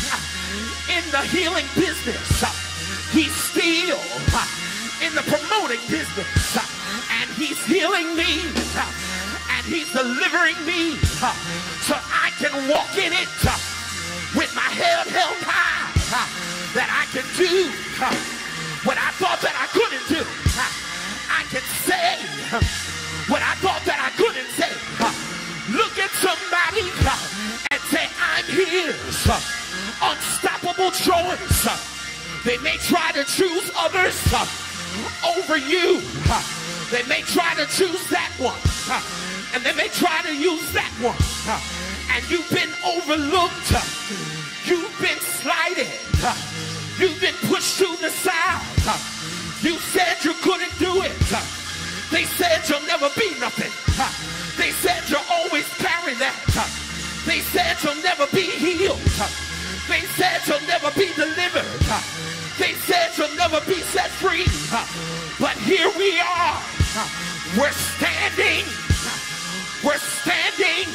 uh, in the healing business. Uh, he's still uh, in the promoting business, uh, and he's healing me. Uh, And he's delivering me uh, so I can walk in it uh, with my head held high, uh, that I can do uh, what I thought that I couldn't do. Uh, I can say uh, what I thought that I couldn't say. Uh, look at somebody uh, and say, I'm his uh, unstoppable choice. Uh, they may try to choose others uh, over you. Uh, they may try to choose that one. Uh, And they may try to use that one. Uh, and you've been overlooked. Uh, you've been slighted. Uh, you've been pushed to the side. Uh, you said you couldn't do it. Uh, they said you'll never be nothing. Uh, they said you'll always carry that. Uh, they said you'll never be healed. Uh, they said you'll never be delivered. Uh, they said you'll never be set free. Uh, but here we are. Uh, we're standing. We're standing.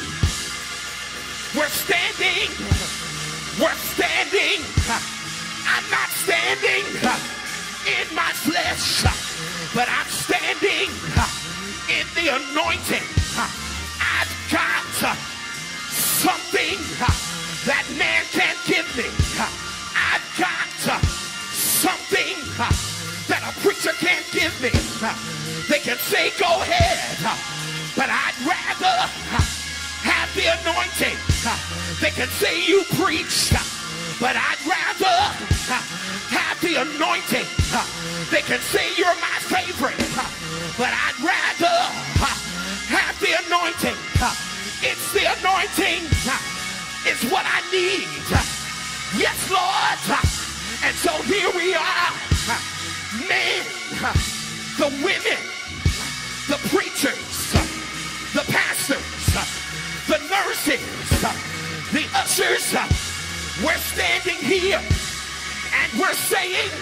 We're standing. We're standing. I'm not standing in my flesh, but I'm standing in the anointing. I've got something that man can't give me. I've got something that a preacher can't give me. They can say, go ahead. But I'd rather have the anointing. They can say you preach, but I'd rather have the anointing. They can say you're my favorite, but I'd rather have the anointing. It's the anointing. It's what I need. Yes, Lord. And so here we are. Men, the women, the preachers, the pastors, the nurses, the ushers, we're standing here and we're saying,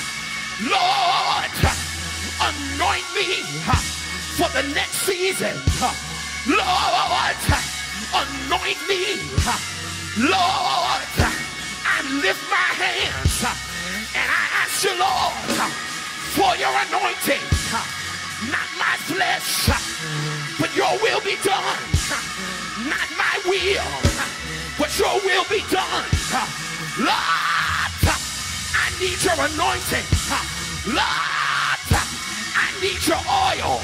Lord, anoint me for the next season. Lord, anoint me. Lord, I lift my hands and I ask you, Lord, for your anointing. Not my flesh, but your will be done. Not my will, but your will be done. Lord, I need your anointing. Lord, I need your oil.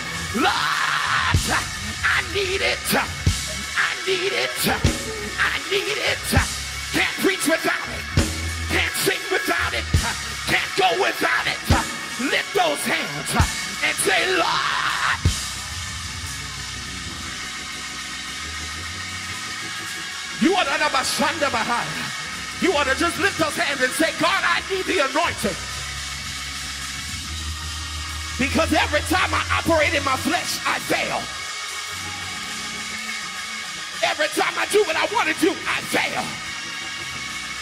Lord, I need it. I need it. I need it. Can't preach without it. Can't sing without it. Can't go without it. Lift those hands and say, Lord. You ought to You ought to just lift those hands and say, God, I need the anointing. Because every time I operate in my flesh, I fail. Every time I do what I want to do, I fail.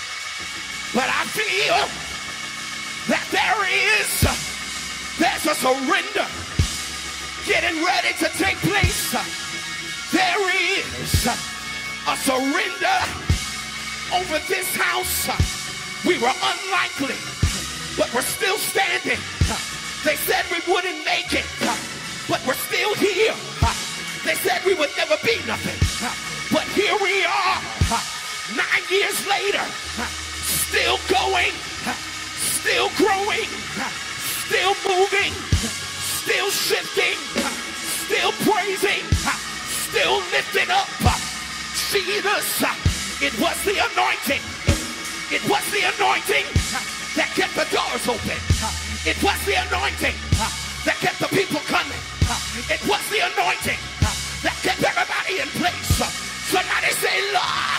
But I feel that there is, there's a surrender getting ready to take place. There is a surrender over this house. We were unlikely, but we're still standing. They said we wouldn't make it, but we're still here. They said we would never be nothing, but here we are, nine years later, still going, still growing, still moving, still shifting, still praising, still lifting up. Jesus, it was the anointing. It was the anointing that kept the doors open. It was the anointing that kept the people coming. It was the anointing that kept everybody in place. Somebody say, Lord.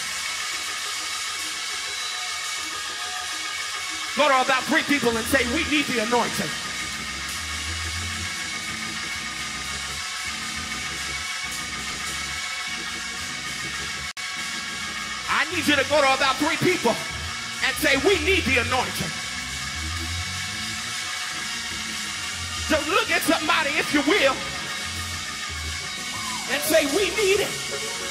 Go to about three people and say, we need the anointing. I need you to go to about three people and say, we need the anointing. So look at somebody, if you will, and say, we need it.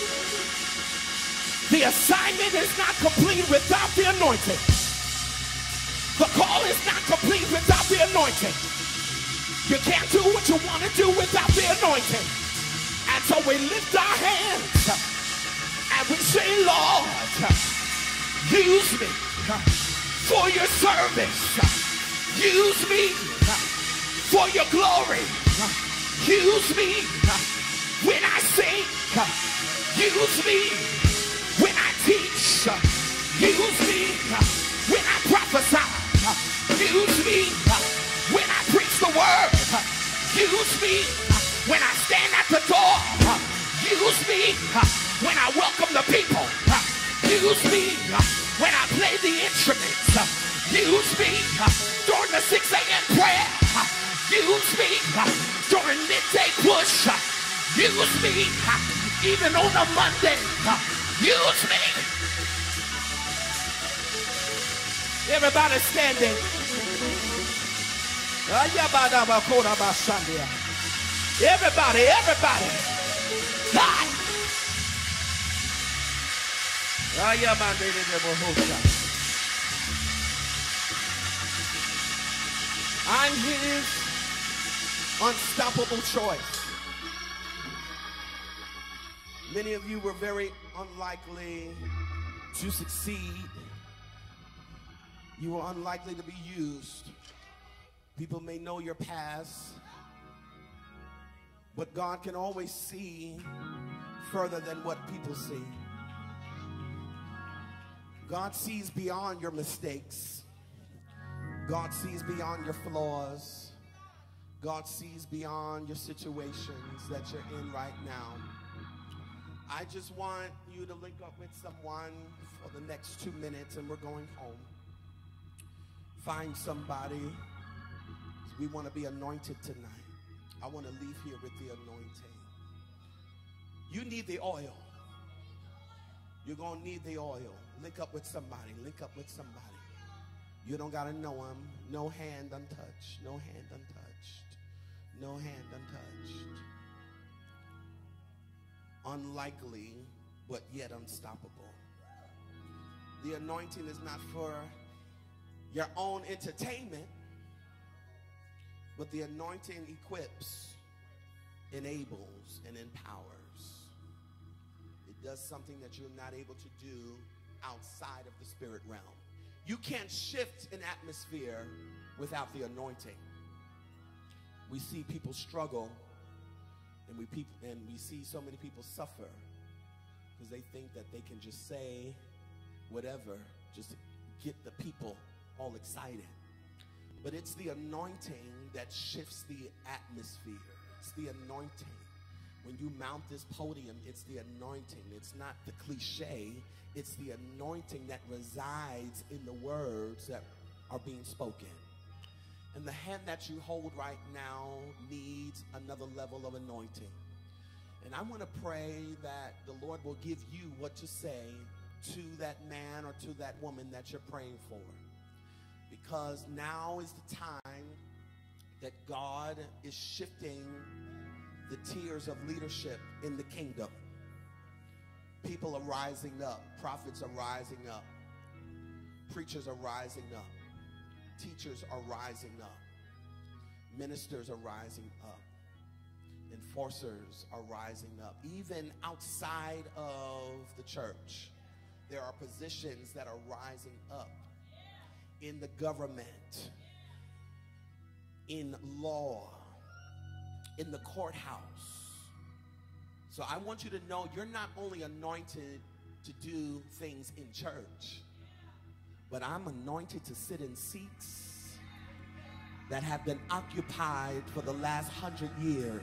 The assignment is not complete without the anointing. The call is not complete without the anointing. You can't do what you want to do without the anointing. And so we lift our hands and we say, Lord, use me for your service. Use me for your glory. Use me when I sing. Use me when I teach. Use me when I prophesy. Use me when I preach the word. Use me when I stand at the door. Use me when I welcome the people. Use me when I play the instruments. Use me during the six a m prayer. Use me during midday push. Use me even on a Monday. Use me. Everybody standing. Everybody, everybody. God. I'm his unstoppable choice. Many of you were very unlikely to succeed. You were unlikely to be used. People may know your past, but God can always see further than what people see. God sees beyond your mistakes. God sees beyond your flaws. God sees beyond your situations that you're in right now. I just want you to link up with someone for the next two minutes and we're going home. Find somebody. We want to be anointed tonight. I want to leave here with the anointing. You need the oil. You're going to need the oil. Link up with somebody. Link up with somebody. You don't got to know them. No hand untouched. No hand untouched. No hand untouched. Unlikely, but yet unstoppable. The anointing is not for your own entertainment, but the anointing equips, enables, and empowers. It does something that you're not able to do outside of the spirit realm. You can't shift an atmosphere without the anointing. We see people struggle, and we people, and we see so many people suffer because they think that they can just say whatever just to get the people all excited. But it's the anointing that shifts the atmosphere. It's the anointing. When you mount this podium, it's the anointing. It's not the cliche. It's the anointing that resides in the words that are being spoken. And the hand that you hold right now needs another level of anointing. And I want to pray that the Lord will give you what to say to that man or to that woman that you're praying for. Because now is the time that God is shifting the tiers of leadership in the kingdom. People are rising up. Prophets are rising up. Preachers are rising up. Teachers are rising up. Ministers are rising up. Enforcers are rising up. Even outside of the church, there are positions that are rising up in the government, in law, in the courthouse. So I want you to know you're not only anointed to do things in church, but I'm anointed to sit in seats that have been occupied for the last hundred years.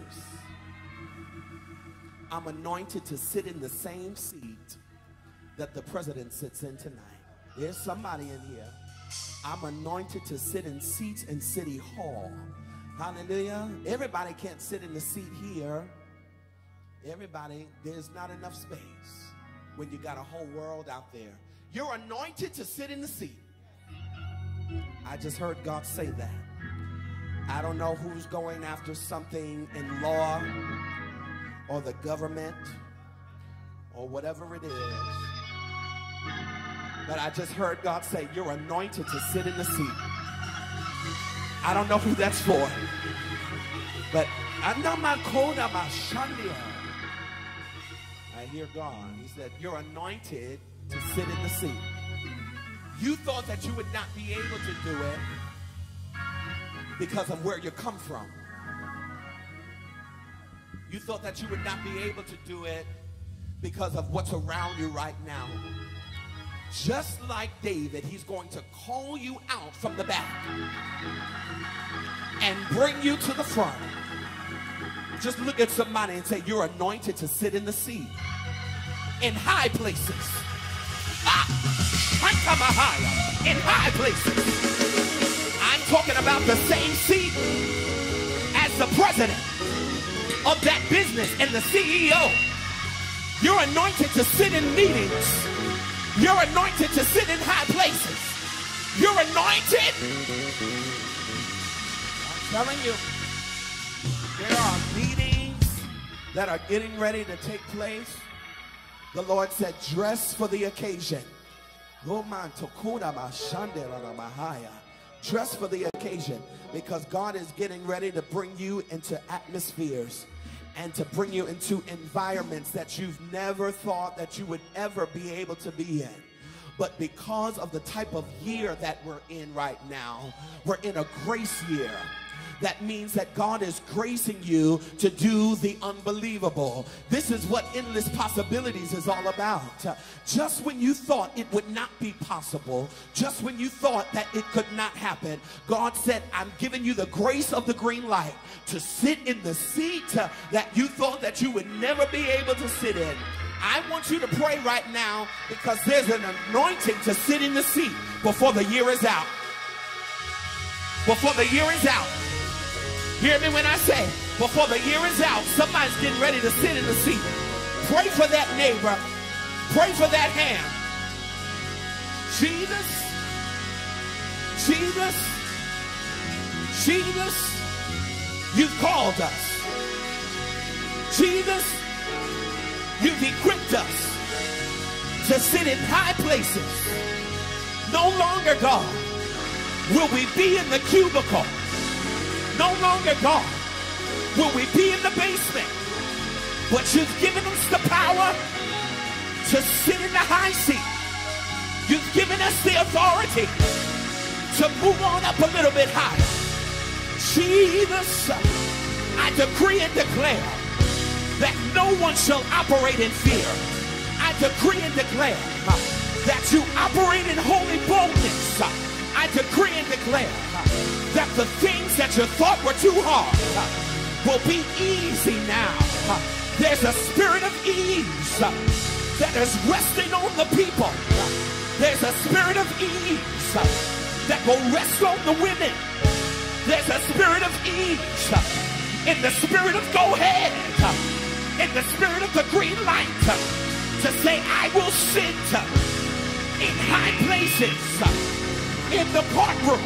I'm anointed to sit in the same seat that the president sits in tonight. There's somebody in here. I'm anointed to sit in seats in City Hall. Hallelujah. Everybody can't sit in the seat here. Everybody, there's not enough space when you got a whole world out there. You're anointed to sit in the seat. I just heard God say that. I don't know who's going after something in law or the government or whatever it is. But I just heard God say, you're anointed to sit in the seat. I don't know who that's for. But I hear God. He said, you're anointed to sit in the seat. You thought that you would not be able to do it because of where you come from. You thought that you would not be able to do it because of what's around you right now. Just like David, he's going to call you out from the back and bring you to the front. Just look at somebody and say, you're anointed to sit in the seat in high places. Ah, in high places. I'm talking about the same seat as the president of that business and the C E O. You're anointed to sit in meetings. You're anointed to sit in high places. You're anointed. I'm telling you, there are meetings that are getting ready to take place. The Lord said, dress for the occasion. Dress for the occasion, because God is getting ready to bring you into atmospheres and to bring you into environments that you've never thought that you would ever be able to be in. But because of the type of year that we're in right now, we're in a grace year. That means that God is gracing you to do the unbelievable. This is what endless possibilities is all about. Uh, just when you thought it would not be possible, just when you thought that it could not happen, God said, I'm giving you the grace of the green light to sit in the seat uh, that you thought that you would never be able to sit in. I want you to pray right now, because there's an anointing to sit in the seat before the year is out. Before the year is out. Hear me when I say, before the year is out, somebody's getting ready to sit in the seat. Pray for that neighbor. Pray for that hand. Jesus, Jesus, Jesus, you've called us. Jesus, you've equipped us to sit in high places. No longer, God, will we be in the cubicle. No longer, God, will we be in the basement, but you've given us the power to sit in the high seat. You've given us the authority to move on up a little bit higher. Jesus, I decree and declare that no one shall operate in fear. I decree and declare that you operate in holy boldness. I decree and declare that the things that you thought were too hard will be easy now. There's a spirit of ease that is resting on the people. There's a spirit of ease that will rest on the women. There's a spirit of ease in the spirit of go ahead, in the spirit of the green light, to say, I will sit in high places, in the courtroom,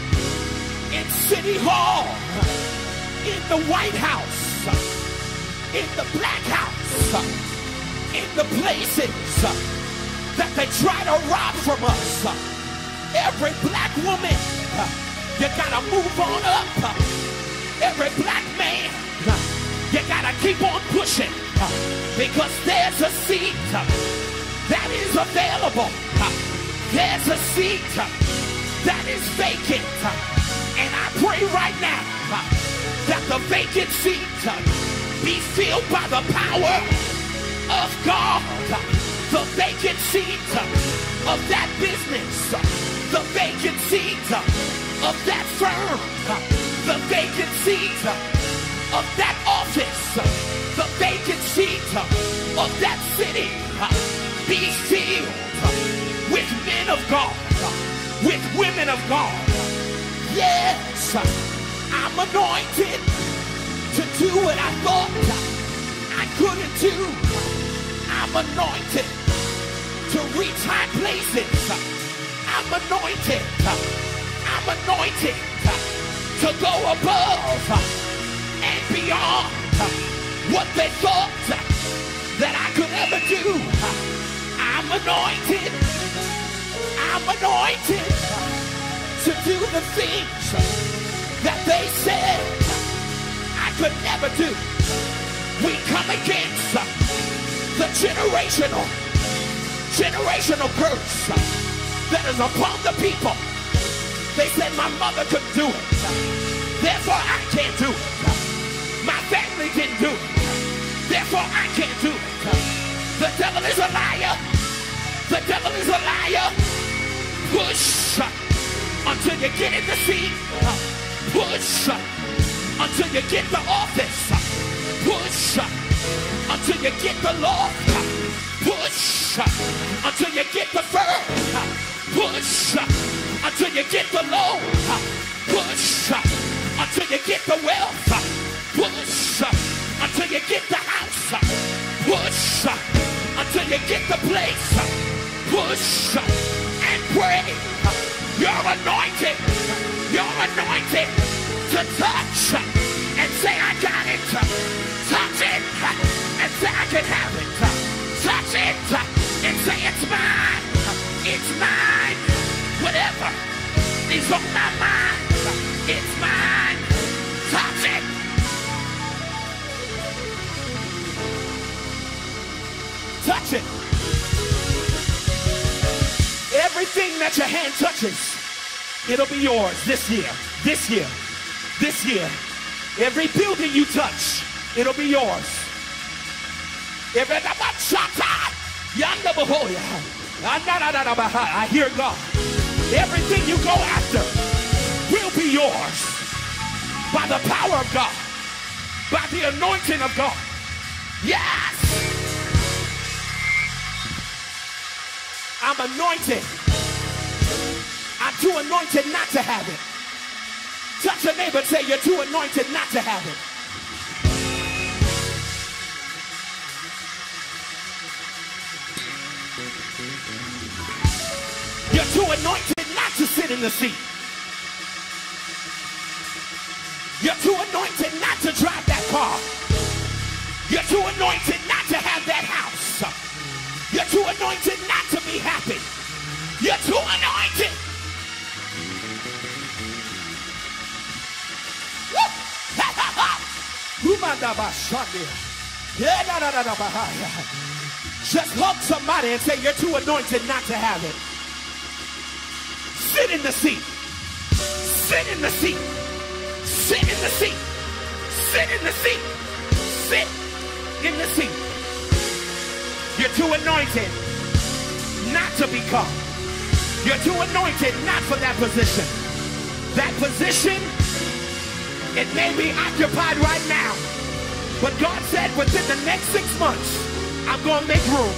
in City Hall, in the White House, in the Black House, in the places that they try to rob from us. Every black woman, you gotta move on up. Every black man, you gotta keep on pushing, because there's a seat that is available. There's a seat that is vacant. And I pray right now that the vacant seat be filled by the power of God. The vacant seat of that business, the vacant seat of that firm, the vacant seat of that office, the vacant seat of that city be filled with men of God, with women of God. Yes, I'm anointed to do what I thought I couldn't do. I'm anointed to reach high places. I'm anointed. I'm anointed to go above and beyond what they thought that I could ever do. I'm anointed. I'm anointed to do the things that they said I could never do. We come against the generational, generational curse that is upon the people. They said my mother couldn't do it, therefore I can't do it. My family didn't do it, therefore I can't do it. The devil is a liar. The devil is a liar. Push until you get in the seat. Push until you get the office. Push until you get the law. Push until you get the firm. Push until you get the loan. Push until you get the wealth. Push until you get the house. Push until you get the place. Push and pray. You're anointed. You're anointed to touch and say I got it. Touch it and say I can have it. Touch it and say it's mine. It's mine. Whatever is on my mind, it's mine. Touch it. Touch it. Everything that your hand touches, it'll be yours this year, this year, this year. Every building you touch, it'll be yours. Every I hear God. Everything you go after will be yours by the power of God, by the anointing of God. Yes! I'm anointed. I'm too anointed not to have it. Touch your neighbor and say you're too anointed not to have it. You're too anointed not to sit in the seat. You're too anointed not to drive that car. You're too anointed not to have that house. You're too anointed not to be happy. You're too anointed. Just hug somebody and say you're too anointed not to have it. Sit in the seat. Sit in the seat. Sit in the seat. Sit in the seat. Sit in the seat. You're too anointed not to become. You're too anointed not for that position. That position, it may be occupied right now, but God said within the next six months, I'm going to make room.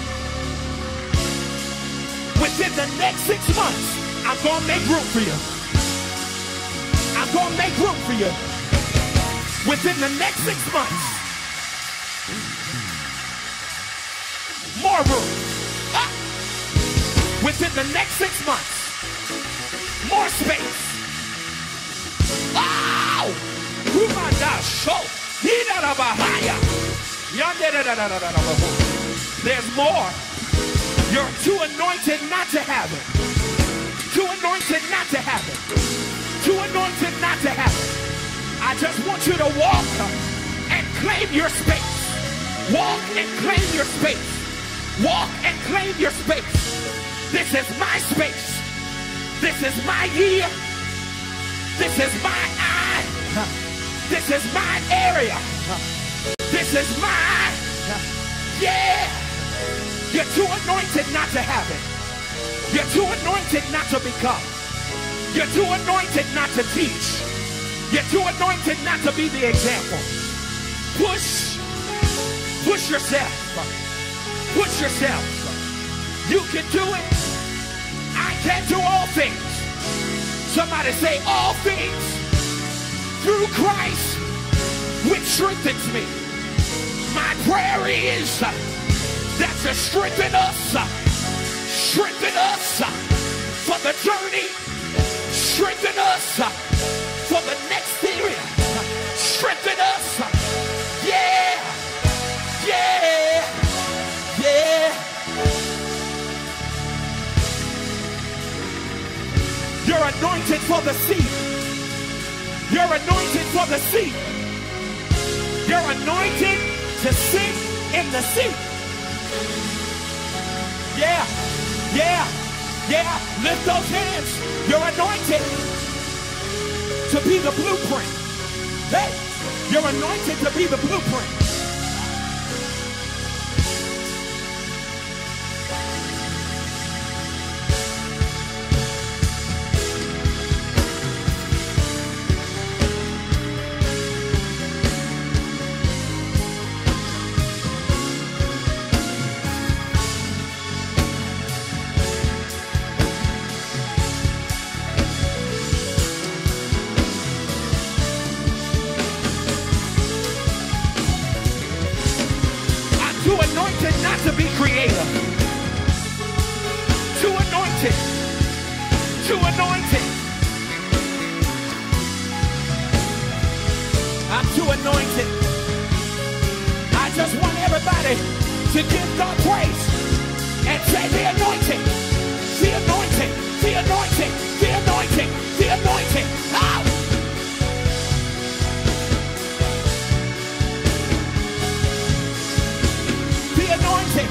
Within the next six months, I'm going to make room for you. I'm going to make room for you. Within the next six months, more room. Ah. within the next six months. More space. Oh! There's more. You're too anointed not to have it. Too anointed not to have it. Too anointed not to have it. I just want you to walk and claim your space. Walk and claim your space. Walk and claim your space. This is my space. This is my year. This is my eye. This is my area. This is my, yeah. You're too anointed not to have it. You're too anointed not to become. You're too anointed not to teach. You're too anointed not to be the example. Push. Push yourself. Push yourself. You can do it. I can do all things. Somebody say all things through Christ, which strengthens me. My prayer is that you strengthen us. Strengthen us for the journey. Strengthen us for the next area. Strengthen us. Yeah. Yeah. Yeah. You're anointed for the seat. You're anointed for the seat. You're anointed to sit in the seat. Yeah, yeah, yeah. Lift those hands. You're anointed to be the blueprint. Hey, you're anointed to be the blueprint. Not to be creative. Too anointed. Too anointed. I'm too anointed. I just want everybody to give God praise and say the anointing. The anointing. The anointing. The anointing. The anointing. Oh! Anointing.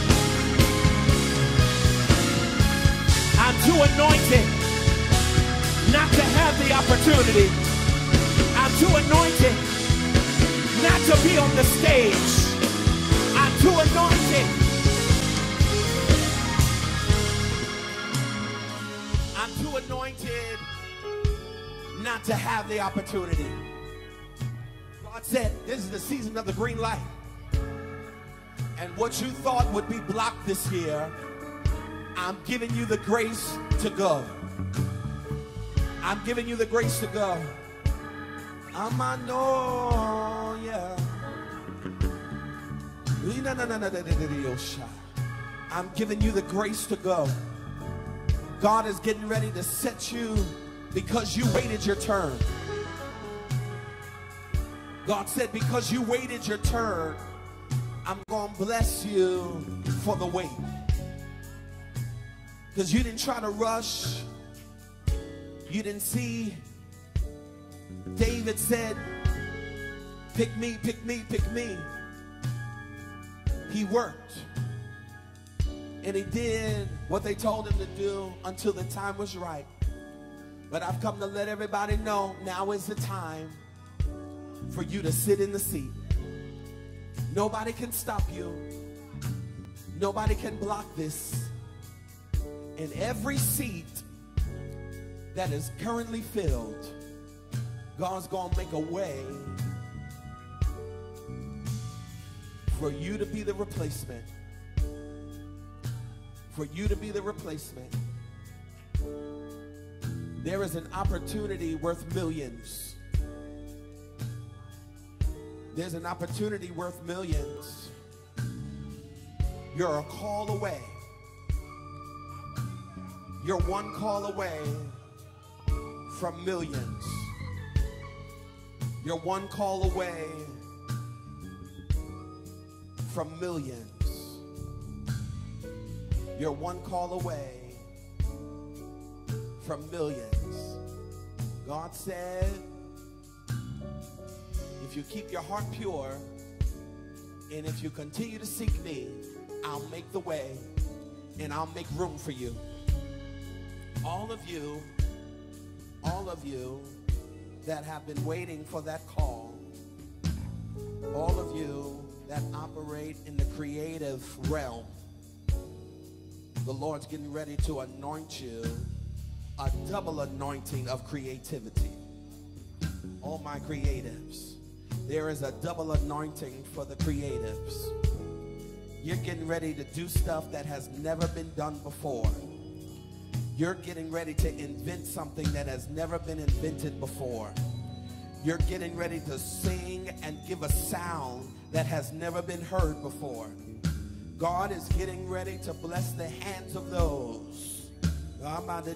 I'm too anointed not to have the opportunity. I'm too anointed not to be on the stage. I'm too anointed. I'm too anointed not to have the opportunity. God said, this is the season of the green light. And what you thought would be blocked this year, I'm giving you the grace to go. I'm giving you the grace to go. I'm a no, yeah. I'm giving you the grace to go. God is getting ready to set you because you waited your turn. God said, because you waited your turn, I'm going to bless you for the wait. Because you didn't try to rush. You didn't see. David said, pick me, pick me, pick me. He worked. And he did what they told him to do until the time was right. But I've come to let everybody know now is the time for you to sit in the seat. Nobody can stop you. Nobody can block this. And every seat that is currently filled, God's going to make a way for you to be the replacement. For you to be the replacement. There is an opportunity worth millions. There's an opportunity worth millions. You're a call away. You're one call away from millions. You're one call away from millions. You're one call away from millions. God said, if you keep your heart pure and if you continue to seek me, I'll make the way and I'll make room for you. All of you, all of you that have been waiting for that call, all of you that operate in the creative realm, the Lord's getting ready to anoint you a double anointing of creativity. All my creatives, there is a double anointing for the creatives. You're getting ready to do stuff that has never been done before. You're getting ready to invent something that has never been invented before. You're getting ready to sing and give a sound that has never been heard before. God is getting ready to bless the hands of those. God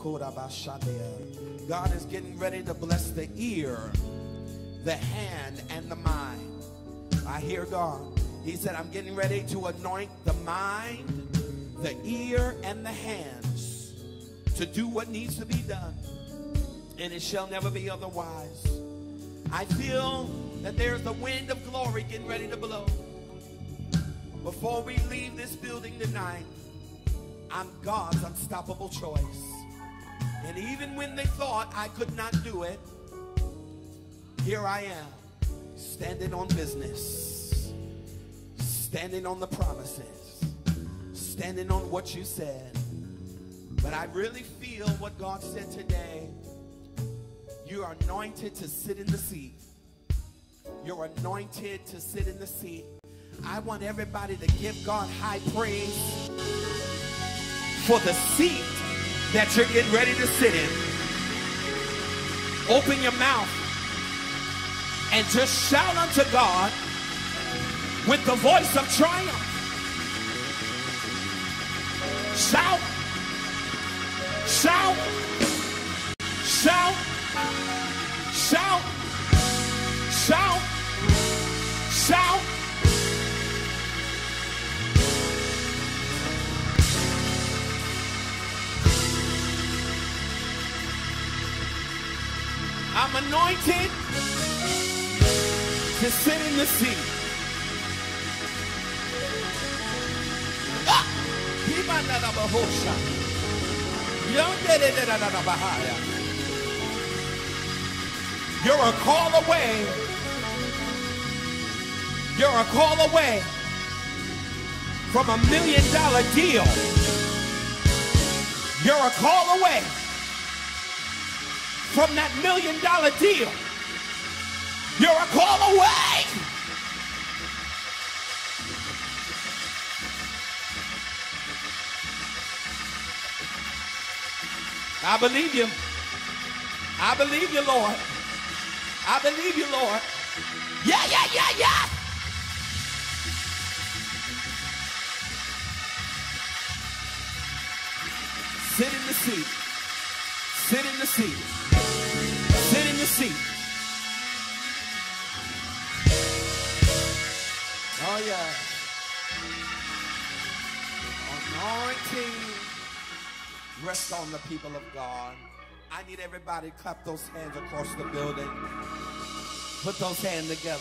is getting ready to bless the ear, the hand, and the mind. I hear God. He said, I'm getting ready to anoint the mind, the ear, and the hands to do what needs to be done, and it shall never be otherwise. I feel that there's the wind of glory getting ready to blow. Before we leave this building tonight, I'm God's unstoppable choice. And even when they thought I could not do it, here I am, standing on business, standing on the promises, standing on what you said. But I really feel what God said today. You are anointed to sit in the seat. You're anointed to sit in the seat. I want everybody to give God high praise for the seat that you're getting ready to sit in. Open your mouth and just shout unto God with the voice of triumph. Shout. Shout, shout, shout, shout, shout. I'm anointed to sit in the seat. Ah! You're a call away. You're a call away from a million dollar deal. You're a call away from that million dollar deal. You're a call away. I believe you. I believe you, Lord. I believe you, Lord. Yeah, yeah, yeah, yeah. Sit in the seat. Sit in the seat. Sit in the seat. Oh, yeah. Anointing. Rest on the people of God. I need everybody to clap those hands across the building. Put those hands together.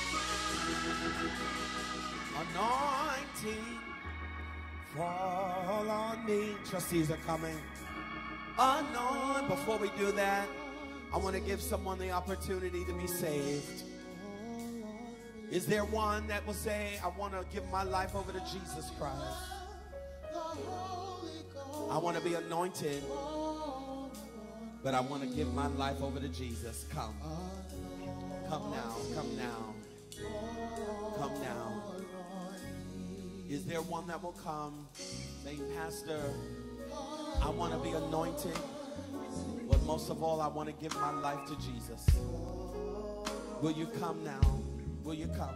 Anointing, fall on me. Trustees are coming. Anoint. Before we do that, I want to give someone the opportunity to be saved. Is there one that will say, I want to give my life over to Jesus Christ? I want to be anointed, but I want to give my life over to Jesus. Come. Come now. Come now. Come now. Is there one that will come saying, Pastor, I want to be anointed, but most of all, I want to give my life to Jesus? Will you come now? Will you come?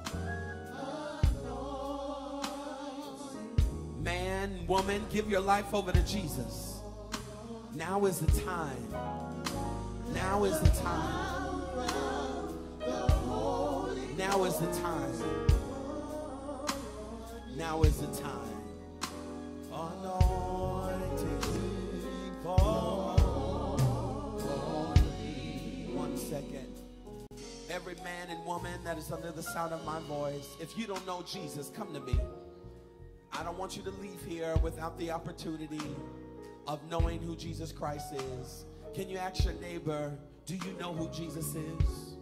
Man, woman, give your life over to Jesus. Now is the time. Now is the time. Now is the time. Now is the time. Anointing fall. One second. Every man and woman that is under the sound of my voice, if you don't know Jesus, come to me. I don't want you to leave here without the opportunity of knowing who Jesus Christ is. Can you ask your neighbor, do you know who Jesus is?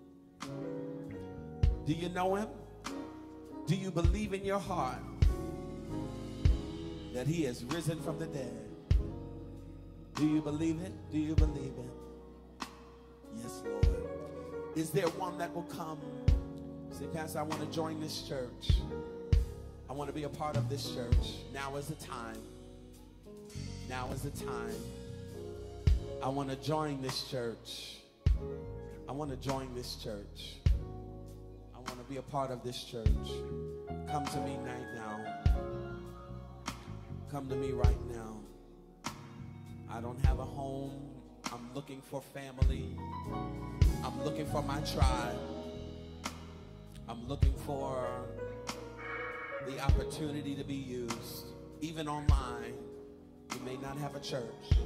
Do you know him? Do you believe in your heart that he has risen from the dead? Do you believe it? Do you believe it? Yes, Lord. Is there one that will come? Say, Pastor, I want to join this church. I want to be a part of this church. Now is the time. Now is the time. I want to join this church. I want to join this church. I want to be a part of this church. Come to me right now. Come to me right now. I don't have a home. I'm looking for family. I'm looking for my tribe. I'm looking for the opportunity to be used. Even online, you may not have a church.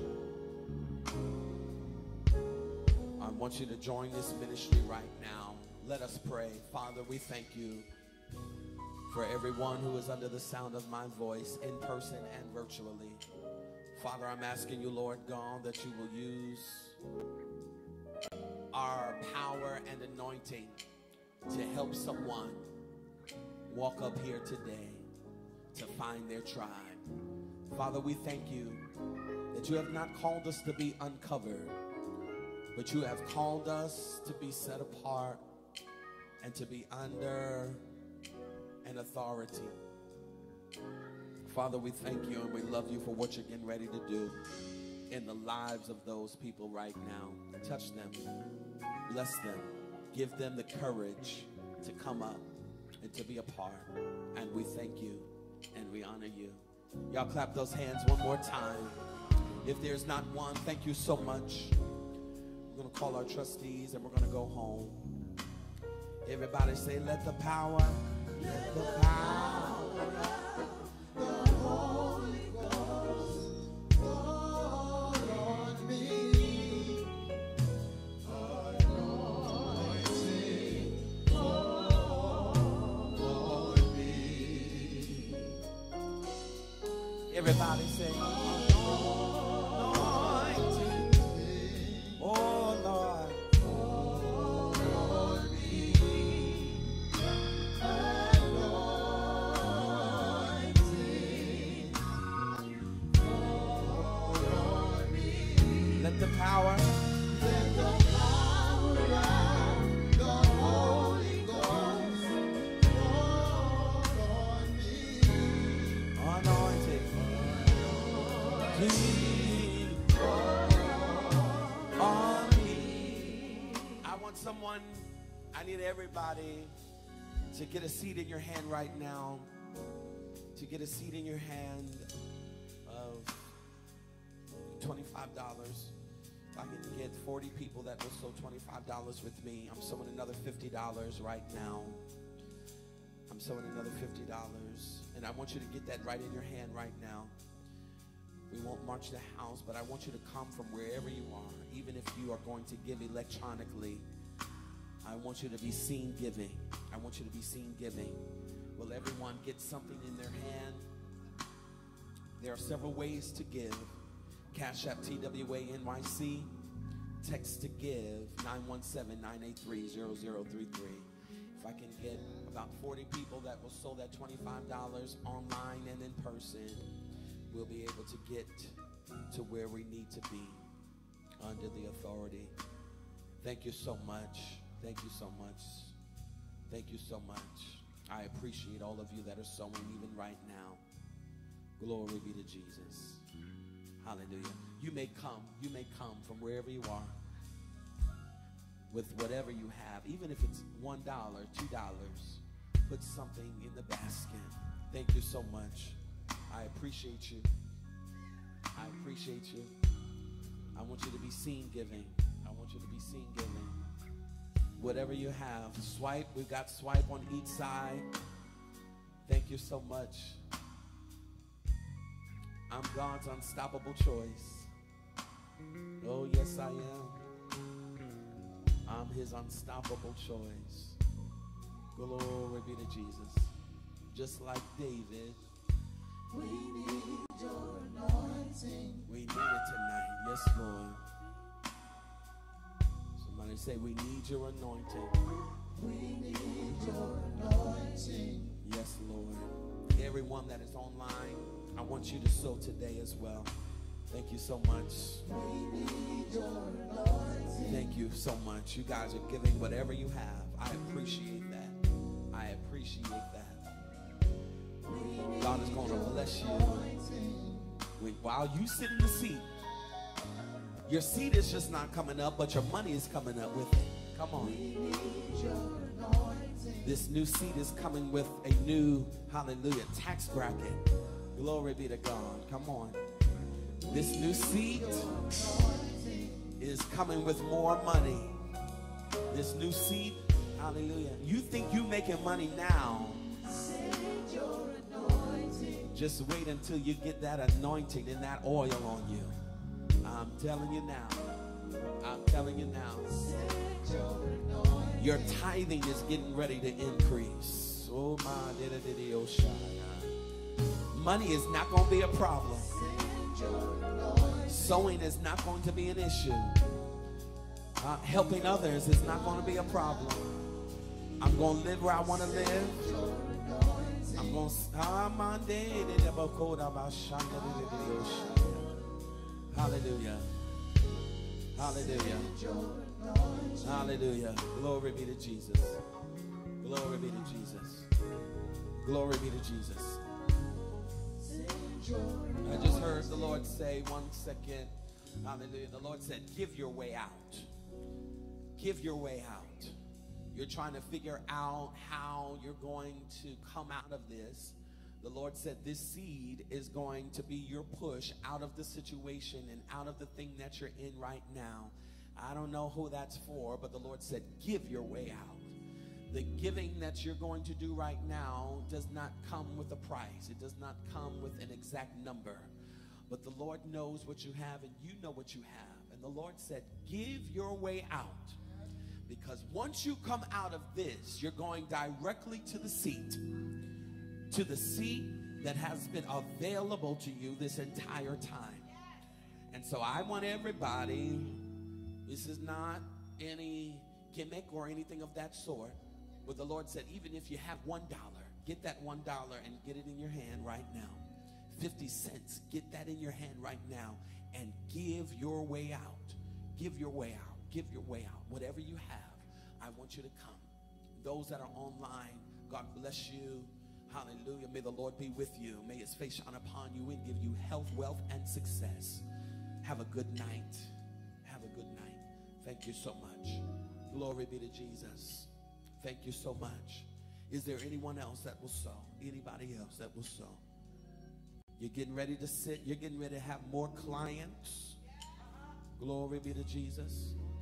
I want you to join this ministry right now. Let us pray. Father, we thank you for everyone who is under the sound of my voice, in person and virtually. Father, I'm asking you, Lord God, that you will use our power and anointing to help someone walk up here today to find their tribe. Father, we thank you that you have not called us to be uncovered, but you have called us to be set apart and to be under an authority. Father, we thank you and we love you for what you're getting ready to do in the lives of those people right now. Touch them, bless them, give them the courage to come up and to be a part. And we thank you and we honor you. Y'all clap those hands one more time. If there's not one, thank you so much. We're going to call our trustees and we're going to go home. Everybody say, let the power, let the power of the Holy Ghost fall on me. Anointing fall on me. Everybody say, the power, let the power of the Holy Ghost fall on me. Anointing, anointing fall on me. I want someone, I need everybody to get a seed in your hand right now. To get a seed in your hand of twenty-five dollars. I can get forty people that will sow twenty-five dollars with me. I'm sowing another fifty dollars right now. I'm sowing another fifty dollars. And I want you to get that right in your hand right now. We won't march the house, but I want you to come from wherever you are. Even if you are going to give electronically, I want you to be seen giving. I want you to be seen giving. Will everyone get something in their hand? There are several ways to give. Cash App T W A N Y C. Text to give nine one seven, nine eight three, zero zero three three. If I can get about forty people that will sow that twenty-five dollars online and in person, we'll be able to get to where we need to be under the authority. Thank you so much. Thank you so much. Thank you so much. I appreciate all of you that are sowing even right now. Glory be to Jesus. Hallelujah. You may come, you may come from wherever you are with whatever you have, even if it's one dollar, two dollars. Put something in the basket. Thank you so much. I appreciate you. I appreciate you. want you to be seen giving. I want you to be seen giving. Whatever you have, swipe. We've got swipe on each side. Thank you so much. I'm God's unstoppable choice. Oh, yes, I am. I'm his unstoppable choice. Glory be to Jesus. Just like David. We need your anointing. We need it tonight. Yes, Lord. Somebody say, we need your anointing. We need your anointing. Yes, Lord. Everyone that is online, I want you to sow today as well. Thank you so much. We need your anointing. Thank you so much. You guys are giving whatever you have. I appreciate that. I appreciate that. God is going to bless you. Wait, while you sit in the seat, your seat is just not coming up, but your money is coming up with it. Come on. This new seat is coming with a new, hallelujah, tax bracket. Glory be to God. Come on. This new seat is coming with more money. This new seat, hallelujah. You think you making money now. Just wait until you get that anointing and that oil on you. I'm telling you now. I'm telling you now. Your tithing is getting ready to increase. Oh my, money is not going to be a problem. Sowing is not going to be an issue. Uh, helping others is not going to be a problem. I'm going to live where I want to live. I'm going to... Hallelujah. Hallelujah. Hallelujah. Glory be to Jesus. Glory be to Jesus. Glory be to Jesus. I just heard the Lord say, one second. Hallelujah. The Lord said, give your way out. Give your way out. You're trying to figure out how you're going to come out of this. The Lord said this seed is going to be your push out of the situation and out of the thing that you're in right now. I don't know who that's for, but the Lord said, give your way out. The giving that you're going to do right now does not come with a price. It does not come with an exact number. But the Lord knows what you have and you know what you have. And the Lord said, give your way out. Because once you come out of this, you're going directly to the seat. To the seat that has been available to you this entire time. And so I want everybody, this is not any gimmick or anything of that sort, but the Lord said, even if you have one dollar, get that one dollar and get it in your hand right now. fifty cents, get that in your hand right now and give your way out. Give your way out. Give your way out. Whatever you have, I want you to come. Those that are online, God bless you. Hallelujah. May the Lord be with you. May his face shine upon you and give you health, wealth, and success. Have a good night. Have a good night. Thank you so much. Glory be to Jesus. Thank you so much. Is there anyone else that will sow? Anybody else that will sow? You're getting ready to sit. You're getting ready to have more clients. Glory be to Jesus.